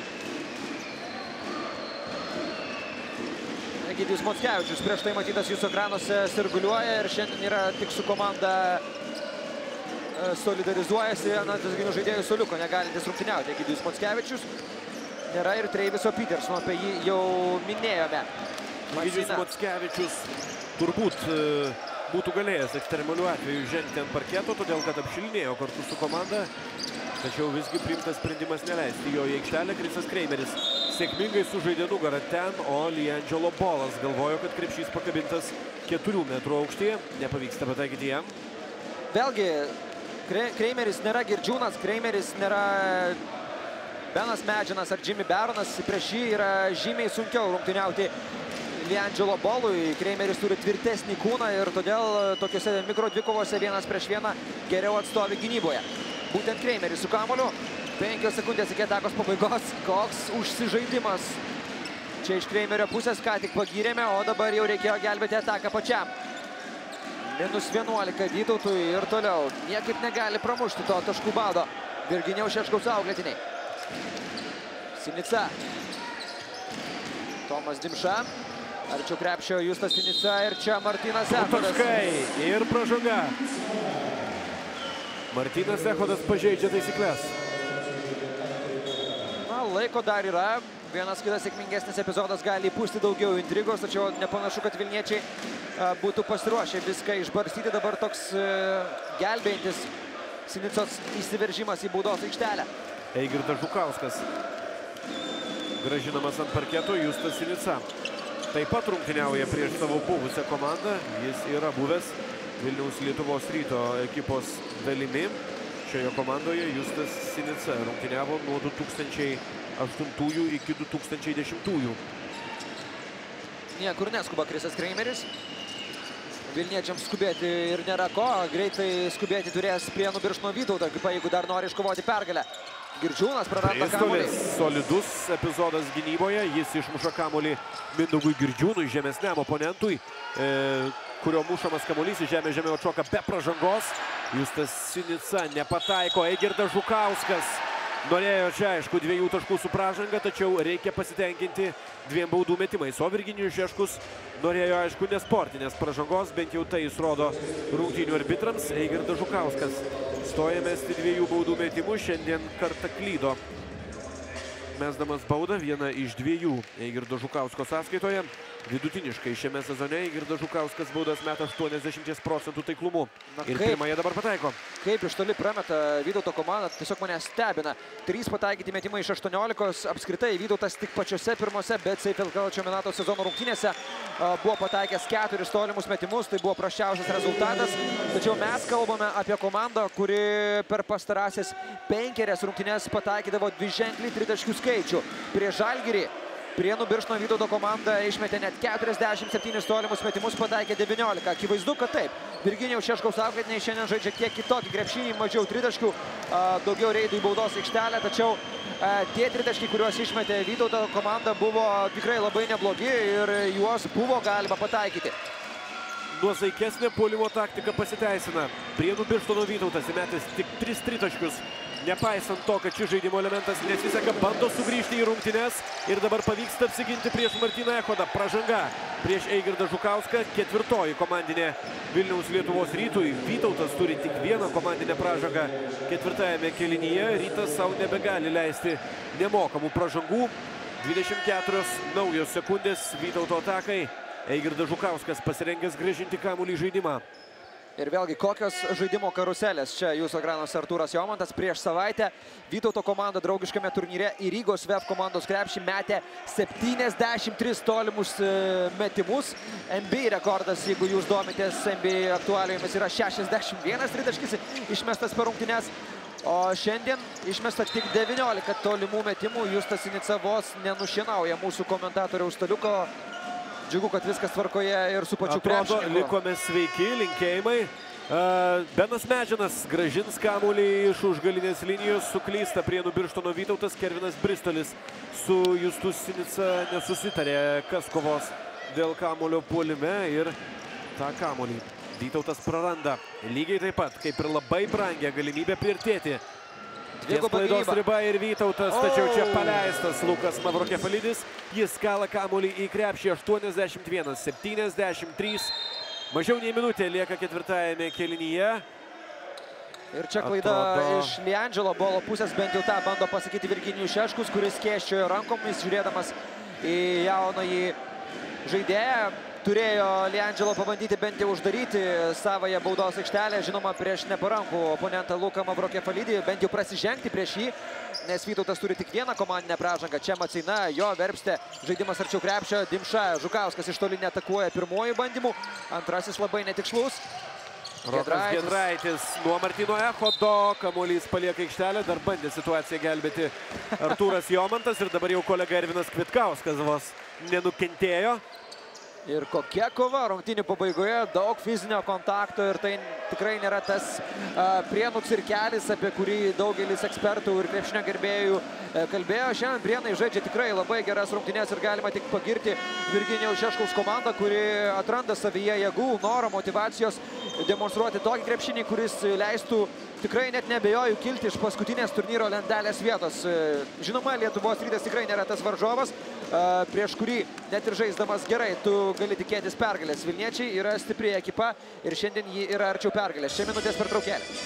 Egidijus Mockevičius prieš tai matytas jūsų ekranuose sirguliuoja ir šiandien yra tik su komanda solidarizuojasi. Na, tasginių žaidėjų suoliuko negalintis rungtyniauti Egidijus Mockevičius. Nėra ir Treiviso Petersono, apie jį jau minėjome. Egidijus Mockevičius turbūt būtų galėjęs ekstremaliu atveju žengti ant parketo, todėl kad apšilinėjo kartu su komanda. Tačiau visgi priimtas sprendimas neleisti jo į aikštelę. Krisas Kreimeris sėkmingai sužaidė nugarą ten, o Liangelo Bolas galvojo, kad krepšys pakabintas keturių metrų aukštyje. Nepavyksta pataikyti jam. Vėlgi, Kreimeris nėra Girdžiūnas, Kreimeris nėra Benas Medžinas ar Jimmy Baronas. Prieš jį yra žymiai sunkiau rungtyniauti Liangelo Bolui. Kreimeris turi tvirtesnį kūną ir todėl tokiuose mikro dvikovose vienas prieš vieną geriau atstovi gynyboje. Būtent Kreimeris su kamuoliu. Penkios sekundės iki atakos pabaigos. Koks užsižaidimas čia iš Kreimerio pusės, ką tik pagyrėme, o dabar jau reikėjo gelbėti ataką pačiam. Minus vienuolika Vytautui ir toliau. Niekaip negali pramušti to taškų bado Virginijaus Šeškaus auklėtiniai. Sinica. Tomas Dimša. Arčiau krepšio Justas Sinica ir čia Martynas Echodas. Taškai ir pražanga. Martynas Echodas pažeidžia taisyklės. Na, laiko dar yra. Vienas kitas sėkmingesnis epizodas gali įpūsti daugiau intrigos, tačiau nepanašu, kad vilniečiai būtų pasiruošę viską išbarstyti. Dabar toks gelbėjantis Sinicos įsiveržimas į baudos aikštelę. Eigirdas Žukauskas. Gražinamas ant parketo Justas Sinica. Taip pat rungtyniauja prieš savo buvusią komandą. Jis yra buvęs Vilniaus Lietuvos Ryto ekipos dalimi. Šioje komandoje Justas Sinica rungtyniavo nuo du tūkstančiai aštuntųjų iki du tūkstančiai dešimtųjų. Niekur neskuba Krisas Kreimeris. Vilniečiams skubėti ir nėra ko. Greitai skubėti turės Prienų Birštono Vytautą, jeigu dar nori iškovoti pergalę. Girdžiūnas praranda kamuolį. Bristolis solidus epizodas gynyboje, jis išmuša kamuolį Mindaugui Girdžiūnui, žemesniam oponentui, e, kurio mušamas kamuolys į žemę žemė atšoka be pražangos. Justas Sinica nepataiko, Eigirdas Žukauskas norėjo čia, aišku, dviejų taškų su pražanga, tačiau reikia pasitenkinti dviem baudų metimais. O Virginijus Šeškus norėjo, aišku, nesportinės pražangos, bent jau tai jis rodo rungtynių arbitrams. Eigirdas Žukauskas stoja mesti dviejų baudų metimų, šiandien kartą klydo. Mesdamas baudą, vieną iš dviejų Eigirdo Žukausko sąskaitoje. Vidutiniškai šiame sezone Eigirdas Žukauskas baudas meta aštuoniasdešimt procentų taiklumu. Na, ir kaip, pirmąją dabar pataiko. Kaip iš toli prameta Vytauto komanda, tiesiog mane stebina. Trys pataikyti metimai iš aštuoniolikos. Apskritai Vytautas tik pačiose pirmose BetSafe L K L čempionato sezono rungtynėse buvo pataikęs keturis tolimus metimus. Tai buvo prasčiausias rezultatas. Tačiau mes kalbame apie komandą, kuri per pastarąsias penkerias rungtynės pataikydavo dviženklį tritaškių skaičių. Prieš Žalgirį Prienų Birštono Vytauto komanda išmetė net keturiasdešimt septynis tolimus metimus, pataikė devyniolika. Akivaizdu, kad taip. Virginijaus Šeškaus auklėtiniai šiandien žaidžia kiek kitokį krepšinį, mažiau tritaškių, daugiau reidų į baudos aikštelę, tačiau tie tritaškiai, kuriuos išmetė Vytauto komanda, buvo tikrai labai neblogi ir juos buvo galima pataikyti. Nuosaikesnė puolimo taktika pasiteisina. Prienų Birštono Vytautas įmetęs tik tris tritaškius. Nepaisant to, kad šis žaidimo elementas nesiseka, bando sugrįžti į rungtynes ir dabar pavyksta apsiginti prieš Martyną Echodą. Pražanga prieš Eigirdą Žukauską, ketvirtoji komandinė Vilniaus Lietuvos Rytui. Vytautas turi tik vieną komandinę pražangą ketvirtajame kėlinyje. Rytas savo nebegali leisti nemokamų pražangų. dvidešimt keturios naujos sekundės Vytauto atakai. Eigirdas Žukauskas pasirengęs grąžinti kamuolį į žaidimą. Ir vėlgi, kokios žaidimo karuselės čia jūsų ekranuose Artūras Jomantas. Prieš savaitę Vytauto komanda draugiškame turnyre į Rygos V E F komandos krepšį metė septyniasdešimt tris tolimus metimus. N B A rekordas, jeigu jūs domitės N B A aktualijomis, yra šešiasdešimt vienas tritaškis išmestas per rungtynes. O šiandien išmesta tik devyniolika tolimų metimų. Justas Sinica vos nenušienauja mūsų komentatoriaus staliuko. Džiugu, kad viskas tvarkoje ir su pačiu krepšininku. Atrodo, likome sveiki, linkėjimai. Benas Medžinas gražins kamuolį iš užgalinės linijos, suklysta Prienų Birštono Vytautas. Kervinas Bristolis su Justu Sinica nesusitarė, kas kovos dėl kamuolio puolime, ir tą kamuolį Vytautas praranda. Lygiai taip pat, kaip ir labai brangią galimybę priartėti. Ties klaidos riba ir Vytautas, tačiau čia paleistas Lukas Mavrokefalidis. Jis kala kamuolį į krepšį. Aštuoniasdešimt vienas septyniasdešimt trys. Mažiau nei minutė lieka ketvirtajame kėlinyje. Ir čia klaida Atrodo... iš Liandželo Bolo pusės, bent jau tą bando pasakyti Virginijus Šeškus, kuris skėsčiojo rankomis, žiūrėdamas į jaunąjį žaidėją. Turėjo Liandželo pabandyti bent jau uždaryti savąją baudos aikštelę, žinoma, prieš neparankų oponentą Luką Mavrokefalidį, bent jau prasižengti prieš jį, nes Vytautas turi tik vieną komandinę pražangą. Čia Maceina, jo verpstė, žaidimas arčiau krepšio, Dimša, Žukauskas iš toli neatakuoja pirmojų bandymų, antrasis labai netikslus. Rokas Giedraitis nuo Martyno Echodo, kamuolys palieka aikštelę, dar bandė situaciją gelbėti Artūras Jomantas ir dabar jau kolega Ervinas Kvitkauskas vos nenukentėjo. Ir kokia kova rungtynių pabaigoje, daug fizinio kontakto ir tai tikrai nėra tas uh, Prienų cirkelis, apie kurį daugelis ekspertų ir krepšinio gerbėjų uh, kalbėjo. Šiandien Prienai žaidžia tikrai labai geras rungtynes ir galima tik pagirti Virginijaus Šeškaus komandą, kuri atranda savyje jėgų, noro, motivacijos demonstruoti tokį krepšinį, kuris leistų tikrai net nebejoju kilti iš paskutinės turnyro lentelės vietos. Žinoma, Lietuvos Rytas tikrai nėra tas varžovas, prieš kurį net ir žaisdamas gerai tu gali tikėtis pergalės. Vilniečiai yra stipri ekipa ir šiandien ji yra arčiau pergalės. Čia minutės pertraukėlė.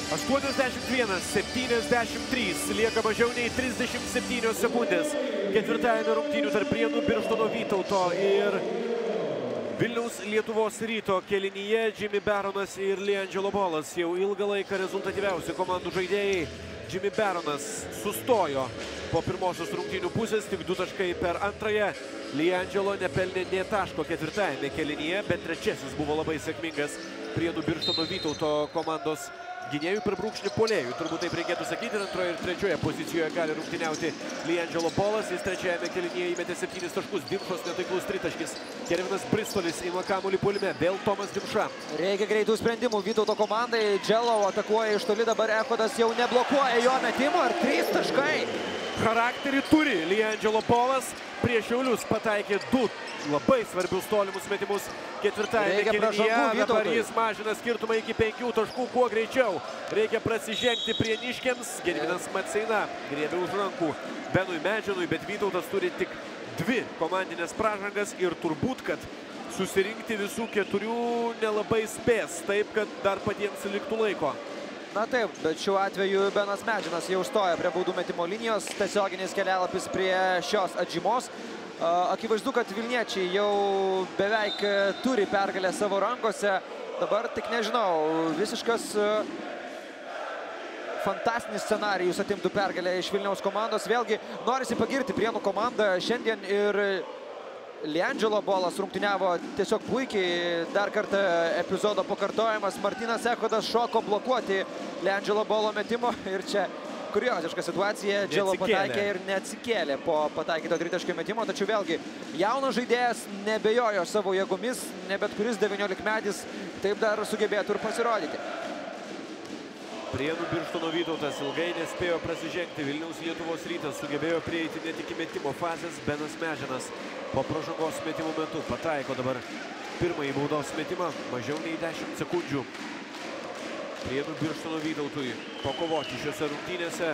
aštuoniasdešimt vienas septyniasdešimt trys. Lieka mažiau nei trisdešimt septynios sekundės. Ketvirtajame rungtynių tarp Prienų, Birštono, Vytauto ir Vilniaus Lietuvos Ryto kėlinyje Jimmy Baronas ir LeAngelo Bolas. Jau ilgą laiką rezultatyviausi komandų žaidėjai. Jimmy Baronas sustojo po pirmosios rungtynių pusės, tik du taškai per antrąją. LeAngelo nepelnė nė taško ketvirtajame kėlinyje, bet trečiasis buvo labai sėkmingas Prienų, Birštono, Vytauto komandos gynėjų per brūkšnį puolėjų. Turbūt taip reikėtų sakyti, ir antroje ir trečioje pozicijoje gali rungtyniauti LeAngelo Bolas. Jis trečiajame kėlinyje įmetė septynis taškus. Dimšos netaiklus tritaškis. Kevinas Bristolis ima kamuolį puolime. Vėl Tomas Dimša. Reikia greitų sprendimų Vytauto komandai. Dželau atakuoja iš toli, dabar Echodas jau neblokuoja jo metimo ir trys taškai. Charakterį turi LeAngelo Bolas. Prieš Šiaulius pataikė du labai svarbius tolimus metimus ketvirtajame kėlinyje. Dabar jis mažina skirtumą iki penkių taškų kuo greičiau. Reikia prasižengti prieniškiams. Gediminas Maceina griebė už rankų Benui Medžianui, bet Vytautas turi tik dvi komandinės pražangas ir turbūt, kad susirinkti visų keturių nelabai spės, taip kad dar patiems liktų laiko. Na taip, bet šiuo atveju Benas Medžinas jau stoja prie baudų metimo linijos, tiesioginis kelialapis prie šios atžymos. Akivaizdu, kad vilniečiai jau beveik turi pergalę savo rankose. Dabar tik nežinau, visiškas fantastinis scenarijus atimtų pergalę iš Vilniaus komandos. Vėlgi norisi pagirti Prienų komandą šiandien ir LeAngelo Bolas rungtyniavo tiesiog puikiai. Dar kartą epizodo pakartojimas. Martynas Echodas šoko blokuoti LeAngelo Bolo metimo ir čia kurioziška situacija. Dželo pataikė ir neatsikėlė po pataikyto tritaškio metimo. Tačiau vėlgi jaunas žaidėjas nebejojo savo jėgomis. Ne bet kuris devyniolikmetis taip dar sugebėtų ir pasirodyti. Prienų, Birštono, Vytautas ilgai nespėjo prasižengti. Vilniaus Lietuvos Rytas sugebėjo prieiti net iki metimo fazės. Benas Medžinas po pražangos metimo metu pataiko dabar pirmąjį baudos metimą. Mažiau nei dešimt sekundžių Prienų, Birštono, Vytautui pakovoti šiose rungtynėse.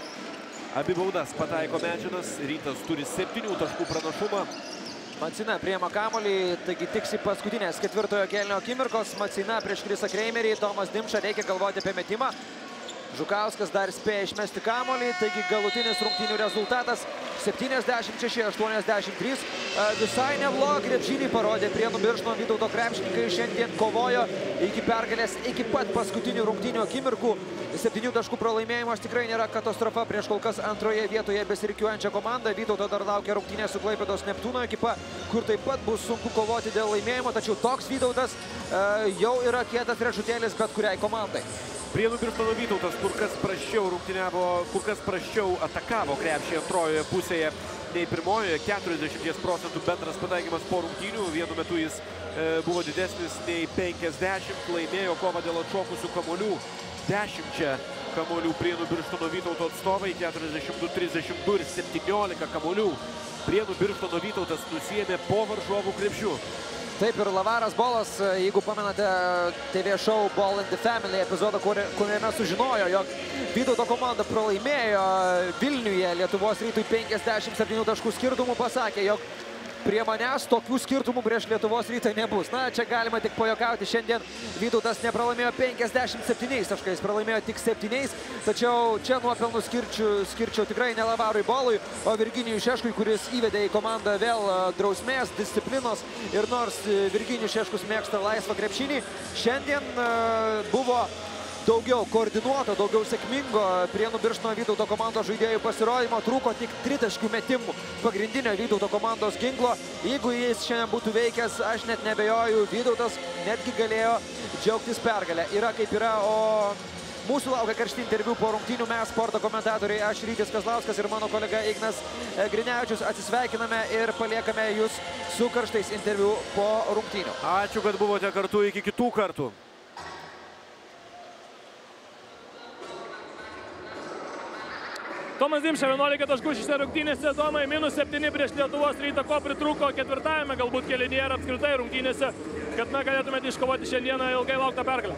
Abi baudas pataiko Medžinas. Rytas turi septynių taškų pranašumą. Maceina priima kamuolį, taigi tiksi paskutinės ketvirtojo kėlinio akimirkos. Maceina prieš Krisą Kreimerį, Tomas Dimša, reikia galvoti apie metimą. Žukauskas dar spėja išmesti kamuolį, taigi galutinis rungtynių rezultatas septyniasdešimt šeši aštuoniasdešimt trys. Visai neblogą krepšinį parodė Prienų, Birštono, Vytauto krepšininkai. Šiandien kovojo iki pergalės, iki pat paskutinių rungtynių akimirkų. Septynių taškų pralaimėjimas tikrai nėra katastrofa prieš kol kas antroje vietoje besirikiuojančią komandą. Vytauto dar laukia rungtynė su Klaipėdos Neptūno ekipa, kur taip pat bus sunku kovoti dėl laimėjimo, tačiau toks Vytautas e, jau yra kietas riešutėlis bet kuriai komandai. Prienų, Birštono, Vytautas kur kas prasčiau rungtyniavo, kur kas prasčiau atakavo krepšį antrojoje pusėje nei pirmojoje. keturiasdešimt procentų bendras pataikymas po rungtynių. Vienu metu jis e, buvo didesnis nei penkiasdešimt. Laimėjo kovą dėl atšokusių kamuolių. Dešimčia kamuolių Prienų, Birštono, Vytauto atstovai. keturiasdešimt du trisdešimt du ir septyniolika kamuolių. Prienų, Birštono, Vytautas nusiėmė po varžovų krepšių. Taip ir Lavaras Bolas, jeigu pamenate T V show Ball in the Family epizodą, kuriame sužinojo, jog Vytauto komanda pralaimėjo Vilniuje Lietuvos Rytui penkiasdešimt septynių taškų skirtumų, pasakė, jog prie manęs tokių skirtumų prieš Lietuvos Rytą nebus. Na, čia galima tik pajuokauti. Šiandien Vytautas nepralaimėjo penkiasdešimt septyniais taškais, pralaimėjo tik septyniais. Tačiau čia nuopelnų skirčiau, skirčiau tikrai ne Lavarui Bolui, o Virginijui Šeškui, kuris įvedė į komandą vėl drausmės, disciplinos. Ir nors Virginijus Šeškus mėgsta laisvą krepšinį, šiandien uh, buvo daugiau koordinuoto, daugiau sėkmingo Prienų, Birštono, Vytauto komandos žaidėjų pasirodymo. Trūko tik tritaškių metimų pagrindinio Vytauto komandos ginklo. Jeigu jis šiandien būtų veikęs, aš net nebejoju, Vytautas netgi galėjo džiaugtis pergalę. Yra kaip yra, o mūsų laukia karšti interviu po rungtynių. Mes, sporto komentatoriai, aš Rytis Kazlauskas ir mano kolega Ignas Grinevičius, atsisveikiname ir paliekame jūs su karštais interviu po rungtynių. Ačiū, kad buvote kartu, iki kitų kartų. Tomas Dimša vienuolika taškų šiose rungtynėse. Tomai, minus septyni prieš Lietuvos Rytą. Ko pritrūko ketvirtajame galbūt kėlinyje ir apskritai rungtynėse, kad na, galėtumėte iškovoti šiandieną ilgai lauktą pergalę?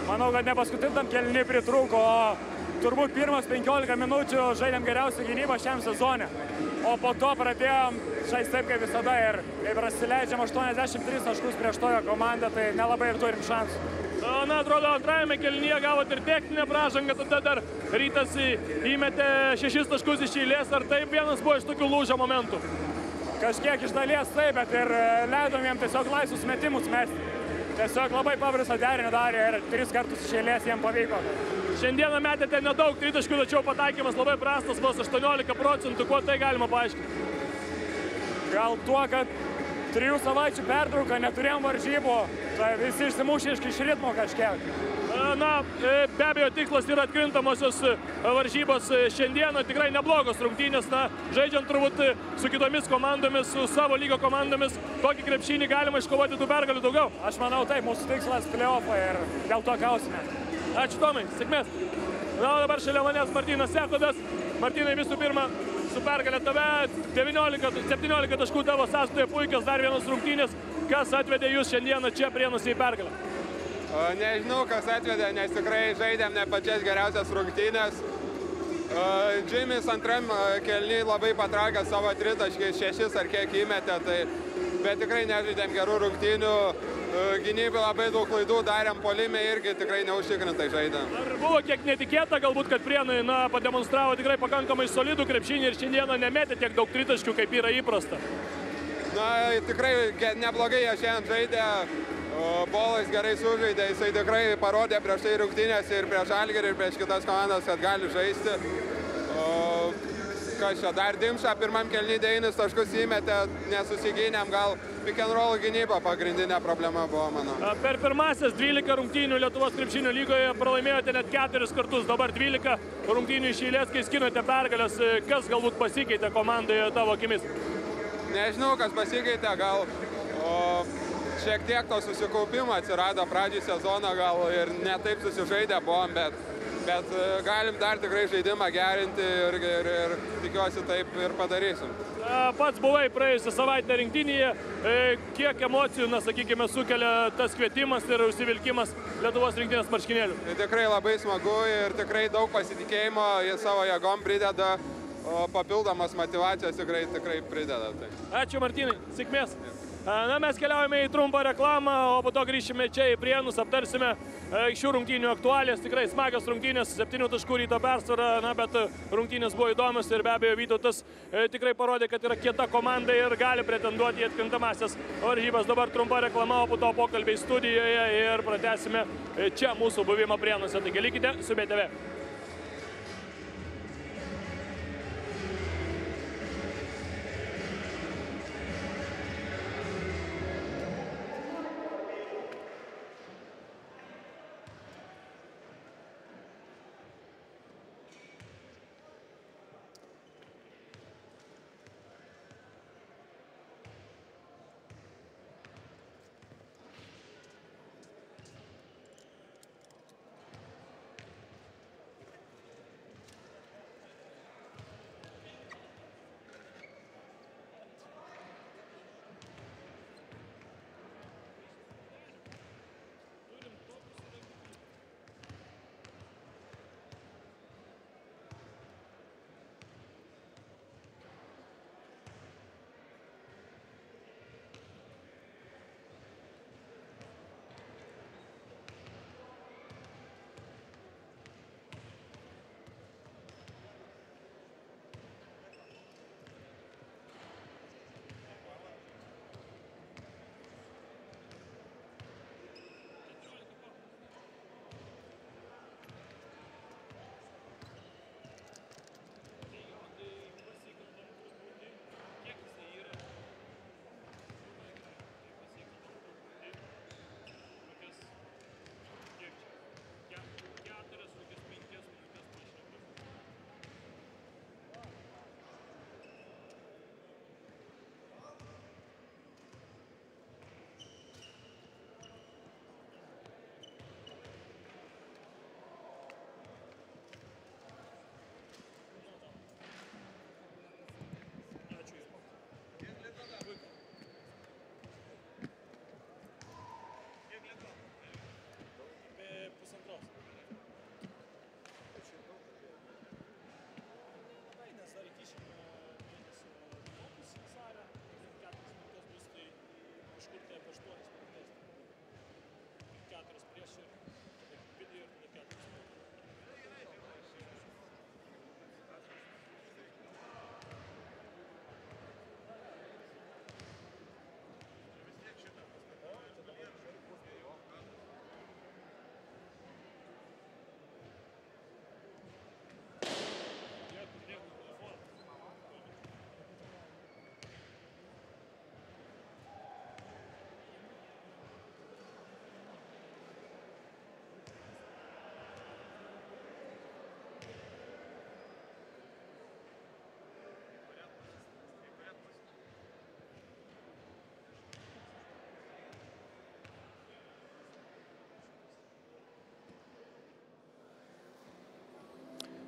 Manau, kad ne paskutintam kėlinį pritrūko, turbūt pirmas penkiolika minučių žaidėm geriausią gynybą šiam sezone. O po to pradėjom žaisti taip kaip visada ir kai prasileidžiam aštuoniasdešimt tris taškus prieš tojo komandą, tai nelabai ir turim šansų. Na, atrodo, antrajame kėlinyje gavot ir techninę pražangą, tada dar Rytas įmetė šešis taškus iš eilės, ar taip vienas buvo iš tokių lūžio momentų? Kažkiek iš dalies taip, bet ir leidom jiem tiesiog laisvus metimus mesti. Tiesiog labai paprastą derinį darė ir tris kartus iš eilės jiem pavyko. Šiandieną metėte nedaug tritaškių, tačiau pataikymas labai prastas, vos aštuoniolika procentų. Kuo tai galima paaiškinti? Gal tuo, kad trijų savaičių pertrauką neturėjom varžybų, tai visi išsimušė iš ritmo kažkiek. Na, be abejo, tikslas yra atkrintamosios varžybos šiandieną, tikrai neblogos rungtynės, na, žaidžiant turbūt su kitomis komandomis, su savo lygio komandomis, tokį krepšinį galima iškovoti tų pergalių daugiau. Aš manau, taip, mūsų tikslas play-offai ir dėl to kausime. Ačiū Tomai, sėkmės. Na, o dabar šalia manęs Martynas Sekodas. Martynai, visų pirma, su pergalė tave, devyniolika, septyniolika taškų tavo sąskaitoje, puikios dar vienos rungtynės. Kas atvedė jūs šiandieną čia Prienuose į pergalę? Nežinau, kas atvedė, nes tikrai žaidėm ne pačias geriausias rungtynės. Džimis antram kėliny labai patraukė savo tritaškį, šešis ar kiek įmetė, tai, bet tikrai nežaidėm gerų rungtynių. Gynybai labai daug klaidų darėm, puolime irgi tikrai neužtikrintai žaidėm. Ar buvo kiek netikėta galbūt, kad Prienai na, pademonstravo tikrai pakankamai solidų krepšinį ir šiandieną nemetė tiek daug tritaškių, kaip yra įprasta? Na, tikrai neblogai jie šiandien žaidė, Bolais gerai sužaidė, jisai tikrai parodė prieš tai rungtynės ir prieš Žalgirį ir prieš kitas komandas, kad gali žaisti. Kas čia, dar Dimša pirmam kėliny devynis taškus įmetė, nesusigynėm, gal pick and roll gynyba pagrindinė problema buvo, manau. Per pirmasis dvylika rungtynių Lietuvos krepšinio lygoje pralaimėjote net keturis kartus, dabar dvylika rungtynių iš eilės, kai skinote pergalės. Kas galbūt pasikeitė komandoje tavo akimis? Nežinau, kas pasikeitė, gal o, šiek tiek to susikaupimo atsirado pradžiai sezono, gal ir ne taip susižaidę buvom, bet bet galim dar tikrai žaidimą gerinti ir, ir, ir tikiuosi taip ir padarysim. Pats buvai praėjusią savaitę rinktinėje, kiek emocijų, na, sakykime, sukelia tas kvietimas ir užsivilkimas Lietuvos rinktinės marškinėlių? Tikrai labai smagu ir tikrai daug pasitikėjimo į savo jėgom prideda, o papildomas motyvacijos tikrai, tikrai prideda. Tai. Ačiū Martynai, sėkmės. Na, mes keliaujame į trumpą reklamą, o po to grįšime čia į Prienus, aptarsime šių rungtynių aktualijas. Tikrai smagios rungtynės, septynių taškų Ryto persvara, na, bet rungtynės buvo įdomios ir be abejo Vytautas tikrai parodė, kad yra kieta komanda ir gali pretenduoti į atkrintamąsias varžybas. Dabar trumpa reklama, o po to pokalbiai studijoje ir pratęsime čia mūsų buvimą Prienuose. Taigi likite su B T V.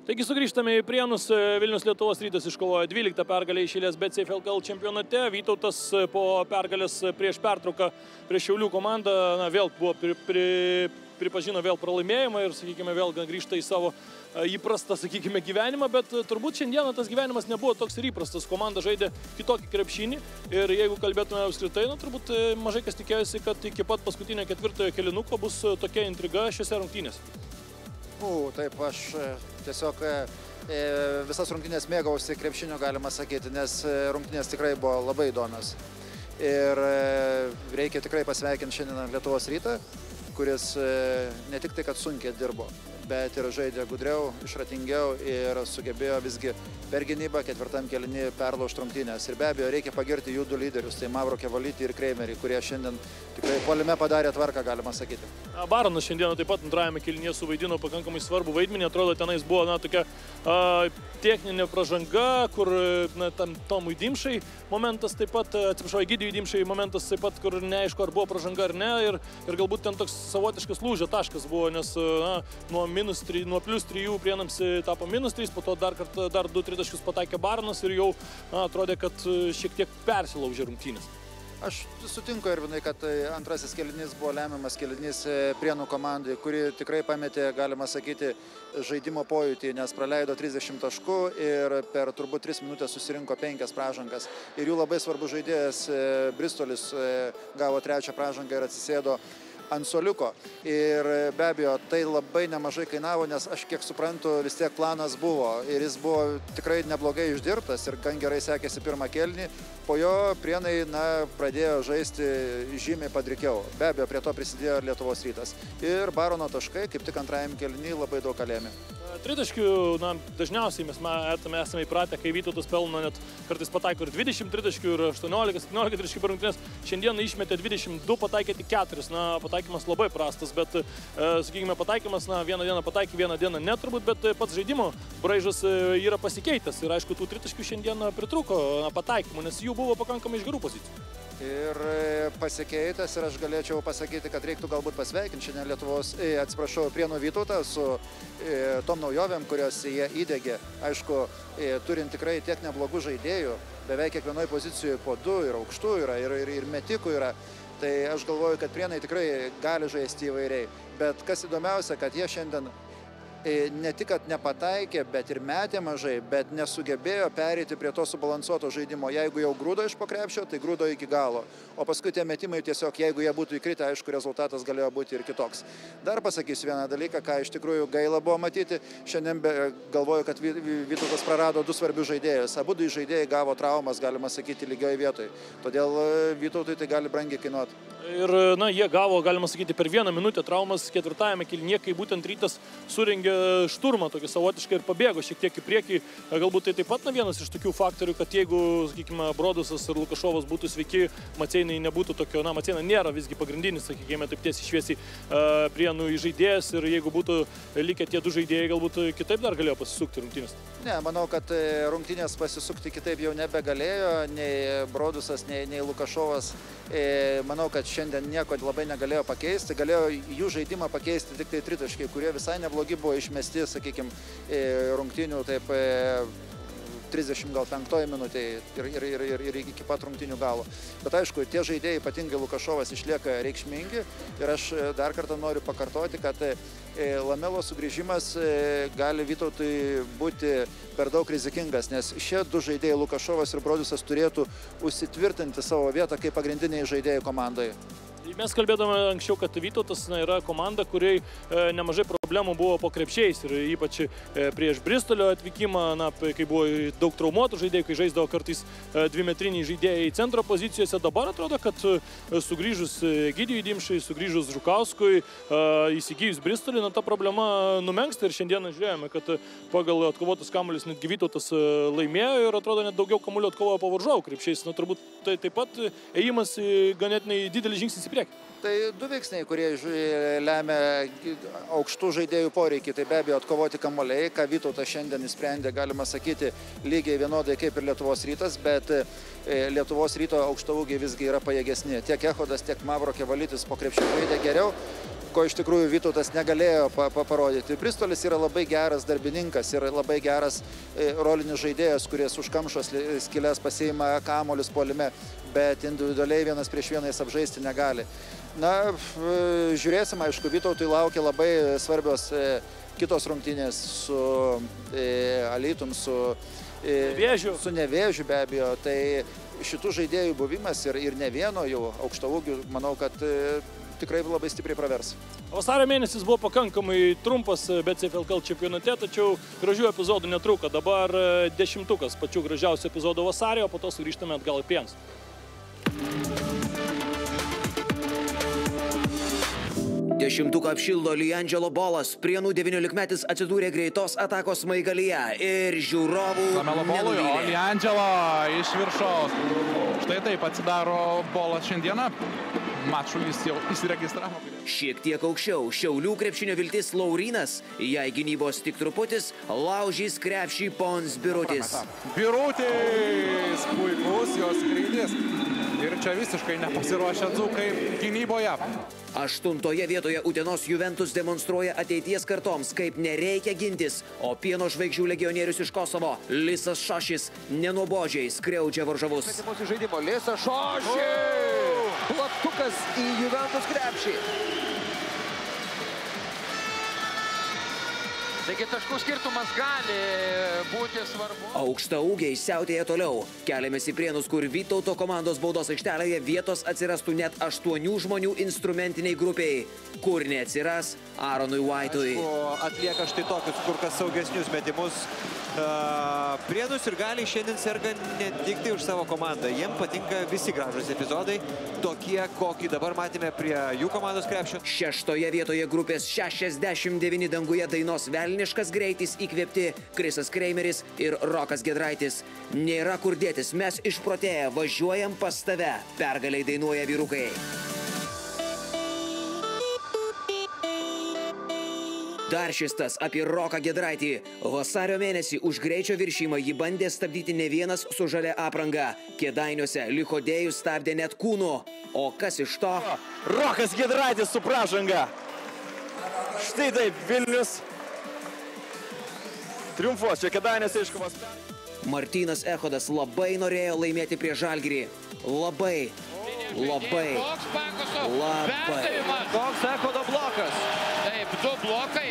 Taigi sugrįžtame į Prienus. Vilnius Lietuvos Rytas iškovojo dvyliktą pergalę iš eilės BCF L K L čempionate. Vytautas po pergalės prieš pertrauką prieš Šiaulių komandą na, vėl buvo pri, pri, pripažino vėl pralaimėjimą ir, sakykime, vėl grįžta į savo įprastą, sakykime, gyvenimą, bet turbūt šiandieną tas gyvenimas nebuvo toks ir įprastas. Komanda žaidė kitokį krepšinį ir jeigu kalbėtume apskritai, na, turbūt mažai kas tikėjosi, kad iki pat paskutinio ketvirtojo kėlinuko bus tokia intriga šiose rungtynėse. U, taip, aš tiesiog e, visas rungtynės mėgausi krepšinio, galima sakyti, nes rungtynės tikrai buvo labai įdomios. Ir e, reikia tikrai pasveikinti šiandien Lietuvos Rytą, kuris e, ne tik tai, kad sunkiai dirbo, bet ir žaidė gudriau, išratingiau ir sugebėjo visgi per gynybą ketvirtam kėliny perlaužti rungtynės. Ir be abejo, reikia pagirti jų du lyderius, tai Mavro Kevalytį ir Kreimerį, kurie šiandien tikrai puolime padarė tvarką, galima sakyti. Baronas šiandieną taip pat antrajame kėlinyje suvaidino pakankamai svarbų vaidmenį. Atrodo, tenais buvo na, tokia a, techninė pražanga, kur na, tam Tomui Dimšai momentas taip pat, atsiprašau, Egidijui Dimšai momentas taip pat, kur neaišku, ar buvo pražanga ar ne. Ir, ir galbūt ten toks savotiškas lūžio taškas buvo, nes na, nuo, minus tri, nuo plus trijų Prienams tapo minus trys, po to dar kartą dar du tritaškius pataikė Baronas ir jau na, atrodė, kad šiek tiek persilaužė rungtynės. Aš sutinku, Irvinai, kad antrasis kėlinys buvo lemiamas kėlinys Prienų komandai, kuri tikrai pametė, galima sakyti, žaidimo pojūtį, nes praleido trisdešimt taškų ir per turbūt tris minutės susirinko penkias pražangas. Ir jų labai svarbus žaidėjas Bristolis gavo trečią pražangą ir atsisėdo ant suoliuko. Ir be abejo, tai labai nemažai kainavo, nes aš kiek suprantu, vis tiek planas buvo. Ir jis buvo tikrai neblogai išdirbtas ir gan gerai sekėsi pirmą kėlinį. Po jo Prienai na, pradėjo žaisti žymiai padrikiau. Be abejo, prie to prisidėjo ir Lietuvos Rytas. Ir Barono taškai, kaip tik antrajam kėlinį, labai daug kalėmė. Tritaškių, na, dažniausiai mes esame, esame įpratę, kai Vytautas pelno net kartais pataiko ir dvidešimt tritaškių ir aštuoniolika septyniolika tritaškių per rungtynes. Šiandieną išmetė dvidešimt du, pataikė tik keturis. Na, pataikymas labai prastas, bet, e, sakykime, pataikymas, na, vieną dieną pataikė, vieną dieną ne turbūt, bet pats žaidimo braižas yra pasikeitęs. Ir aišku, tų tritaškių šiandieną pritrūko na, pataikymų, nes jų buvo pakankamai iš gerų pozicijų. Ir pasikeitęs ir aš galėčiau pasakyti, kad reiktų galbūt pasveikinti šiandien Lietuvos, e, atsiprašau, Prienų Vytautą su e, tom naujovėm, kurios jie įdegė. Aišku, e, turint tikrai tiek neblogų žaidėjų, beveik kiekvienoje pozicijoje po du ir aukštų yra, ir, ir, ir metikų yra. Tai aš galvoju, kad Prienai tikrai gali žaisti įvairiai. Bet kas įdomiausia, kad jie šiandien ne tik, kad nepataikė, bet ir metė mažai, bet nesugebėjo pereiti prie to subalansuoto žaidimo. Jeigu jau grūdo iš po krepšio, tai grūdo iki galo. O paskui tie metimai tiesiog, jeigu jie būtų įkritę, aišku, rezultatas galėjo būti ir kitoks. Dar pasakysiu vieną dalyką, ką iš tikrųjų gaila buvo matyti. Šiandien be, galvoju, kad Vytautas prarado du svarbius žaidėjus. Abu du žaidėjai gavo traumas, galima sakyti, lygioje vietoje. Todėl Vytautui tai gali brangiai kainuoti. Ir, na, jie gavo, galima sakyti, per vieną minutę traumas ketvirtajame kėlinyje, kai būtent Rytas surengė šturmą tokį savotiškai ir pabėgo šiek tiek į priekį. Galbūt tai taip pat na, vienas iš tokių faktorių, kad jeigu, sakykime, Brodusas ir Lukašovas būtų sveiki, Maceinai nebūtų tokio, na, Maceina nėra visgi pagrindinis, sakykime, taip tiesiai šviesiai uh, Prienų žaidėjas ir jeigu būtų likę tie du žaidėjai, galbūt kitaip dar galėjo pasisukti rungtynės. Ne, manau, kad rungtynės pasisukti kitaip jau nebegalėjo, nei Brodusas, nei, nei Lukašovas. E, manau, kad šiandien nieko labai negalėjo pakeisti, galėjo jų žaidimą pakeisti tik tai tritaškiai, kurie visai neblogi buvo išmesti, sakykime, rungtynių taip trisdešimt gal penktoji minutėje ir, ir, ir, ir, ir iki pat rungtynių galo. Bet aišku, tie žaidėjai, ypatingai Lukašovas, išlieka reikšmingi ir aš dar kartą noriu pakartoti, kad Lamelo sugrįžimas gali Vytautui būti per daug rizikingas, nes šie du žaidėjai, Lukašovas ir Brodusas, turėtų užsitvirtinti savo vietą kaip pagrindiniai žaidėjai komandoje. Mes kalbėdame anksčiau, kad Vytautas na, yra komanda, kuriai e, nemažai problemų buvo po krepšiais ir ypač e, prieš Bristolio atvykimą, na, kai buvo daug traumuotų žaidėjų, kai žaisdavo kartais e, dvimetriniai žaidėjai centro pozicijose. Dabar atrodo, kad e, sugrįžus Egidijui Dimšai, sugrįžus Žukauskui, e, įsigijus Bristolį, na, ta problema numenksta ir šiandieną žiūrėjome, kad pagal atkovotus kamuolius netgi Vytautas laimėjo ir atrodo net daugiau kamuolių atkovojo po varžovų krepšiais. Na, turbūt tai taip pat ėjimas ganėtinai didelis žingsnis į priekį. Tai du veiksniai, kurie lemia aukštų žaidėjų poreikį, tai be abejo atkovoti kamuoliai, ką Vytautas šiandien įsprendė, galima sakyti, lygiai vienodai kaip ir Lietuvos Rytas, bet Lietuvos Ryto aukštaūgiai visgi yra pajėgesni. Tiek Echodas, tiek Mavro Kevalytis po krepšio žaidė geriau. ko iš tikrųjų Vytautas negalėjo pa, pa parodyti. Bristolis yra labai geras darbininkas ir labai geras e, rolinis žaidėjas, kuris užkamšo skilės pasiima kamuolius puolime, bet individualiai vienas prieš vieną jis apžaisti negali. Na, žiūrėsim, aišku, Vytautui laukia labai svarbios e, kitos rungtynės su e, Alytum, su Nevėžiu. Su Nevėžiu be abejo, tai šitų žaidėjų buvimas ir, ir ne vieno jau aukštaūgių, manau, kad e, tikrai labai stipriai pravers. Vasario mėnesis buvo pakankamai trumpas BetSafe L K L čempionate, tačiau gražių epizodų netruko. Dabar dešimtukas pačių gražiausių epizodų vasario, o po to sugrįžtame atgal į Prienus. Dešimtuką apšildo Liangelo Bolas. Prienų devyniolikmetis atsidūrė greitos atakos smaigalyje ir žiūrovų nenuvylė. O Liangelo iš viršaus. Štai taip atsidaro Bolas šiandieną. Mačulis jau įsiregistravo. Šiek tiek aukščiau Šiaulių krepšinio viltis Laurynas. Jei gynybos tik truputis, laužys krepšį Pons Birutis. Birutis! Puikus jos skrydis. Ir čia visiškai nepasiruošę dzūkai gynyboje. Aštuntoje vietoje Utenos Juventus demonstruoja ateities kartoms, kaip nereikia gintis, o Pieno žvaigždžių legionierius iš Kosovo, Lisas Šošis, nenuobodžiai skriaudžia varžovus. Mūsų žaidimo Lisas Šošis! Plaktukas į Juventus krepšį. Taigi taškų skirtumas gali būti svarbu. Aukštaūgiai siautėja toliau. Keliamės į Prienus, kur Vytauto komandos baudos aikštelėje vietos atsirastų net aštuonių žmonių instrumentiniai grupiai. Kur neatsiras Aaronui White'ui. Atlieka štai tokius kur kas saugesnius metimus uh, Prienus ir gali šiandien serga ne tik tai už savo komandą. Jiem patinka visi gražus epizodai, tokie, kokį dabar matėme prie jų komandos krepšio. Šeštoje vietoje grupės šešiasdešimt devyni danguje dainos Velniškas greitis įkvėpti Krisas Kreimeris ir Rokas Giedraitis. Nėra kur dėtis, mes išprotėję, važiuojam pas tave. Pergaliai dainuoja vyrukai. Dar šis tas apie Roką Giedraitį. Vasario mėnesį už greičio viršymą jį bandė stabdyti ne vienas su žalia apranga. Kėdainiuose Lichodėjus stabdė net kūnu. O kas iš to? Rokas Giedraitis su pražanga. Štai taip, Vilnius triumfuos čia Kėdainiuose iškovos. Martynas Echodas labai norėjo laimėti prieš Žalgirį. Labai, labai, labai. Koks Echodo blokas? Taip, du blokai.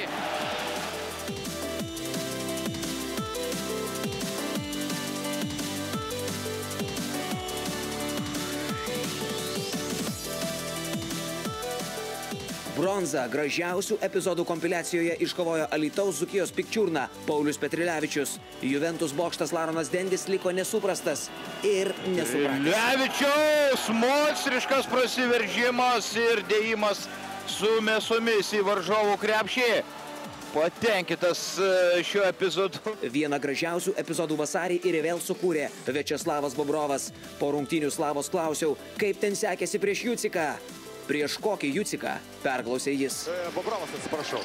Bronzą gražiausių epizodų kompiliacijoje iškovojo Alytaus Dzūkijos Pikčiurna Paulius Petrilevičius. Juventus bokštas Laronas Dendis liko nesuprastas ir nesupratęs. Levičiaus monstriškas prasiveržimas ir dėjimas su mėsomis į varžovų krepšį. Patenkintas šiuo epizodu. Vieną gražiausių epizodų vasarį ir vėl sukūrė Viačeslavas Bobrovas. Po rungtynių Slavos klausiau, kaip ten sekėsi prieš Juciką. Prieš kokį Juciką, perklausė jis. Bobrovas, atsiprašau.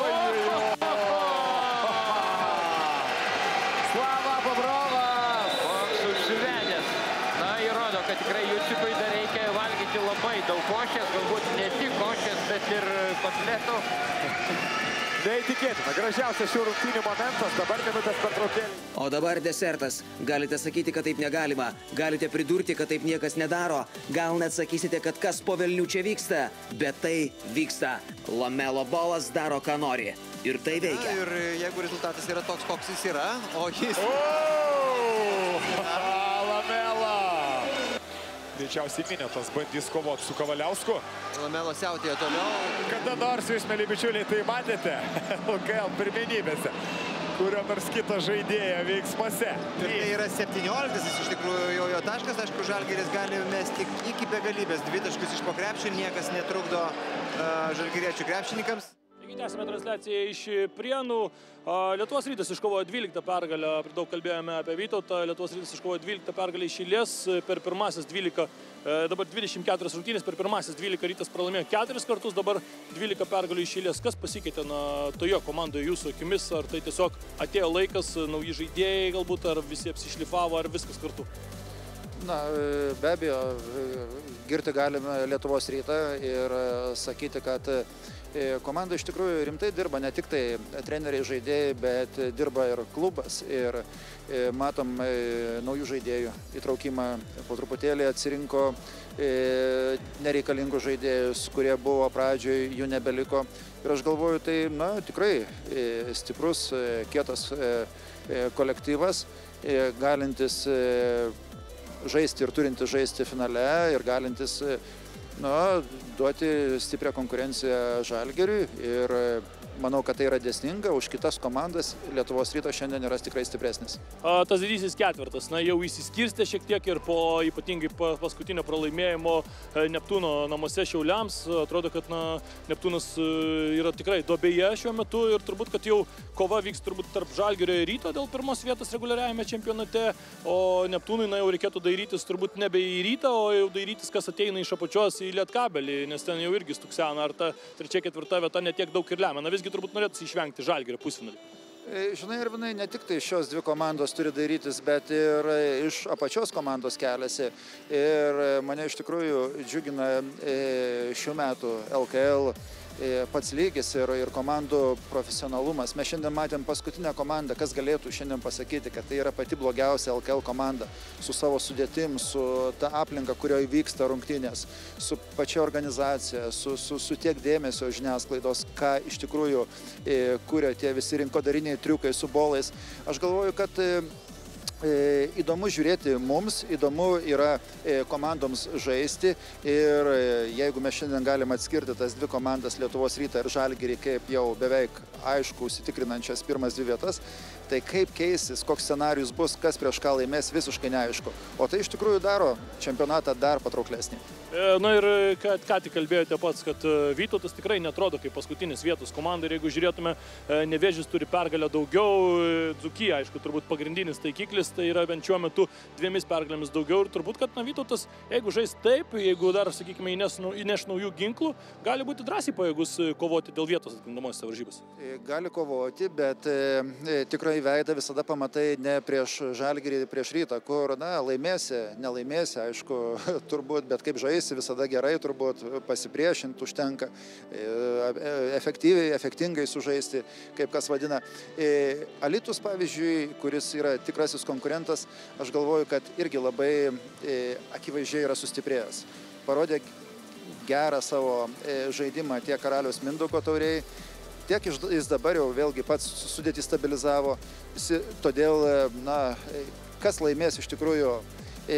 Slava Bobrovas! Koks užsivedęs. Na, įrodo, kad tikrai Jucikui dar reikia valgyti labai daug košės, galbūt ne tik košės, bet ir kotletų. Neįtikėtina, gražiausias šių rungtynių momentas, dabar minutės pertraukėlė. O dabar desertas. Galite sakyti, kad taip negalima. Galite pridurti, kad taip niekas nedaro. Gal net sakysite, kad kas po velnių čia vyksta. Bet tai vyksta. Lamelo Bolas daro, ką nori. Ir tai veikia. Na, ir jeigu rezultatas yra toks, koks jis yra, o jis... Lamela! Greičiausiai Minėtas bandys kovoti su Kavaliausku. Lamelo siautėjo toliau. Kada nors jūs, mėly bičiuliai, tai matėte L K L pirmenybėse, kurio nors kito žaidėjo veiksmuose. Ir tai yra septynioliktasis iš tikrųjų jo, jo taškas. Aišku, Žalgiris gali mesti iki begalybės dvi taškus iš po krepšio. Niekas netrukdo uh, žalgiriečių krepšininkams. Tęsime transliaciją iš Prienų. Lietuvos Rytas iškovojo dvyliktą pergalę, daug kalbėjome apie Vytautą. Lietuvos Rytas iškovojo dvyliktą pergalę iš eilės per pirmasis dvylika, dabar dvidešimt keturios rungtynės, per pirmasis dvylika Rytas pralaimėjo keturis kartus, dabar dvylika pergalių iš eilės. Kas pasikeitė na, toje komandoje jūsų akimis? Ar tai tiesiog atėjo laikas, nauji žaidėjai galbūt, ar visi apsišlifavo, ar viskas kartu? Na, be abejo, girti galime Lietuvos Rytą ir sakyti, kad Komanda iš tikrųjų rimtai dirba, ne tik tai treneriai, žaidėjai, bet dirba ir klubas. Ir matom naujų žaidėjų įtraukimą. Po truputėlį atsirinko nereikalingų žaidėjus, kurie buvo pradžioje, jų nebeliko. Ir aš galvoju, tai na, tikrai stiprus, kietas kolektyvas, galintis žaisti ir turintis žaisti finale ir galintis na, duoti stiprią konkurenciją Žalgiriui ir manau, kad tai yra dėsninga, už kitas komandas Lietuvos Rytas šiandien yra tikrai stipresnis. A, tas didysis ketvirtas, na, jau įsiskirstė šiek tiek ir po ypatingai paskutinio pralaimėjimo Neptūno namuose Šiauliams. Atrodo, kad na, Neptūnas yra tikrai duobėje šiuo metu ir turbūt, kad jau kova vyks turbūt tarp Žalgirio ir Ryto dėl pirmos vietos reguliariajame čempionate, o Neptūnui na, jau reikėtų dairytis turbūt nebe į Rytą, o jau dairytis, kas ateina iš apačios į Lietkabelį, nes ten jau irgi stuksena, ar ta trečia, ketvirta vieta netiek daug ir lemia. Na, visgi turbūt norėtųsi išvengti Žalgirio pusfinalį. Žinai, Irvinai, ne tik tai šios dvi komandos turi dairytis, bet ir iš apačios komandos keliasi. Ir mane iš tikrųjų džiugina šių metų L K L pats lygis ir, ir komandų profesionalumas. Mes šiandien matėm paskutinę komandą, kas galėtų šiandien pasakyti, kad tai yra pati blogiausia L K L komanda su savo sudėtim, su ta aplinka, kurioje vyksta rungtynės, su pačia organizacija, su, su, su tiek dėmesio žiniasklaidos, ką iš tikrųjų e, kuria tie visi rinkodariniai triukai su bolais. Aš galvoju, kad e, įdomu žiūrėti mums, įdomu yra komandoms žaisti ir jeigu mes šiandien galime atskirti tas dvi komandas Lietuvos Rytą ir Žalgirį kaip jau beveik aišku užsitikrinančias pirmas dvi vietas, tai kaip keisis, koks scenarius bus, kas prieš ką laimės, visiškai neaišku. O tai iš tikrųjų daro čempionatą dar patrauklesnį. Na ir ką, ką tik kalbėjote pats, kad Vytautas tikrai netrodo kaip paskutinis vietos komanda ir jeigu žiūrėtume, Nevėžis turi pergalę daugiau, Dzūkija, aišku, turbūt pagrindinis taikiklis, tai yra bent šiuo metu dviemis pergalėmis daugiau ir turbūt, kad na, Vytautas, jeigu žais taip, jeigu dar, sakykime, įneš, įneš naujų ginklų, gali būti drąsiai pajėgus kovoti dėl vietos atkintamosiose varžybose. Gali kovoti, bet e, tikrai veidą visada pamatai ne prieš Žalgirį, prieš Rytą, kur, na, laimėsi, nelaimėsi, aišku, turbūt, bet kaip žaisi, visada gerai, turbūt pasipriešinti užtenka, e, efektyviai, efektingai sužaisti, kaip kas vadina. E, Alytus, pavyzdžiui, kuris yra tikrasis konkurentas, aš galvoju, kad irgi labai e, akivaizdžiai yra sustiprėjęs. Parodė gerą savo e, žaidimą tiek Karaliaus Mindaugo taurėj, tiek jis dabar jau vėlgi pats sudėtį stabilizavo, todėl, na, kas laimės iš tikrųjų e,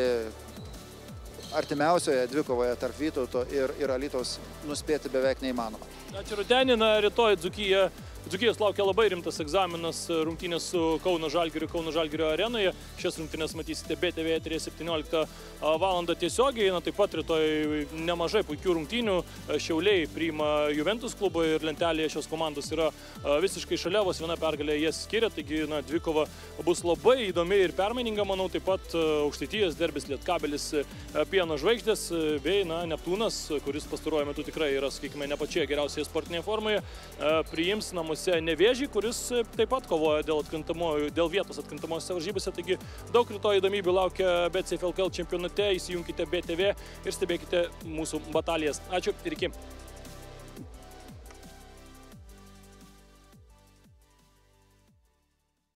artimiausioje dvikovoje tarp Vytauto ir, ir Alytaus nuspėti beveik neįmanoma. Ačiū Rudenį, na, rytoj Dzūkija. Dzūkijos laukia labai rimtas egzaminas, rungtynės su Kauno Žalgiriu, Kauno Žalgirio arenoje. Šias rungtynės matysite B T V eteryje septynioliktą valandą tiesiogiai. Na, taip pat rytoj nemažai puikių rungtynių. Šiauliai priima Juventus klubą ir lentelėje šios komandos yra visiškai šalia, vos viena pergalė jas skiria. Taigi, na, dvikova bus labai įdomi ir permaininga, manau. Taip pat Aukštaitijos derbis Lietkabelis Pieno žvaigždės bei, na, Neptūnas, kuris pastaruoju metu tikrai yra, sakykime, ne pačioje geriausioje sportinėje formoje, priims namus Nevėžį, kuris taip pat kovoja dėl, dėl vietos atkintamosiose varžybose. Taigi daug rytoj įdomybių laukia BetSafe L K L čempionate. Įsijunkite B T V ir stebėkite mūsų batalijas. Ačiū ir iki.